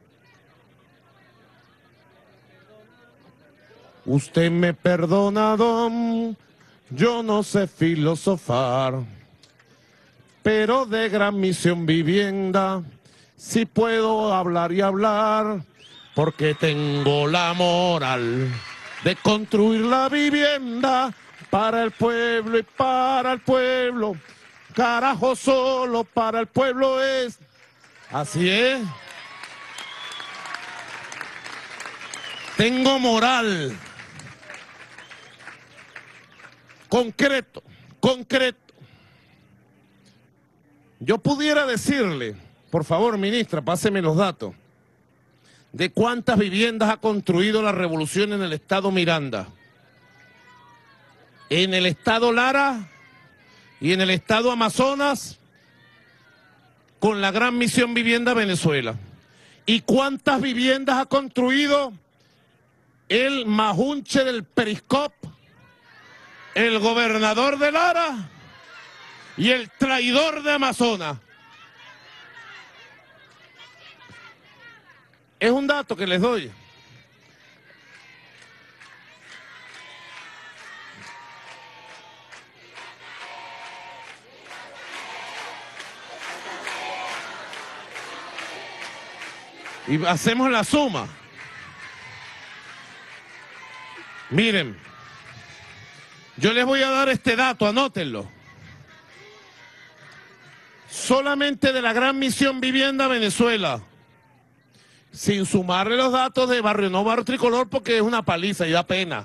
S20: Usted me perdona, don, yo no sé filosofar, pero de Gran Misión Vivienda sí puedo hablar y hablar, porque tengo la moral de construir la vivienda para el pueblo y para el pueblo. Carajo, solo para el pueblo es. Así es. Tengo moral. Concreto, concreto. Yo pudiera decirle, por favor, ministra, páseme los datos, de cuántas viviendas ha construido la revolución en el estado Miranda, en el estado Lara y en el estado Amazonas, con la Gran Misión Vivienda Venezuela. ¿Y cuántas viviendas ha construido el majunche del Periscop, el gobernador de Lara y el traidor de Amazonas? Es un dato que les doy. Y hacemos la suma. Miren, yo les voy a dar este dato, anótenlo. Solamente de la Gran Misión Vivienda Venezuela, sin sumarle los datos de Barrio No Barrio Tricolor, porque es una paliza y da pena.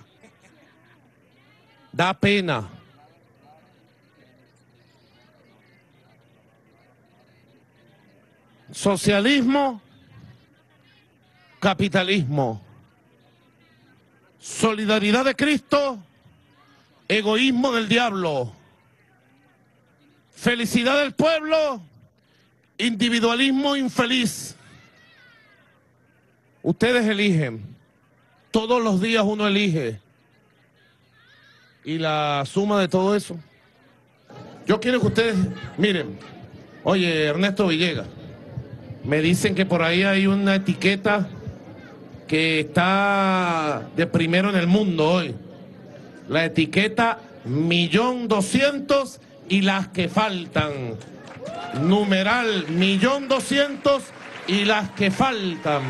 S20: Da pena. Socialismo, capitalismo, solidaridad de Cristo, egoísmo del diablo, felicidad del pueblo, individualismo infeliz. Ustedes eligen, todos los días uno elige, y la suma de todo eso, yo quiero que ustedes, miren, oye, Ernesto Villegas, me dicen que por ahí hay una etiqueta que está de primero en el mundo hoy, la etiqueta millón doscientos y las que faltan, numeral millón doscientos y las que faltan.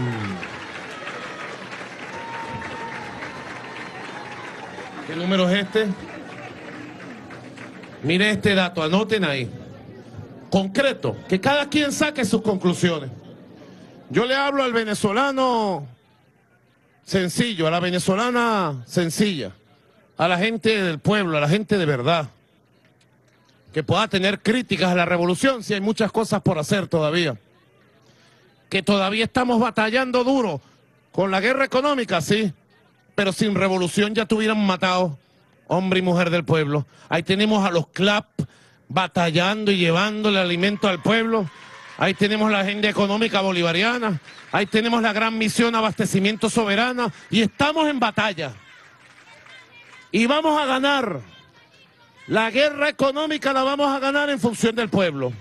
S20: ¿Qué número es este? Mire este dato, anoten ahí.
S3: concreto, que cada quien saque sus conclusiones. Yo le hablo al venezolano sencillo, a la venezolana sencilla, a la gente del pueblo, a la gente de verdad, que pueda tener críticas a la revolución, si hay muchas cosas por hacer todavía, que todavía estamos batallando duro con la guerra económica, sí, pero sin revolución ya tuvieran matado hombre y mujer del pueblo. Ahí tenemos a los C L A P batallando y llevándole alimento al pueblo. Ahí tenemos la agenda económica bolivariana. Ahí tenemos la gran misión abastecimiento soberana. Y estamos en batalla. Y vamos a ganar. La guerra económica la vamos a ganar en función del pueblo.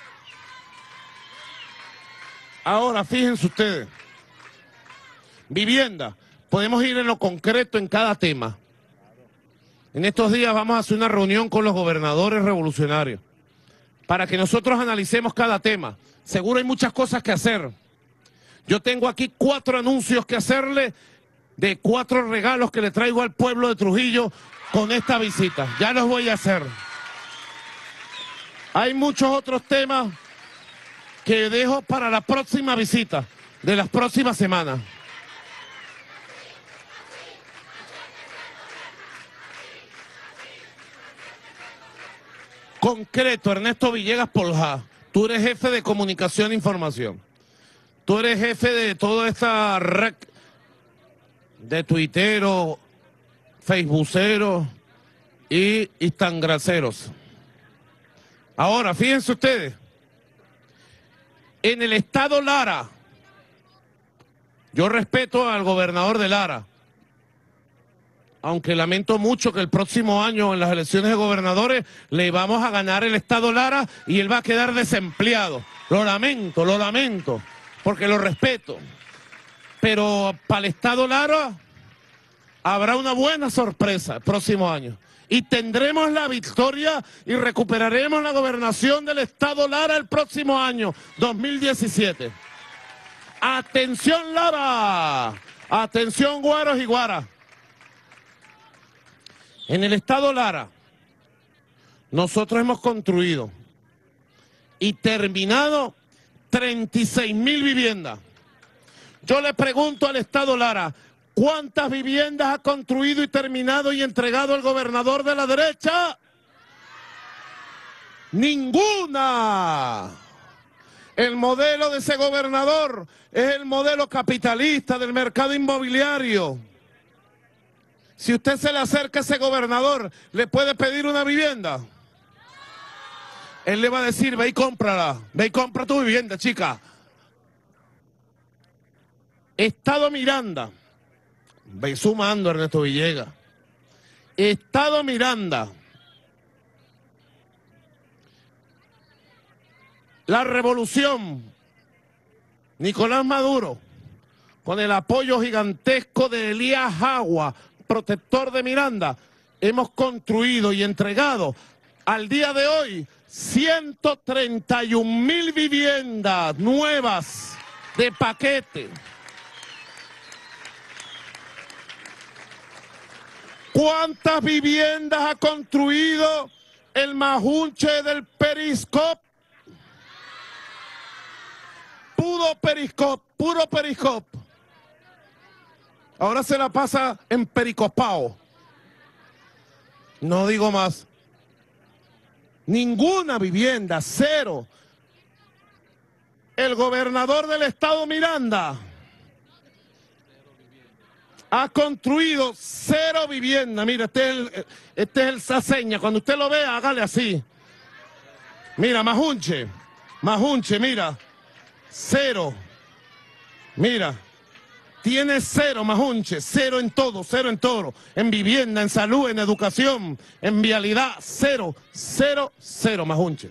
S3: Ahora, fíjense ustedes. Vivienda. Podemos ir en lo concreto en cada tema. En estos días vamos a hacer una reunión con los gobernadores revolucionarios para que nosotros analicemos cada tema. Seguro hay muchas cosas que hacer. Yo tengo aquí cuatro anuncios que hacerle de cuatro regalos que le traigo al pueblo de Trujillo con esta visita. Ya los voy a hacer. Hay muchos otros temas que dejo para la próxima visita de las próximas semanas. Concreto, Ernesto Villegas Poljá, tú eres jefe de comunicación e información. Tú eres jefe de toda esta red de tuiteros, facebookeros y instagrameros. Ahora, fíjense ustedes, en el estado Lara, yo respeto al gobernador de Lara, aunque lamento mucho que el próximo año en las elecciones de gobernadores le vamos a ganar el estado Lara y él va a quedar desempleado. Lo lamento, lo lamento, porque lo respeto. Pero para el estado Lara habrá una buena sorpresa el próximo año. Y tendremos la victoria y recuperaremos la gobernación del estado Lara el próximo año, dos mil diecisiete. ¡Atención Lara! ¡Atención guaros y guaras! En el estado Lara, nosotros hemos construido y terminado treinta y seis mil viviendas. Yo le pregunto al estado Lara, ¿cuántas viviendas ha construido y terminado y entregado el gobernador de la derecha? ¡Ninguna! El modelo de ese gobernador es el modelo capitalista del mercado inmobiliario. Si usted se le acerca a ese gobernador, ¿le puede pedir una vivienda? Él le va a decir, ve y cómprala, ve y compra tu vivienda, chica. Estado Miranda, ve sumando Ernesto Villegas. Estado Miranda. La revolución, Nicolás Maduro, con el apoyo gigantesco de Elías Agua, protector de Miranda, hemos construido y entregado al día de hoy ciento treinta y un mil viviendas nuevas de paquete. ¿Cuántas viviendas ha construido el Majunche del Periscope? Puro Periscope, puro Periscope. Ahora se la pasa en pericopao. No digo más. Ninguna vivienda, cero. El gobernador del estado Miranda ha construido cero viviendas. Mira, este es el, este es el Saseña. Cuando usted lo vea, hágale así. Mira, Majunche, Majunche, mira, cero. Mira. Tiene cero, Majunche, cero en todo, cero en todo, en vivienda, en salud, en educación, en vialidad, cero, cero, cero, Majunche.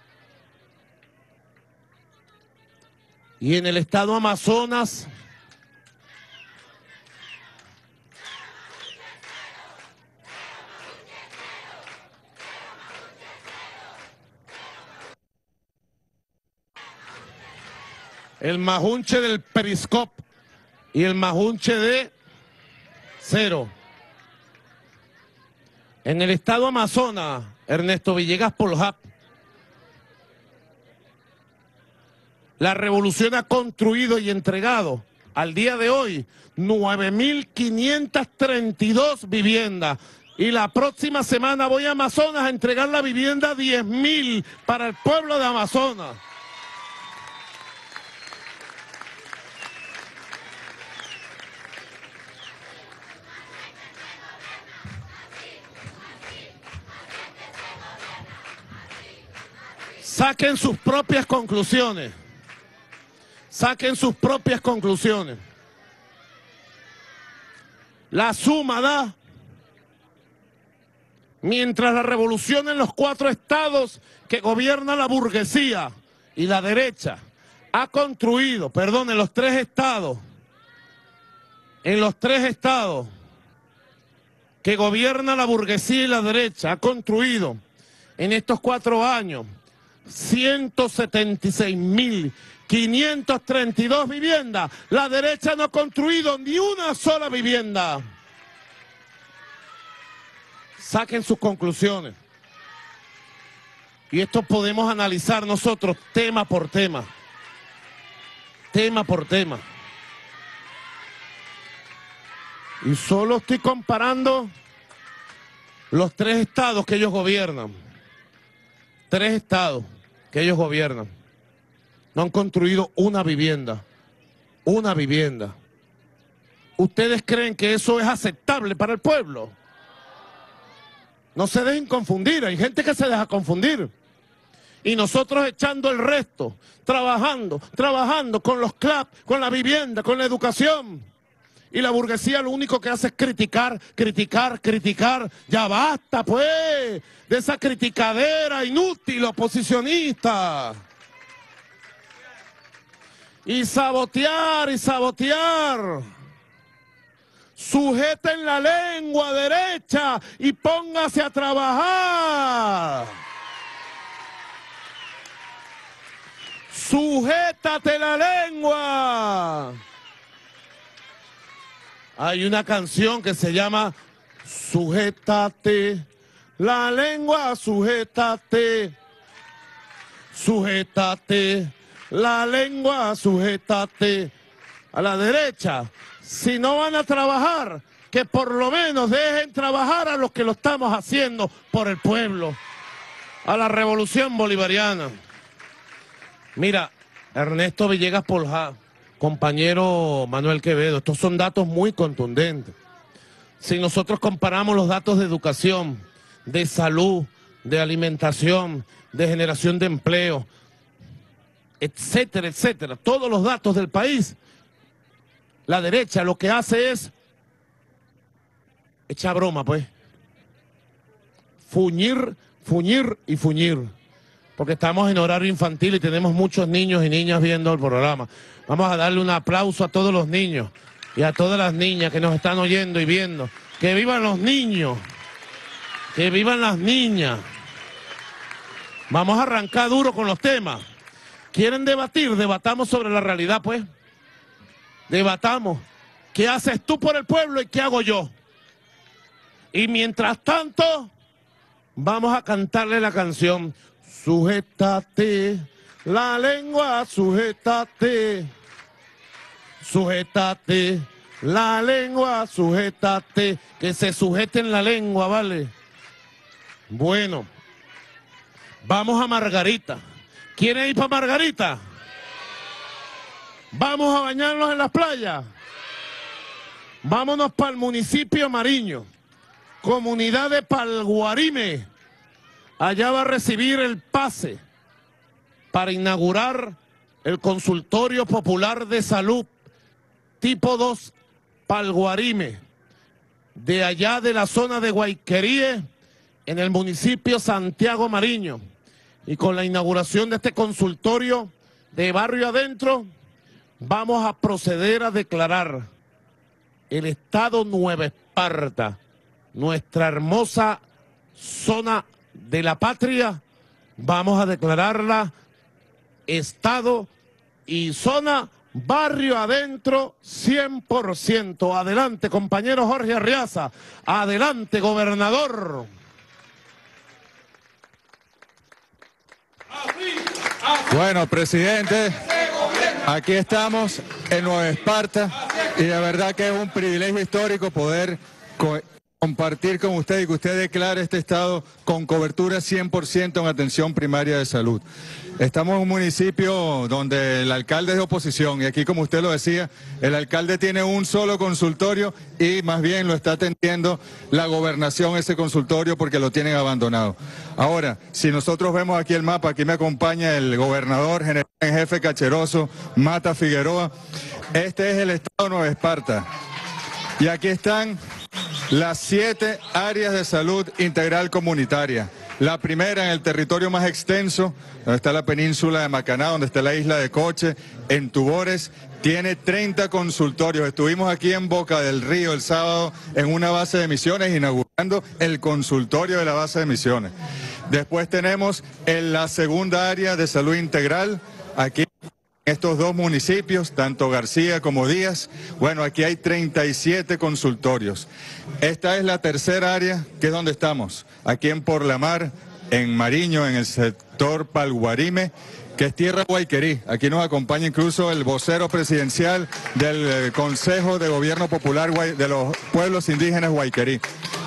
S3: Y en el estado Amazonas, el Majunche del Periscope y el Majunche de cero. En el estado Amazonas, Ernesto Villegas Poljá,
S20: La revolución ha construido y entregado al día de hoy nueve mil quinientas treinta y dos viviendas. Y la próxima semana voy a Amazonas a entregar la vivienda diez mil para el pueblo de Amazonas. Saquen sus propias conclusiones. Saquen sus propias conclusiones. La suma da, mientras la revolución en los cuatro estados que gobierna la burguesía y la derecha ha construido, perdón, en los tres estados, en los tres estados que gobierna la burguesía y la derecha ha construido en estos cuatro años ciento setenta y seis mil quinientas treinta y dos viviendas. La derecha no ha construido ni una sola vivienda. Saquen sus conclusiones. Y esto podemos analizar nosotros tema por tema. Tema por tema. Y solo estoy comparando los tres estados que ellos gobiernan. Tres estados que ellos gobiernan. No han construido una vivienda. Una vivienda. ¿Ustedes creen que eso es aceptable para el pueblo? No se dejen confundir. Hay gente que se deja confundir. Y nosotros echando el resto, trabajando, trabajando con los C L A P, con la vivienda, con la educación. Y la burguesía lo único que hace es criticar, criticar, criticar. Ya basta, pues, de esa criticadera inútil, oposicionista. Y sabotear, y sabotear. Sujeten la lengua derecha y póngase a trabajar. Sujétate la lengua. Hay una canción que se llama Sujétate la lengua, sujétate. Sujétate la lengua, sujétate. A la derecha, si no van a trabajar, que por lo menos dejen trabajar a los que lo estamos haciendo por el pueblo. A la revolución bolivariana. Mira, Ernesto Villegas Poljá, compañero Manuel Quevedo, estos son datos muy contundentes. Si nosotros comparamos los datos de educación, de salud, de alimentación, de generación de empleo, etcétera, etcétera, todos los datos del país, la derecha lo que hace es echar broma, pues. Fuñir, fuñir y fuñir. Porque estamos en horario infantil y tenemos muchos niños y niñas viendo el programa. Vamos a darle un aplauso a todos los niños y a todas las niñas que nos están oyendo y viendo. ¡Que vivan los niños! ¡Que vivan las niñas! Vamos a arrancar duro con los temas. ¿Quieren debatir? Debatamos sobre la realidad, pues. Debatamos. ¿Qué haces tú por el pueblo y qué hago yo? Y mientras tanto, vamos a cantarle la canción. Sujétate la lengua, sujétate. Sujétate la lengua, sujétate. Que se sujeten la lengua, ¿vale? Bueno, vamos a Margarita. ¿Quieren ir para Margarita? Vamos a bañarnos en las playas. Vámonos para el municipio Mariño, comunidad de Palguarime. Allá va a recibir el pase para inaugurar el consultorio popular de salud tipo dos Palguarime, de allá de la zona de Guayqueríe, en el municipio Santiago Mariño. Y con la inauguración de este consultorio de barrio adentro, vamos a proceder a declarar el estado Nueva Esparta, nuestra hermosa zona de la patria, vamos a declararla estado y zona barrio adentro cien por ciento. Adelante, compañero Jorge Arriaza. Adelante, gobernador.
S10: Bueno, presidente, Aquí estamos en Nueva Esparta y de verdad que es un privilegio histórico poder co compartir con usted y que usted declare este estado con cobertura cien por ciento en atención primaria de salud. Estamos en un municipio donde el alcalde es de oposición y aquí, como usted lo decía, el alcalde tiene un solo consultorio y más bien lo está atendiendo la gobernación ese consultorio porque lo tienen abandonado. Ahora, si nosotros vemos aquí el mapa, aquí me acompaña el gobernador general en jefe Cacheroso, Mata Figueroa. Este es el estado de Nueva Esparta y aquí están las siete áreas de salud integral comunitaria. La primera en el territorio más extenso, donde está la península de Macaná, donde está la isla de Coche, en Tubores, tiene treinta consultorios. Estuvimos aquí en Boca del Río el sábado en una base de misiones, inaugurando el consultorio de la base de misiones. Después tenemos en la segunda área de salud integral, aquí estos dos municipios, tanto García como Díaz, bueno, aquí hay treinta y siete consultorios. Esta es la tercera área, que es donde estamos, aquí en Porlamar, en Mariño, en el sector Palguarime, que es tierra Guayquerí. Aquí nos acompaña incluso el vocero presidencial del eh, Consejo de Gobierno Popular de los Pueblos Indígenas Guayquerí.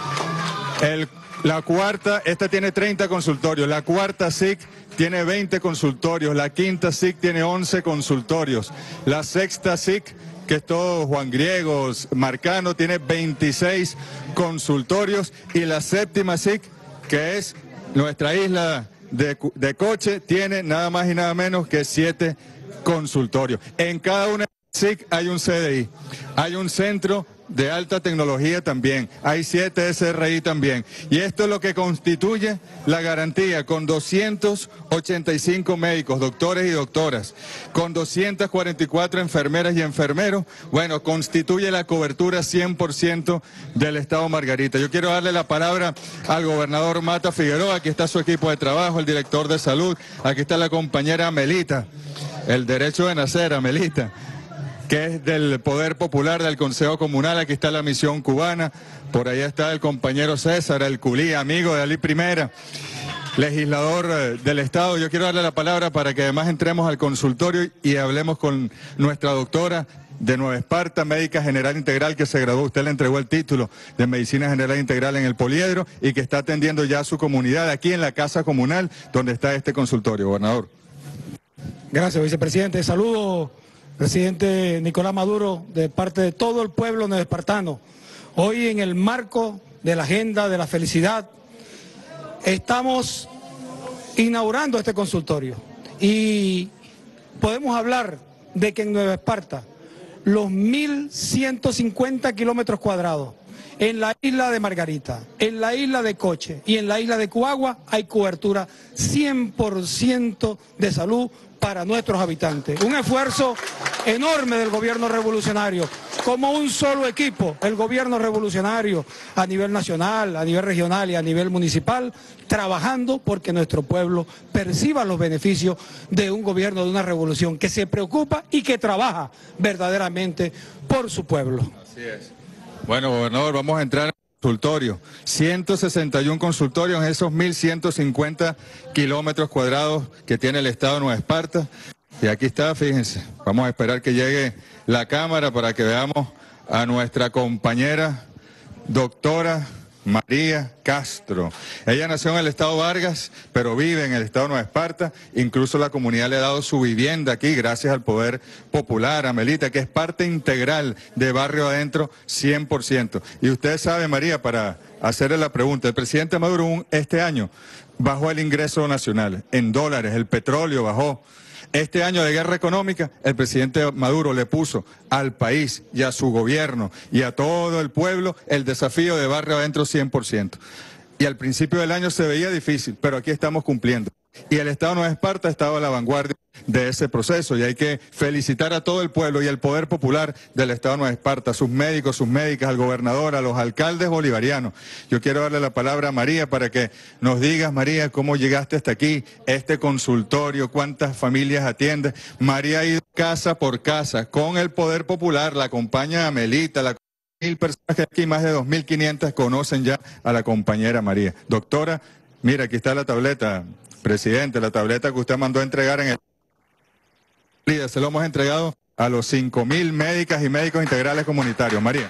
S10: El, la cuarta, esta tiene treinta consultorios, la cuarta S I C tiene veinte consultorios, la quinta S I C tiene once consultorios, la sexta S I C, que es todo Juan Griegos, Marcano, tiene veintiséis consultorios y la séptima S I C, que es nuestra isla de, de Coche, tiene nada más y nada menos que siete consultorios. En cada una de las S I C hay un C D I, hay un centro de alta tecnología también, hay siete S R I también, y esto es lo que constituye la garantía, con doscientos ochenta y cinco médicos, doctores y doctoras, con doscientas cuarenta y cuatro enfermeras y enfermeros, bueno, constituye la cobertura cien por ciento del Estado Margarita. Yo quiero darle la palabra al gobernador Mata Figueroa, aquí está su equipo de trabajo, el director de salud, aquí está la compañera Amelita, el derecho de nacer, Amelita, que es del Poder Popular del Consejo Comunal. Aquí está la misión cubana, por allá está el compañero César, el culí, amigo de Ali Primera, legislador eh, del Estado. Yo quiero darle la palabra para que además entremos al consultorio y hablemos con nuestra doctora de Nueva Esparta, médica general integral, que se graduó, usted le entregó el título de medicina general integral en el Poliedro y que está atendiendo ya a su comunidad aquí en la Casa Comunal, donde está este consultorio. Gobernador.
S12: Gracias, vicepresidente. Saludo, presidente Nicolás Maduro, de parte de todo el pueblo neoespartano. Hoy, en el marco de la agenda de la felicidad, estamos inaugurando este consultorio y podemos hablar de que en Nueva Esparta los mil ciento cincuenta kilómetros cuadrados en la isla de Margarita, en la isla de Coche y en la isla de Cuagua hay cobertura cien por ciento de salud para nuestros habitantes. Un esfuerzo enorme del gobierno revolucionario, como un solo equipo, el gobierno revolucionario a nivel nacional, a nivel regional y a nivel municipal, trabajando porque nuestro pueblo perciba los beneficios de un gobierno, de una revolución que se preocupa y que trabaja verdaderamente por su pueblo.
S10: Así es. Bueno, gobernador, vamos a entrar al consultorio. ciento sesenta y uno consultorios en esos mil ciento cincuenta kilómetros cuadrados que tiene el Estado de Nueva Esparta. Y aquí está, fíjense, vamos a esperar que llegue la cámara para que veamos a nuestra compañera doctora María Castro. Ella nació en el Estado Vargas, pero vive en el Estado de Nueva Esparta. Incluso la comunidad le ha dado su vivienda aquí gracias al Poder Popular, Amelita, que es parte integral de Barrio Adentro cien por ciento. Y usted sabe, María, para hacerle la pregunta, el presidente Maduro este año bajó el ingreso nacional en dólares, el petróleo bajó. Este año de guerra económica, el presidente Maduro le puso al país y a su gobierno y a todo el pueblo el desafío de Barrio Adentro cien por ciento. Y al principio del año se veía difícil, pero aquí estamos cumpliendo. Y el Estado de Nueva Esparta ha estado a la vanguardia de ese proceso y hay que felicitar a todo el pueblo y al Poder Popular del Estado de Nueva Esparta, a sus médicos, sus médicas, al gobernador, a los alcaldes bolivarianos. Yo quiero darle la palabra a María para que nos digas, María, cómo llegaste hasta aquí, este consultorio, cuántas familias atiendes. María ha ido casa por casa con el Poder Popular, la acompaña Amelita, la mil personas que aquí, más de dos mil quinientas conocen ya a la compañera María. Doctora, mira, aquí está la tableta. Presidente, la tableta que usted mandó a entregar en el... líder, se lo hemos entregado a los cinco mil médicas y médicos integrales comunitarios. María.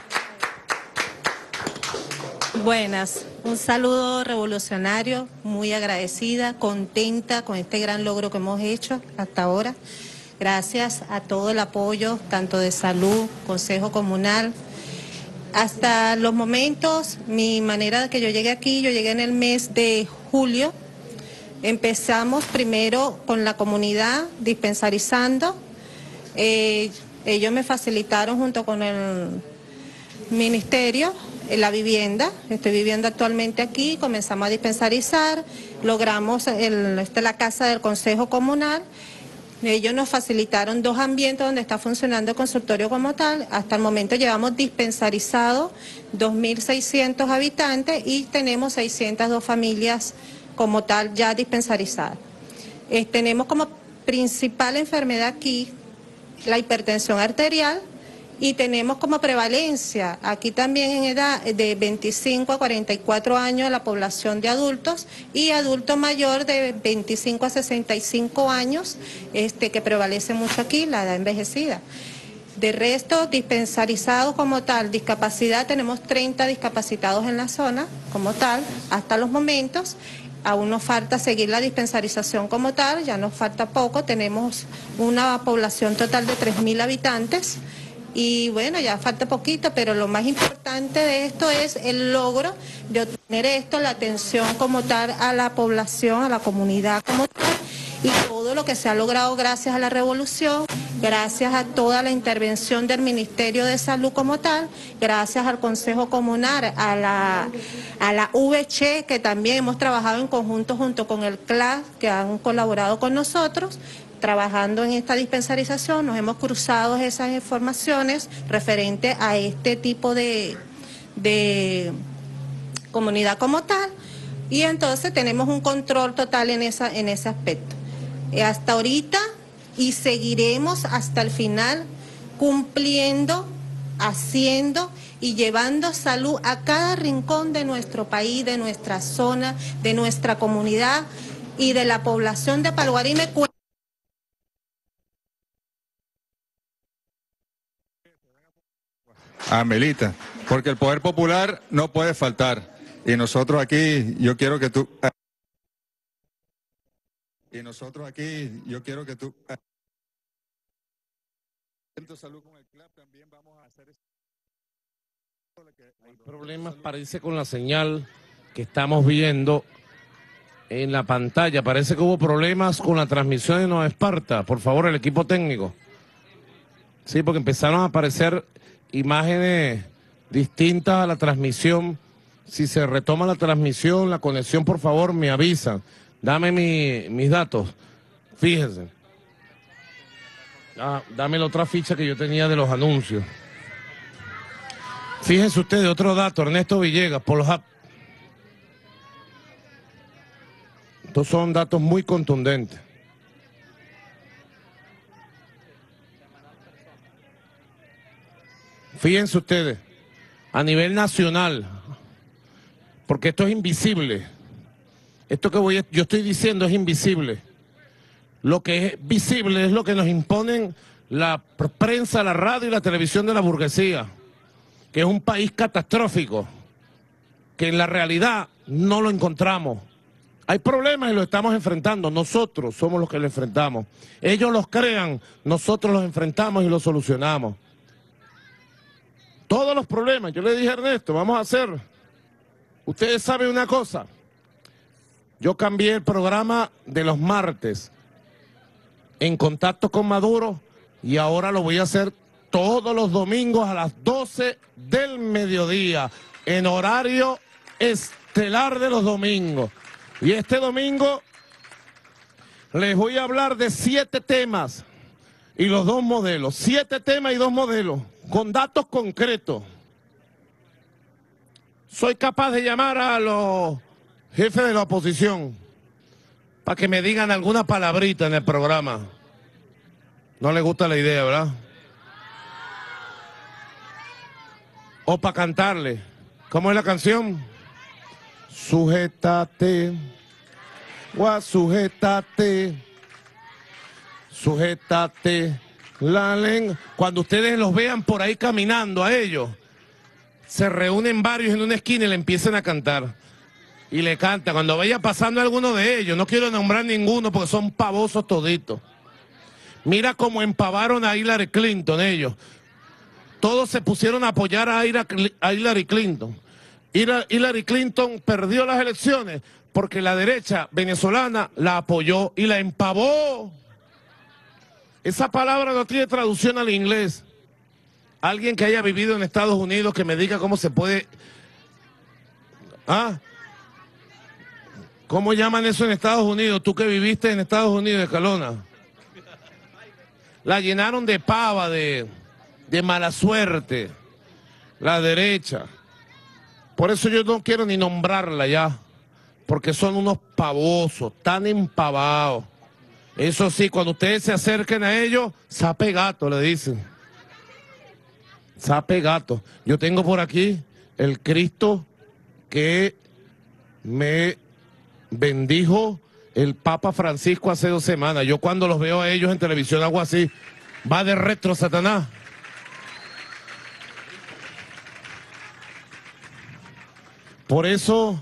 S13: Buenas, un saludo revolucionario, muy agradecida, contenta con este gran logro que hemos hecho hasta ahora. Gracias a todo el apoyo, tanto de salud, Consejo Comunal. Hasta los momentos, mi manera de que yo llegué aquí, yo llegué en el mes de julio. Empezamos primero con la comunidad dispensarizando. Eh, ellos me facilitaron junto con el ministerio la vivienda. Estoy viviendo actualmente aquí, comenzamos a dispensarizar, logramos el, esta es la casa del Consejo Comunal. Ellos nos facilitaron dos ambientes donde está funcionando el consultorio como tal. Hasta el momento llevamos dispensarizado dos mil seiscientos habitantes y tenemos seiscientas dos familias como tal ya dispensarizadas. Eh, tenemos como principal enfermedad aquí la hipertensión arterial y tenemos como prevalencia aquí también en edad de veinticinco a cuarenta y cuatro años la población de adultos y adulto mayor de veinticinco a sesenta y cinco años, este, que prevalece mucho aquí, la edad envejecida. De resto, dispensarizados como tal, discapacidad, tenemos treinta discapacitados en la zona como tal, hasta los momentos. Aún nos falta seguir la dispensarización como tal, ya nos falta poco, tenemos una población total de tres mil habitantes. Y bueno, ya falta poquito, pero lo más importante de esto es el logro de obtener esto, la atención como tal a la población, a la comunidad como tal, y todo lo que se ha logrado gracias a la revolución, gracias a toda la intervención del Ministerio de Salud como tal, gracias al Consejo Comunal, a la, a la V C H, que también hemos trabajado en conjunto junto con el C L A S, que han colaborado con nosotros, trabajando en esta dispensarización, nos hemos cruzado esas informaciones referente a este tipo de, de comunidad como tal, y entonces tenemos un control total en, esa, en ese aspecto. Eh, hasta ahorita y seguiremos hasta el final cumpliendo, haciendo y llevando salud a cada rincón de nuestro país, de nuestra zona, de nuestra comunidad y de la población de Palguarí-Me.
S10: Amelita, porque el poder popular no puede faltar. Y nosotros aquí, yo quiero que tú... Y nosotros aquí, yo quiero que tú... Salud con el C L A P también vamos a hacer...
S20: Hay problemas, parece, con la señal que estamos viendo en la pantalla. Parece que hubo problemas con la transmisión de Nueva Esparta. Por favor, el equipo técnico. Sí, porque empezaron a aparecer imágenes distintas a la transmisión. Si se retoma la transmisión, la conexión, por favor, me avisan. Dame mi, mis datos. Fíjense. Ah, dame la otra ficha que yo tenía de los anuncios. Fíjense ustedes, otro dato, Ernesto Villegas, por los app. Estos son datos muy contundentes. Fíjense ustedes, a nivel nacional, porque esto es invisible. Esto que voy a, yo estoy diciendo es invisible. Lo que es visible es lo que nos imponen la prensa, la radio y la televisión de la burguesía, que es un país catastrófico, que en la realidad no lo encontramos. Hay problemas y los estamos enfrentando, nosotros somos los que los enfrentamos. Ellos los crean, nosotros los enfrentamos y los solucionamos. Todos los problemas, yo le dije a Ernesto, vamos a hacer. Ustedes saben una cosa, yo cambié el programa de los martes en Contacto con Maduro y ahora lo voy a hacer todos los domingos a las doce del mediodía, en horario estelar de los domingos. Y este domingo les voy a hablar de siete temas y los dos modelos, siete temas y dos modelos, con datos concretos. Soy capaz de llamar a los jefes de la oposición para que me digan alguna palabrita en el programa. No les gusta la idea, ¿verdad? O para cantarle. ¿Cómo es la canción? Sujétate, gua, sujétate, Sujétate la lengua. Cuando ustedes los vean por ahí caminando a ellos, se reúnen varios en una esquina y le empiezan a cantar. Y le cantan. Cuando vaya pasando alguno de ellos, no quiero nombrar ninguno porque son pavosos toditos. Mira cómo empavaron a Hillary Clinton ellos. Todos se pusieron a apoyar a Hillary Clinton. Hillary Clinton perdió las elecciones porque la derecha venezolana la apoyó y la empavó. Esa palabra no tiene traducción al inglés. Alguien que haya vivido en Estados Unidos que me diga cómo se puede... ¿Ah? ¿Cómo llaman eso en Estados Unidos? Tú que viviste en Estados Unidos, Escalona. La llenaron de pava, de, de mala suerte. La derecha. Por eso yo no quiero ni nombrarla ya. Porque son unos pavosos, tan empavados. Eso sí, cuando ustedes se acerquen a ellos, sape gato, le dicen. Sape gato. Yo tengo por aquí el Cristo que me bendijo el Papa Francisco hace dos semanas. Yo cuando los veo a ellos en televisión hago así. Va de retro, Satanás. Por eso,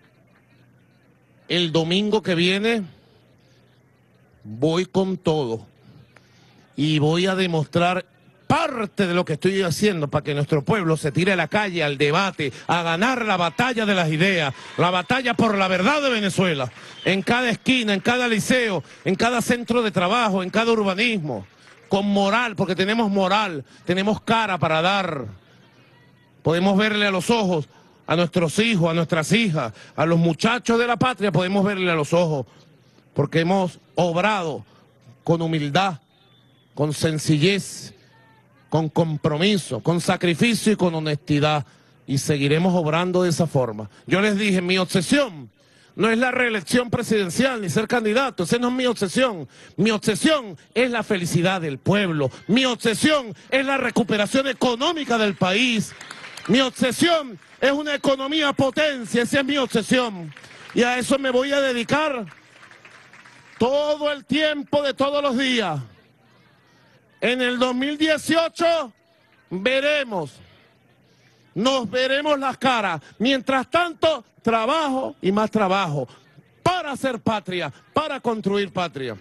S20: el domingo que viene, voy con todo. Y voy a demostrar parte de lo que estoy haciendo para que nuestro pueblo se tire a la calle, al debate, a ganar la batalla de las ideas, la batalla por la verdad de Venezuela, en cada esquina, en cada liceo, en cada centro de trabajo, en cada urbanismo, con moral, porque tenemos moral, tenemos cara para dar, podemos verle a los ojos a nuestros hijos, a nuestras hijas, a los muchachos de la patria, podemos verle a los ojos, porque hemos obrado con humildad, con sencillez, con compromiso, con sacrificio y con honestidad, y seguiremos obrando de esa forma. Yo les dije, mi obsesión no es la reelección presidencial ni ser candidato, esa no es mi obsesión. Mi obsesión es la felicidad del pueblo, mi obsesión es la recuperación económica del país, mi obsesión es una economía potencia, esa es mi obsesión, y a eso me voy a dedicar todo el tiempo de todos los días. En el dos mil dieciocho veremos, nos veremos las caras. Mientras tanto, trabajo y más trabajo para hacer patria, para construir patria.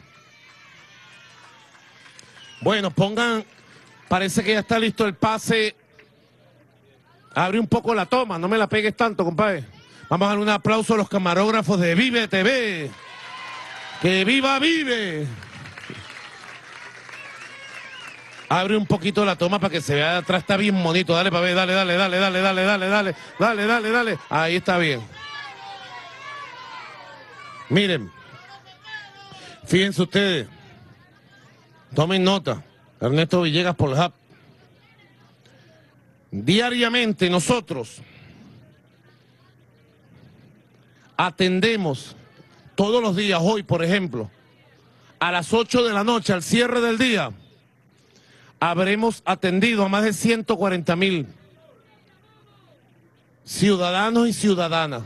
S20: Bueno, pongan, parece que ya está listo el pase. Abre un poco la toma, no me la pegues tanto, compadre. Vamos a darle un aplauso a los camarógrafos de Vive T V. ¡Que viva Vive! Abre un poquito la toma para que se vea de atrás, está bien bonito. Dale para ver, dale, dale, dale, dale, dale, dale, dale, dale, dale, dale. Ahí está bien. Miren, fíjense ustedes, tomen nota. Ernesto Villegas por el Hub. Diariamente nosotros atendemos todos los días, hoy por ejemplo, a las ocho de la noche, al cierre del día, habremos atendido a más de ciento cuarenta mil ciudadanos y ciudadanas.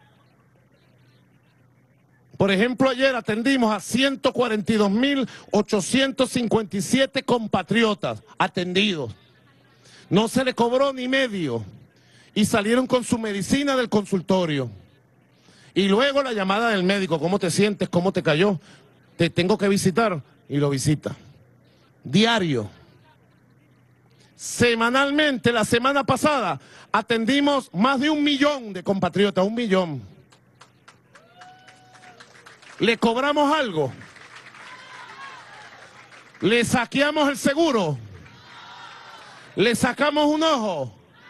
S20: Por ejemplo, ayer atendimos a ciento cuarenta y dos mil ochocientos cincuenta y siete compatriotas atendidos. No se le cobró ni medio y salieron con su medicina del consultorio. Y luego la llamada del médico, ¿cómo te sientes? ¿Cómo te cayó? Te tengo que visitar, y lo visita. Diario. Semanalmente, la semana pasada, atendimos más de un millón de compatriotas, un millón. ¿Le cobramos algo? ¿Le saqueamos el seguro? ¿Le sacamos un ojo?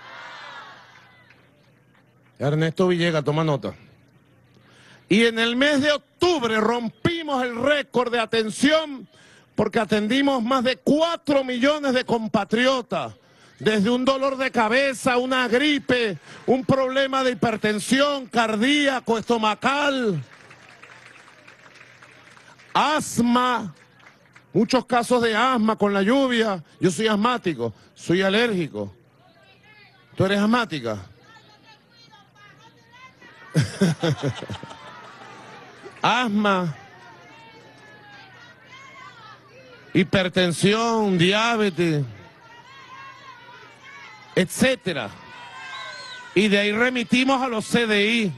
S20: Ernesto Villegas, toma nota. Y en el mes de octubre rompimos el récord de atención porque atendimos más de cuatro millones de compatriotas, desde un dolor de cabeza, una gripe, un problema de hipertensión cardíaco, estomacal, asma, muchos casos de asma con la lluvia. Yo soy asmático, soy alérgico. ¿Tú eres asmática? Asma. hipertensión, diabetes, etcétera. Y de ahí remitimos a los C D I.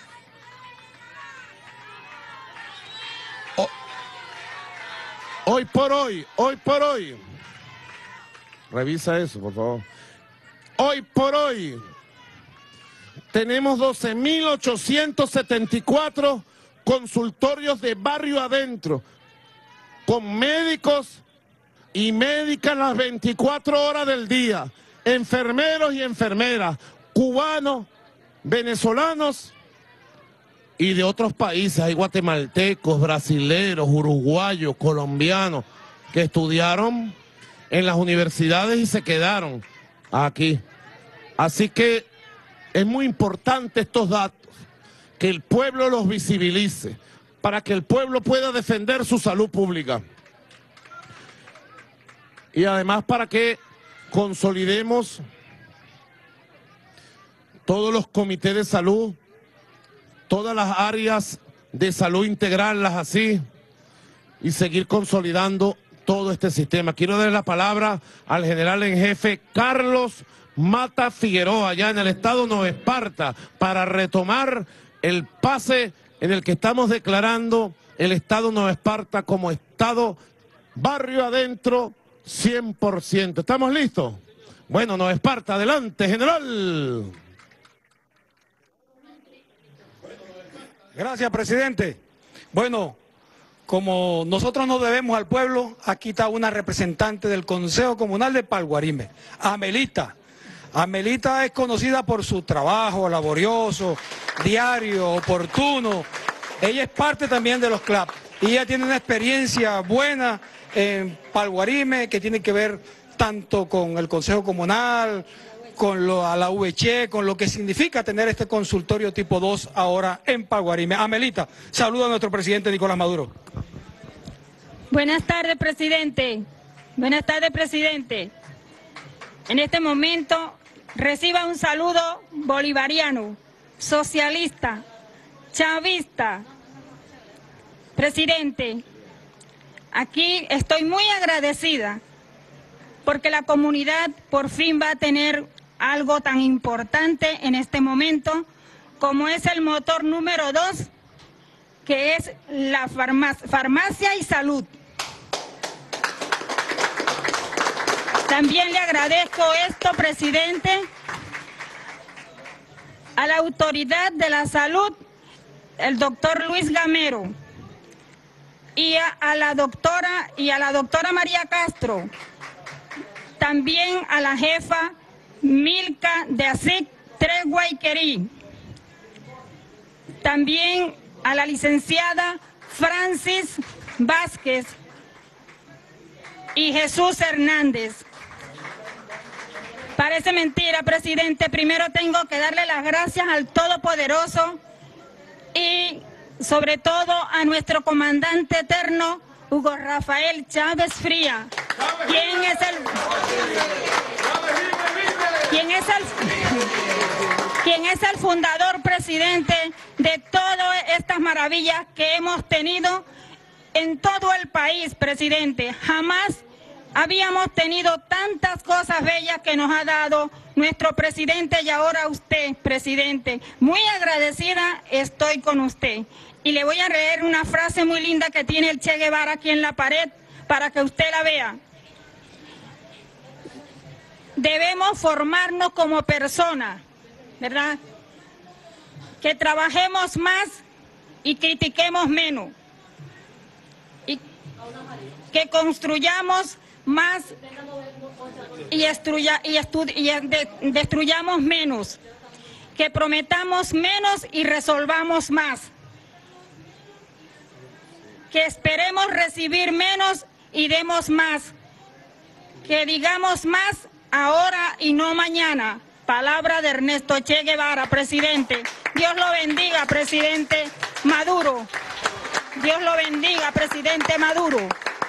S20: O, hoy por hoy, hoy por hoy, revisa eso, por favor. Hoy por hoy tenemos doce mil ochocientos setenta y cuatro consultorios de barrio adentro, con médicos y médicas las veinticuatro horas del día, enfermeros y enfermeras, cubanos, venezolanos y de otros países. Hay guatemaltecos, brasileros, uruguayos, colombianos, que estudiaron en las universidades y se quedaron aquí. Así que es muy importante estos datos, que el pueblo los visibilice, para que el pueblo pueda defender su salud pública. Y además para que consolidemos todos los comités de salud, todas las áreas de salud integral, las así, y seguir consolidando todo este sistema. Quiero dar la palabra al general en jefe Carlos Mata Figueroa, allá en el estado Nueva Esparta, para retomar el pase en el que estamos declarando el estado Nueva Esparta como estado barrio adentro cien por ciento. ¿Estamos listos? Bueno, Nueva Esparta, adelante, general.
S12: Gracias, presidente. Bueno, como nosotros nos debemos al pueblo, aquí está una representante del Consejo Comunal de Palguarime, Amelita. Amelita es conocida por su trabajo laborioso, diario, oportuno. Ella es parte también de los C L A P y ella tiene una experiencia buena en Palguarime que tiene que ver tanto con el Consejo Comunal, con lo, a la U V, con lo que significa tener este consultorio tipo dos ahora en Palguarime. Amelita, saludo a nuestro presidente Nicolás Maduro.
S14: Buenas tardes, presidente. Buenas tardes, presidente. En este momento reciba un saludo bolivariano, socialista, chavista. Presidente, aquí estoy muy agradecida porque la comunidad por fin va a tener algo tan importante en este momento como es el motor número dos, que es la farmacia, farmacia y salud. También le agradezco esto, presidente, a la autoridad de la salud, el doctor Luis Gamero, y a, a la doctora y a la doctora María Castro, también a la jefa Milka de Asic Treguayquerí, también a la licenciada Francis Vázquez y Jesús Hernández. Parece mentira, presidente. Primero tengo que darle las gracias al Todopoderoso y sobre todo a nuestro comandante eterno, Hugo Rafael Chávez Fría, quien es el... quien es el... quien es el fundador, presidente, de todas estas maravillas que hemos tenido en todo el país, presidente. Jamás habíamos tenido tantas cosas bellas que nos ha dado nuestro presidente y ahora usted, presidente. Muy agradecida estoy con usted. Y le voy a leer una frase muy linda que tiene el Che Guevara aquí en la pared para que usted la vea. Debemos formarnos como personas, ¿verdad? Que trabajemos más y critiquemos menos. Y que construyamos más y, destruya, y, y de, destruyamos menos. Que prometamos menos y resolvamos más. Que esperemos recibir menos y demos más. Que digamos más ahora y no mañana. Palabra de Ernesto Che Guevara, presidente. Dios lo bendiga, presidente Maduro. Dios lo bendiga, presidente Maduro.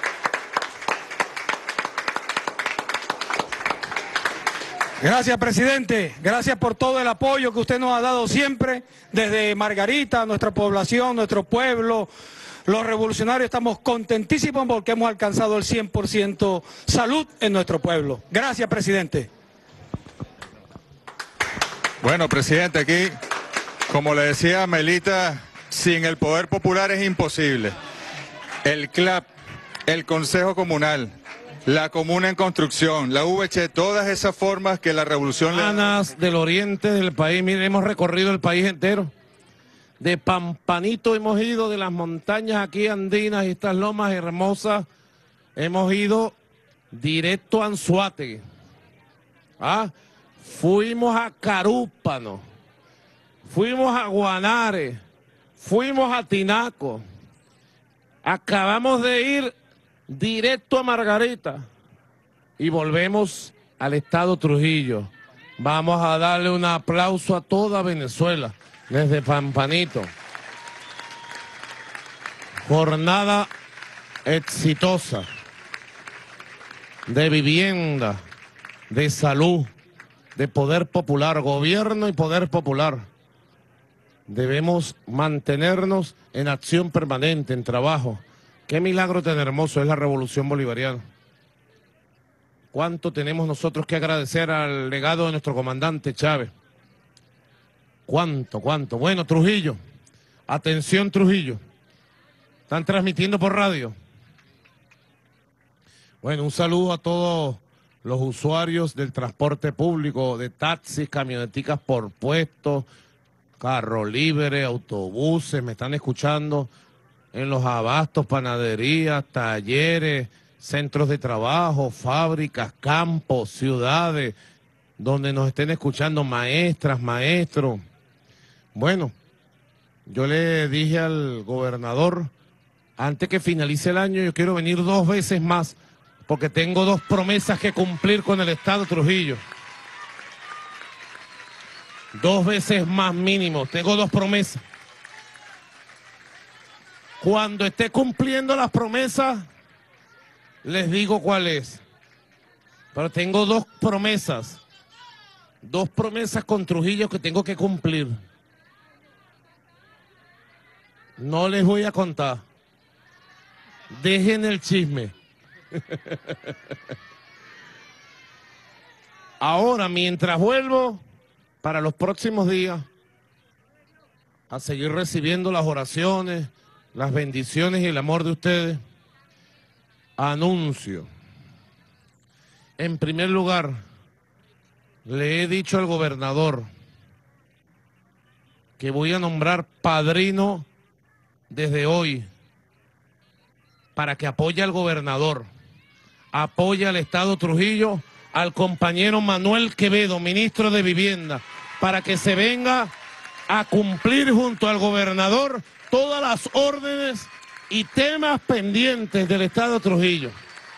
S12: Gracias, presidente. Gracias por todo el apoyo que usted nos ha dado siempre, desde Margarita, nuestra población, nuestro pueblo, Los revolucionarios estamos contentísimos porque hemos alcanzado el cien por ciento salud en nuestro pueblo. Gracias, presidente.
S10: Bueno, presidente, aquí, como le decía Melita, sin el poder popular es imposible. El C L A P, el Consejo Comunal, la Comuna en Construcción, la V H, todas esas formas que la revolución...
S20: Anas del oriente del país, miren, hemos recorrido el país entero. De Pampanito hemos ido, de las montañas aquí andinas y estas lomas hermosas, hemos ido directo a Anzoátegui. ¿Ah? Fuimos a Carúpano, fuimos a Guanare, fuimos a Tinaco, acabamos de ir directo a Margarita y volvemos al estado Trujillo. Vamos a darle un aplauso a toda Venezuela desde Pampanito. Jornada exitosa de vivienda, de salud, de poder popular, gobierno y poder popular. Debemos mantenernos en acción permanente, en trabajo. Qué milagro tan hermoso es la revolución bolivariana. Cuánto tenemos nosotros que agradecer al legado de nuestro comandante Chávez. Cuánto, cuánto. Bueno, Trujillo, atención Trujillo. Están transmitiendo por radio. Bueno, un saludo a todos los usuarios del transporte público, de taxis, camioneticas por puesto, carro libre, autobuses, me están escuchando en los abastos, panaderías, talleres, centros de trabajo, fábricas, campos, ciudades, donde nos estén escuchando maestras, maestros. Bueno, yo le dije al gobernador, antes que finalice el año, yo quiero venir dos veces más, porque tengo dos promesas que cumplir con el Estado Trujillo. Dos veces más mínimo, tengo dos promesas. Cuando esté cumpliendo las promesas, les digo cuál es. Pero tengo dos promesas, dos promesas con Trujillo que tengo que cumplir. No les voy a contar. Dejen el chisme. Ahora, mientras vuelvo, para los próximos días, a seguir recibiendo las oraciones, las bendiciones y el amor de ustedes, anuncio. En primer lugar, le he dicho al gobernador que voy a nombrar padrino desde hoy para que apoye al gobernador, apoye al Estado Trujillo, al compañero Manuel Quevedo, ministro de Vivienda, para que se venga a cumplir junto al gobernador todas las órdenes y temas pendientes del Estado Trujillo.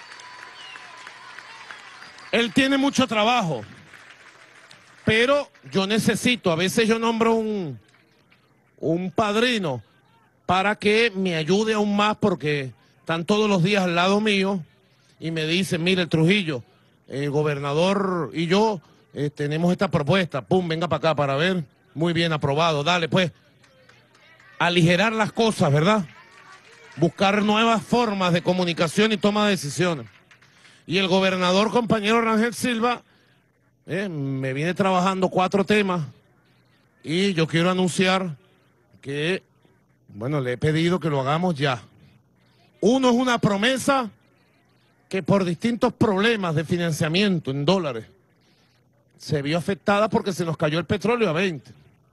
S20: Él tiene mucho trabajo, pero yo necesito, a veces yo nombro un, un padrino para que me ayude aún más, porque están todos los días al lado mío y me dicen, mire, el Trujillo, el gobernador y yo eh, tenemos esta propuesta, pum, venga para acá para ver, muy bien, aprobado, dale pues, aligerar las cosas, ¿verdad? Buscar nuevas formas de comunicación y toma de decisiones. Y el gobernador, compañero Rangel Silva, eh, me viene trabajando cuatro temas y yo quiero anunciar que, bueno, le he pedido que lo hagamos ya. Uno es una promesa que por distintos problemas de financiamiento en dólares se vio afectada porque se nos cayó el petróleo a veinte.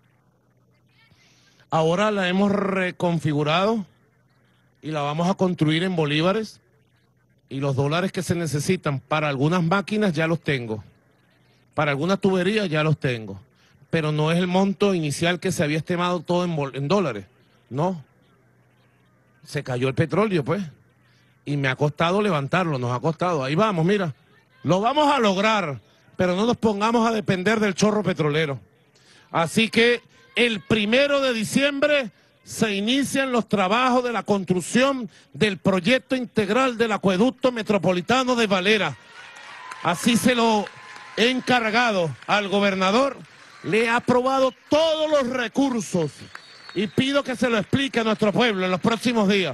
S20: Ahora la hemos reconfigurado y la vamos a construir en bolívares, y los dólares que se necesitan para algunas máquinas ya los tengo, para algunas tuberías ya los tengo, pero no es el monto inicial que se había estimado todo en, en dólares, no. Se cayó el petróleo, pues, y me ha costado levantarlo, nos ha costado. Ahí vamos, mira, lo vamos a lograr, pero no nos pongamos a depender del chorro petrolero. Así que el primero de diciembre se inician los trabajos de la construcción del proyecto integral del acueducto metropolitano de Valera. Así se lo he encargado al gobernador, le he aprobado todos los recursos y pido que se lo explique a nuestro pueblo en los próximos días.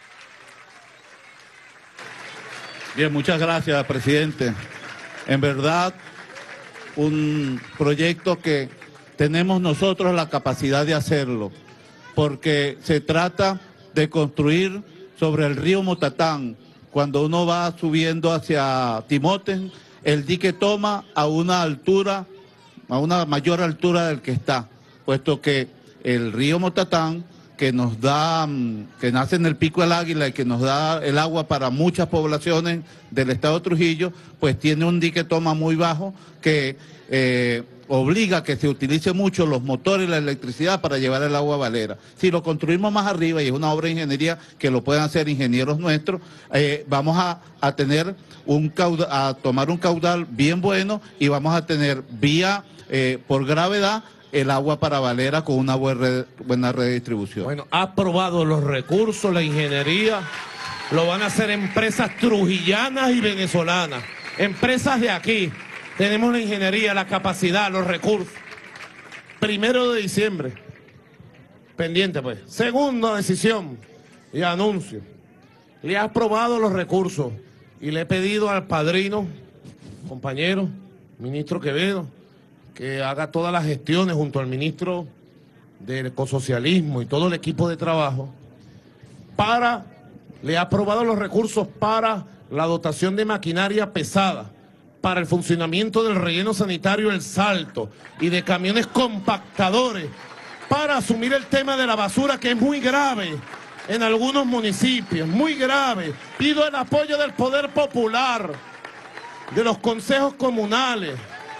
S6: Bien, muchas gracias, presidente. En verdad, un proyecto que tenemos nosotros la capacidad de hacerlo, porque se trata de construir sobre el río Motatán. Cuando uno va subiendo hacia Timoten, el dique toma a una altura, a una mayor altura del que está, puesto que el río Motatán, que nos da, que nace en el Pico del Águila y que nos da el agua para muchas poblaciones del estado de Trujillo, pues tiene un dique toma muy bajo que eh, obliga a que se utilice mucho los motores y la electricidad para llevar el agua a Valera. Si lo construimos más arriba, y es una obra de ingeniería que lo pueden hacer ingenieros nuestros, eh, vamos a, a tener un caudal, a tomar un caudal bien bueno y vamos a tener vía eh, por gravedad el agua para Valera con una buena, buena redistribución.
S20: Bueno, ha aprobado los recursos, la ingeniería, lo van a hacer empresas trujillanas y venezolanas, empresas de aquí. Tenemos la ingeniería, la capacidad, los recursos. Primero de diciembre, pendiente pues. Segunda decisión y anuncio. Le ha aprobado los recursos y le he pedido al padrino, compañero, ministro Quevedo, que haga todas las gestiones junto al ministro del ecosocialismo y todo el equipo de trabajo para, le ha aprobado los recursos para la dotación de maquinaria pesada, para el funcionamiento del relleno sanitario El Salto y de camiones compactadores para asumir el tema de la basura, que es muy grave en algunos municipios, muy grave. Pido el apoyo del Poder Popular, de los consejos comunales.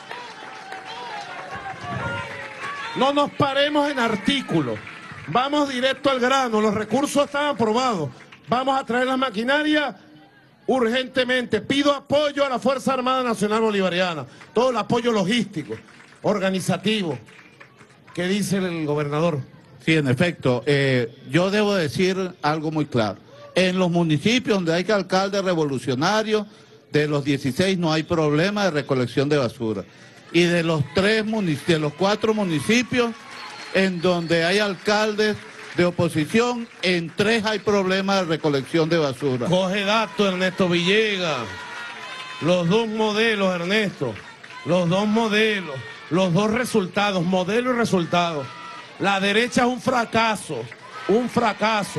S20: No nos paremos en artículos, vamos directo al grano, los recursos están aprobados, vamos a traer la maquinaria urgentemente. Pido apoyo a la Fuerza Armada Nacional Bolivariana, todo el apoyo logístico, organizativo. ¿Qué dice el gobernador?
S6: Sí, en efecto, eh, yo debo decir algo muy claro. En los municipios donde hay alcaldes revolucionarios, de los dieciséis no hay problema de recolección de basura. Y de los tres de los cuatro municipios en donde hay alcaldes de oposición, en tres hay problemas de recolección de basura.
S20: Coge datos, Ernesto Villegas. Los dos modelos, Ernesto. Los dos modelos. Los dos resultados, modelo y resultado. La derecha es un fracaso. Un fracaso.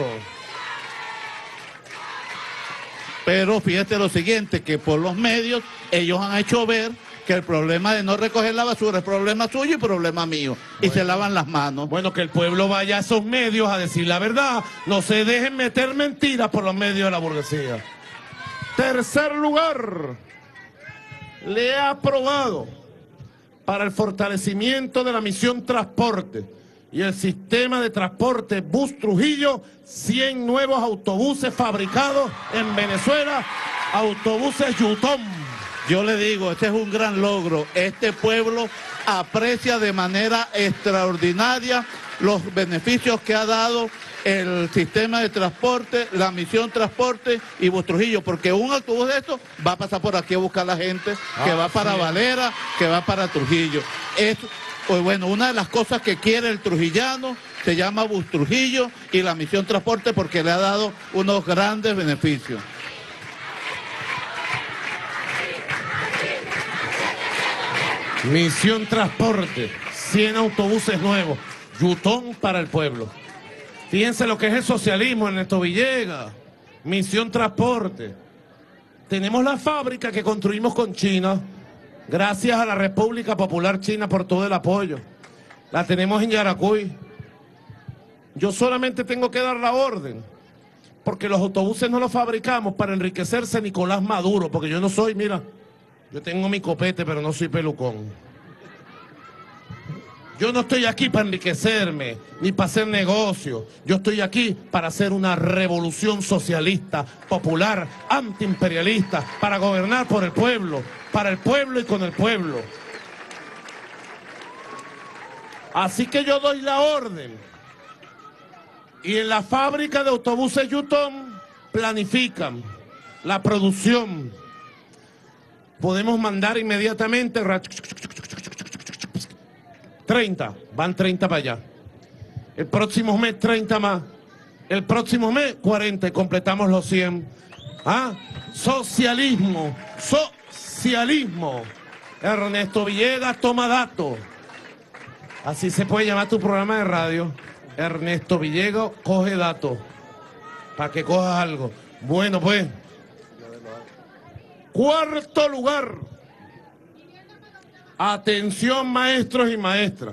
S6: Pero fíjate lo siguiente, que por los medios ellos han hecho ver que el problema de no recoger la basura es problema suyo y problema mío. Bueno, y se lavan las manos.
S20: Bueno, que el pueblo vaya a esos medios a decir la verdad. No se dejen meter mentiras por los medios de la burguesía. Tercer lugar, le ha aprobado para el fortalecimiento de la misión transporte y el sistema de transporte Bus Trujillo, cien nuevos autobuses fabricados en Venezuela, autobuses Yutón.
S6: Yo le digo, este es un gran logro. Este pueblo aprecia de manera extraordinaria los beneficios que ha dado el sistema de transporte, la misión transporte y Bus Trujillo, porque un autobús de estos va a pasar por aquí a buscar a la gente, que ah, va para sí. Valera, que va para Trujillo. Es, pues bueno, una de las cosas que quiere el trujillano se llama Bus Trujillo y la misión transporte, porque le ha dado unos grandes beneficios.
S20: Misión Transporte, cien autobuses nuevos, Yutón para el pueblo. Fíjense lo que es el socialismo, Ernesto Villegas. Misión Transporte. Tenemos la fábrica que construimos con China, gracias a la República Popular China por todo el apoyo. La tenemos en Yaracuy. Yo solamente tengo que dar la orden, porque los autobuses no los fabricamos para enriquecerse Nicolás Maduro, porque yo no soy, mira... Yo tengo mi copete, pero no soy pelucón. Yo no estoy aquí para enriquecerme, ni para hacer negocio. Yo estoy aquí para hacer una revolución socialista, popular, antiimperialista, para gobernar por el pueblo, para el pueblo y con el pueblo. Así que yo doy la orden. Y en la fábrica de autobuses Yutón planifican la producción. Podemos mandar inmediatamente treinta, van treinta para allá. El próximo mes treinta más. El próximo mes cuarenta y completamos los cien. ¿Ah? Socialismo. Socialismo. Ernesto Villegas toma datos. Así se puede llamar tu programa de radio. Ernesto Villegas coge datos. Para que cojas algo. Bueno, pues. Cuarto lugar. Atención, maestros y maestras.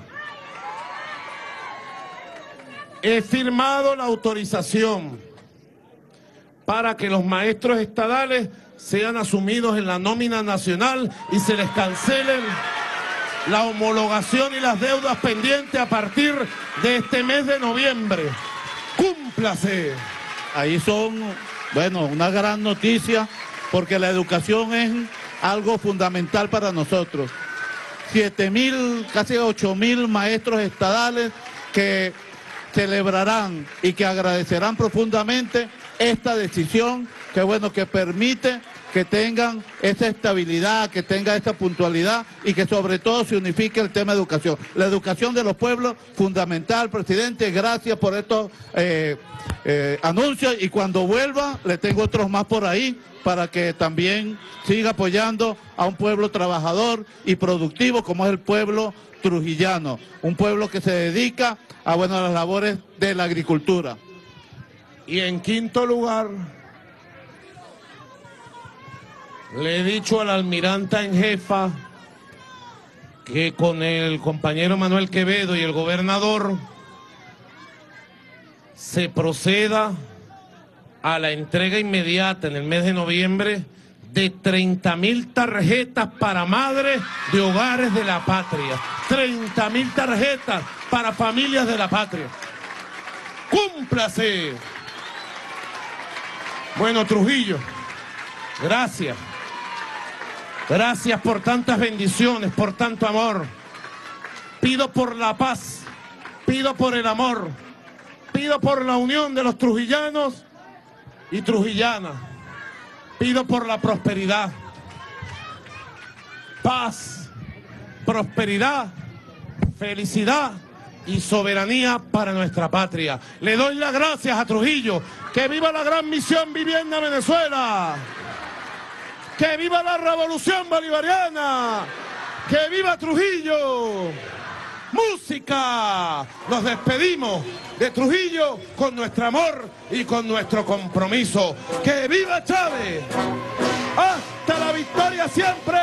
S20: He firmado la autorización para que los maestros estadales sean asumidos en la nómina nacional y se les cancelen la homologación y las deudas pendientes a partir de este mes de noviembre. ¡Cúmplase!
S6: Ahí son, bueno, una gran noticia, porque la educación es algo fundamental para nosotros. Siete mil, casi ocho mil maestros estadales que celebrarán y que agradecerán profundamente esta decisión que, bueno, que permite que tengan esa estabilidad, que tenga esta puntualidad y que sobre todo se unifique el tema de educación. La educación de los pueblos, fundamental, presidente, gracias por estos eh, eh, anuncios, y cuando vuelva le tengo otros más por ahí para que también siga apoyando a un pueblo trabajador y productivo como es el pueblo trujillano, un pueblo que se dedica a, bueno, a las labores de la agricultura.
S20: Y en quinto lugar, le he dicho al almiranta en jefa que con el compañero Manuel Quevedo y el gobernador se proceda a la entrega inmediata en el mes de noviembre de treinta mil tarjetas para madres de hogares de la patria. treinta mil tarjetas para familias de la patria. ¡Cúmplase! Bueno, Trujillo, gracias. Gracias por tantas bendiciones, por tanto amor. Pido por la paz, pido por el amor, pido por la unión de los trujillanos y trujillanas. Pido por la prosperidad, paz, prosperidad, felicidad y soberanía para nuestra patria. Le doy las gracias a Trujillo. ¡Que viva la gran misión Vivienda Venezuela! ¡Que viva la revolución bolivariana! ¡Que viva Trujillo! ¡Música! Nos despedimos de Trujillo con nuestro amor y con nuestro compromiso. ¡Que viva Chávez! ¡Hasta la victoria siempre!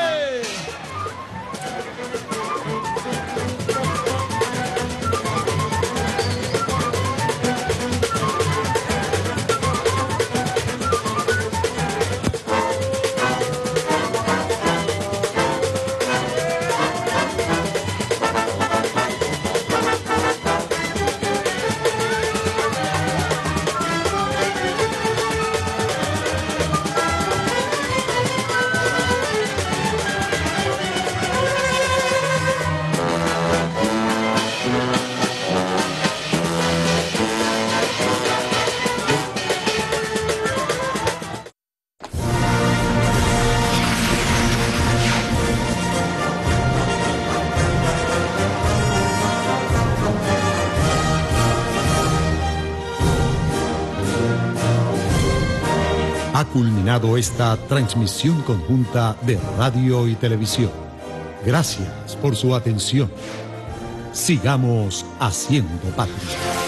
S7: Ha culminado esta transmisión conjunta de radio y televisión. Gracias por su atención. Sigamos haciendo patria.